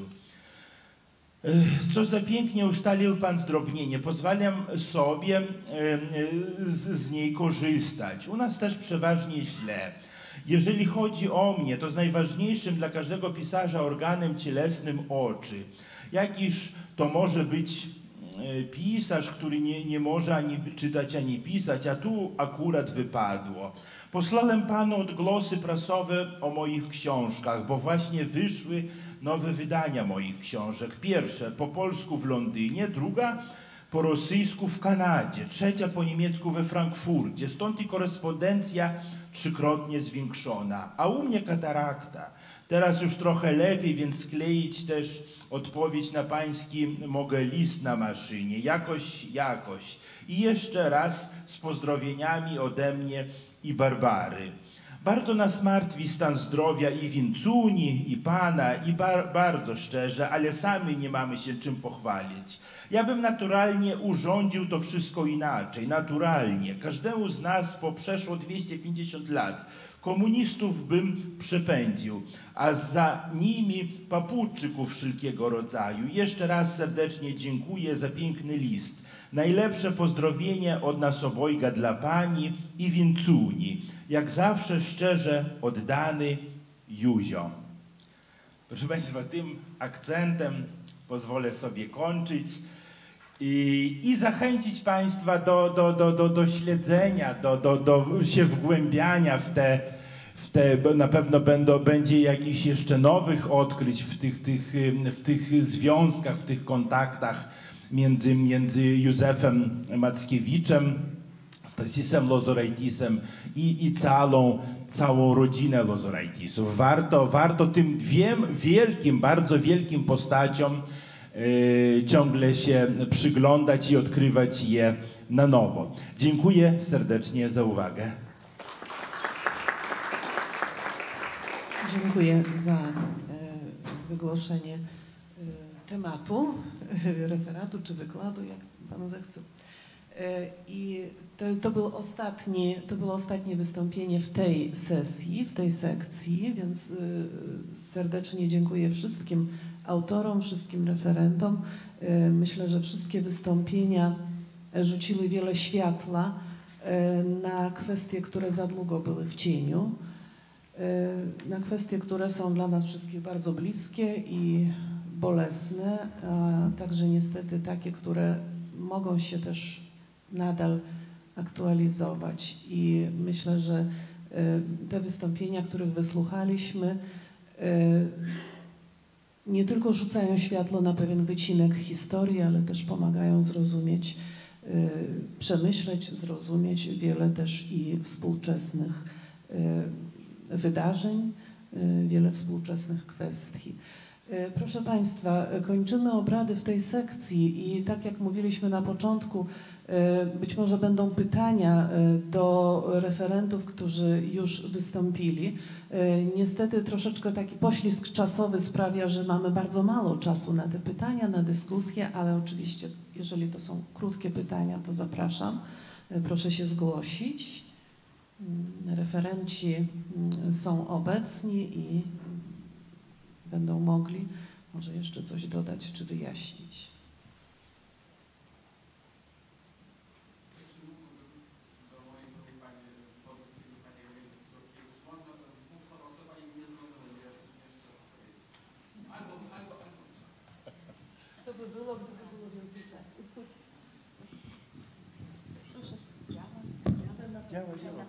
co za pięknie ustalił pan zdrobnienie. Pozwalam sobie z, z niej korzystać. U nas też przeważnie źle. Jeżeli chodzi o mnie, to z najważniejszym dla każdego pisarza organem cielesnym oczy. Jakiż to może być pisarz, który nie, nie może ani czytać, ani pisać, a tu akurat wypadło. Posłałem panu odgłosy prasowe o moich książkach, bo właśnie wyszły nowe wydania moich książek. Pierwsze po polsku w Londynie, druga po rosyjsku w Kanadzie, trzecia po niemiecku we Frankfurcie. Stąd i korespondencja trzykrotnie zwiększona. A u mnie katarakta. Teraz już trochę lepiej, więc skleić też odpowiedź na pański mogę list na maszynie. Jakoś, jakoś. I jeszcze raz z pozdrowieniami ode mnie i Barbary. Bardzo nas martwi stan zdrowia i Wincuni, i pana, i bar bardzo szczerze, ale sami nie mamy się czym pochwalić. Ja bym naturalnie urządził to wszystko inaczej, naturalnie. Każdemu z nas po przeszło dwieście pięćdziesiąt lat komunistów bym przepędził, a za nimi papuczyków wszelkiego rodzaju. Jeszcze raz serdecznie dziękuję za piękny list. Najlepsze pozdrowienie od nas obojga dla pani i Wincuni. Jak zawsze szczerze oddany Józio. Proszę państwa, tym akcentem pozwolę sobie kończyć i, i zachęcić państwa do, do, do, do, do śledzenia, do, do, do się wgłębiania w te, w te, na pewno będą, będzie jakichś jeszcze nowych odkryć w tych, tych, w tych związkach, w tych kontaktach między, między Józefem Mackiewiczem, Stasisem Lozoraitisem i, i całą, całą rodzinę Lozoraitisów. Warto, warto tym dwiem wielkim, bardzo wielkim postaciom yy, ciągle się przyglądać i odkrywać je na nowo. Dziękuję serdecznie za uwagę. Dziękuję za e, wygłoszenie e, tematu, referatu czy wykładu, jak pan zechce. I to, to, był ostatni, to było ostatnie wystąpienie w tej sesji, w tej sekcji, więc serdecznie dziękuję wszystkim autorom, wszystkim referentom. Myślę, że wszystkie wystąpienia rzuciły wiele światła na kwestie, które za długo były w cieniu, na kwestie, które są dla nas wszystkich bardzo bliskie i bolesne, a także niestety takie, które mogą się też nadal aktualizować. I myślę, że te wystąpienia, których wysłuchaliśmy, nie tylko rzucają światło na pewien wycinek historii, ale też pomagają zrozumieć, przemyśleć, zrozumieć wiele też i współczesnych wydarzeń, wiele współczesnych kwestii. Proszę państwa, kończymy obrady w tej sekcji i tak jak mówiliśmy na początku, Być może będą pytania do referentów, którzy już wystąpili. Niestety troszeczkę taki poślizg czasowy sprawia, że mamy bardzo mało czasu na te pytania, na dyskusję, ale oczywiście, jeżeli to są krótkie pytania, to zapraszam. Proszę się zgłosić. Referenci są obecni i będą mogli może jeszcze coś dodać czy wyjaśnić. Co by było, gdyby było więcej czasu? Proszę, działa? Działa, działa.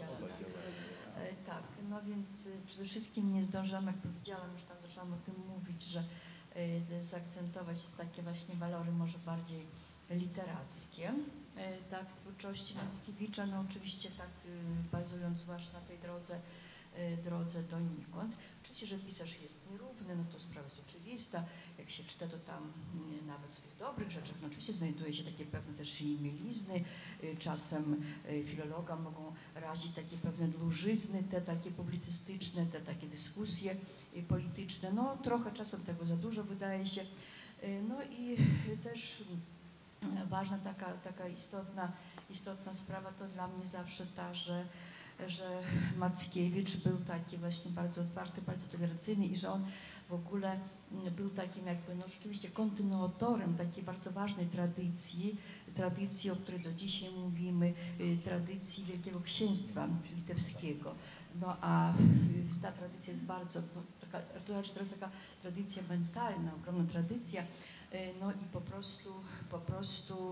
Tak, no więc przede wszystkim nie zdążyłam, jak powiedziałam, już tam zaczęłam o tym mówić, że y, zaakcentować takie właśnie walory może bardziej literackie, y, tak, twórczości Mackiewicza, no oczywiście tak y, bazując zwłaszcza na tej drodze, y, drodze donikąd. Oczywiście, że pisarz jest nierówny, no to sprawa jest oczywista, jak się czyta, to tam y, nawet w tych dobrych rzeczach, no oczywiście znajduje się takie pewne też mielizny, y, czasem y, filologa mogą razić takie pewne dłużyzny, te takie publicystyczne, te takie dyskusje y, polityczne, no trochę czasem tego za dużo wydaje się, y, no i y, też y, ważna taka, taka istotna, istotna sprawa to dla mnie zawsze ta, że że Mackiewicz był taki właśnie bardzo otwarty, bardzo tolerancyjny i że on w ogóle był takim jakby, no rzeczywiście kontynuatorem takiej bardzo ważnej tradycji, tradycji, o której do dzisiaj mówimy, tradycji Wielkiego Księstwa Litewskiego. No a ta tradycja jest bardzo, no, taka, to znaczy teraz taka tradycja mentalna, ogromna tradycja, no i po prostu, po prostu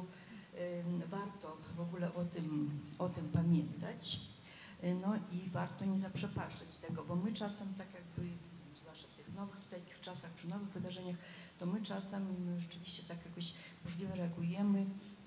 warto w ogóle o tym, o tym pamiętać. No i warto nie zaprzepaszczać tego, bo my czasem tak jakby, zwłaszcza w tych nowych takich czasach, przy nowych wydarzeniach, to my czasem rzeczywiście tak jakoś możliwie reagujemy,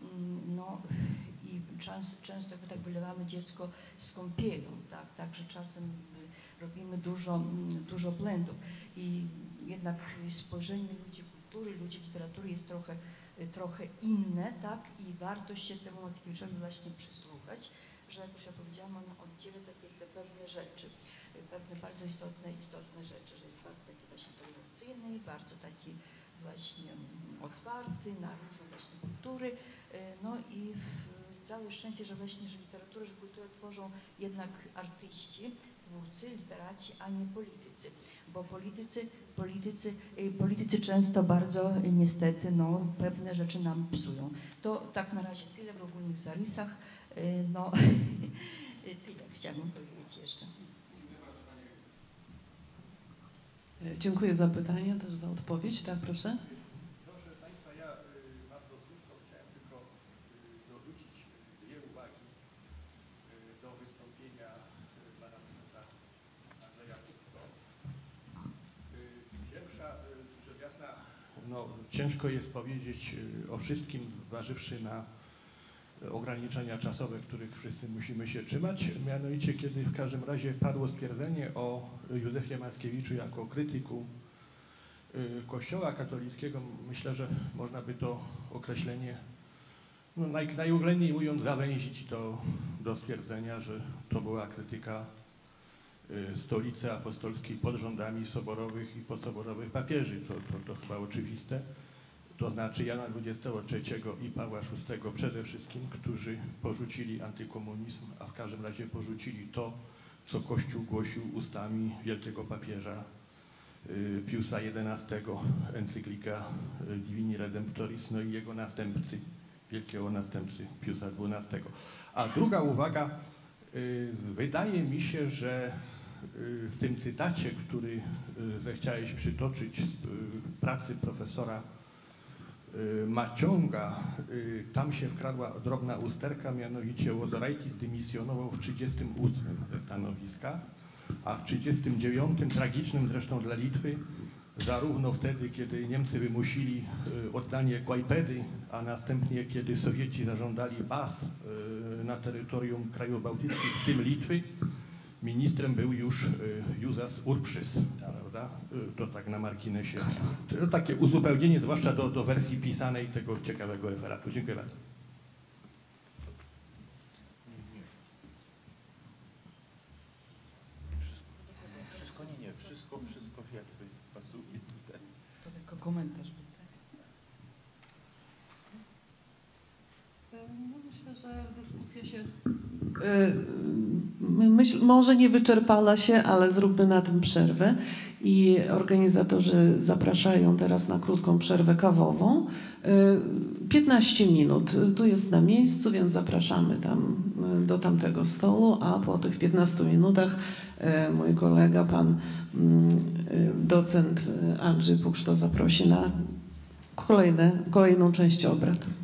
no i często, często jakby tak wylewamy dziecko z kąpielą, tak, także czasem robimy dużo, dużo błędów i jednak spojrzenie ludzi kultury, ludzi literatury jest trochę, trochę inne, tak, i warto się temu Mackiewiczowi właśnie przysłuchać, że jak już ja powiedziałam, on oddziela takie te pewne rzeczy, pewne bardzo istotne, istotne rzeczy, że jest bardzo taki właśnie tolerancyjny, bardzo taki właśnie otwarty na różne właśnie kultury, no i całe szczęście, że właśnie, że literaturę, że kulturę tworzą jednak artyści, twórcy, literaci, a nie politycy, bo politycy, politycy, politycy często bardzo niestety, no, pewne rzeczy nam psują. To tak na razie tyle w ogólnych zarysach. No, tyle chciałabym powiedzieć jeszcze. Dziękuję za pytanie, też za odpowiedź. Tak, proszę. Proszę Państwa, ja bardzo krótko chciałem tylko dorzucić dwie uwagi do wystąpienia pana profesora Andrzeja Kuczko. Pierwsza, rzecz jasna, no, ciężko jest powiedzieć o wszystkim, zważywszy na ograniczenia czasowe, których wszyscy musimy się trzymać, mianowicie kiedy w każdym razie padło stwierdzenie o Józefie Mackiewiczu jako krytyku Kościoła katolickiego, myślę, że można by to określenie, no, naj, najoględniej mówiąc, zawęzić do, do stwierdzenia, że to była krytyka stolicy apostolskiej pod rządami soborowych i podsoborowych papieży. To, to, to chyba oczywiste. To znaczy Jana dwudziestego trzeciego i Pawła szóstego przede wszystkim, którzy porzucili antykomunizm, a w każdym razie porzucili to, co Kościół głosił ustami wielkiego papieża y, Piusa jedenastego, encyklika Divini Redemptoris, no i jego następcy, wielkiego następcy Piusa dwunastego. A druga uwaga, y, wydaje mi się, że y, w tym cytacie, który y, zechciałeś przytoczyć z y, pracy profesora Maciąga, tam się wkradła drobna usterka, mianowicie Łozoraitis dymisjonował w trzydziestym ósmym ze stanowiska, a w trzydziestym dziewiątym, tragicznym zresztą dla Litwy, zarówno wtedy, kiedy Niemcy wymusili oddanie Kłajpedy, a następnie, kiedy Sowieci zażądali baz na terytorium krajów bałtyckich, w tym Litwy, ministrem był już Juozas Urbšys, prawda? To tak na marginesie. To takie uzupełnienie, zwłaszcza do, do wersji pisanej tego ciekawego referatu. Dziękuję bardzo. komentarz. Myślę, że dyskusja się... Myśl, może nie wyczerpała się, ale zróbmy na tym przerwę. I organizatorzy zapraszają teraz na krótką przerwę kawową. piętnaście minut. Tu jest na miejscu, więc zapraszamy tam do tamtego stołu, a po tych piętnastu minutach mój kolega, pan docent Andrzej Pukszto zaprosi na kolejne, kolejną część obrad.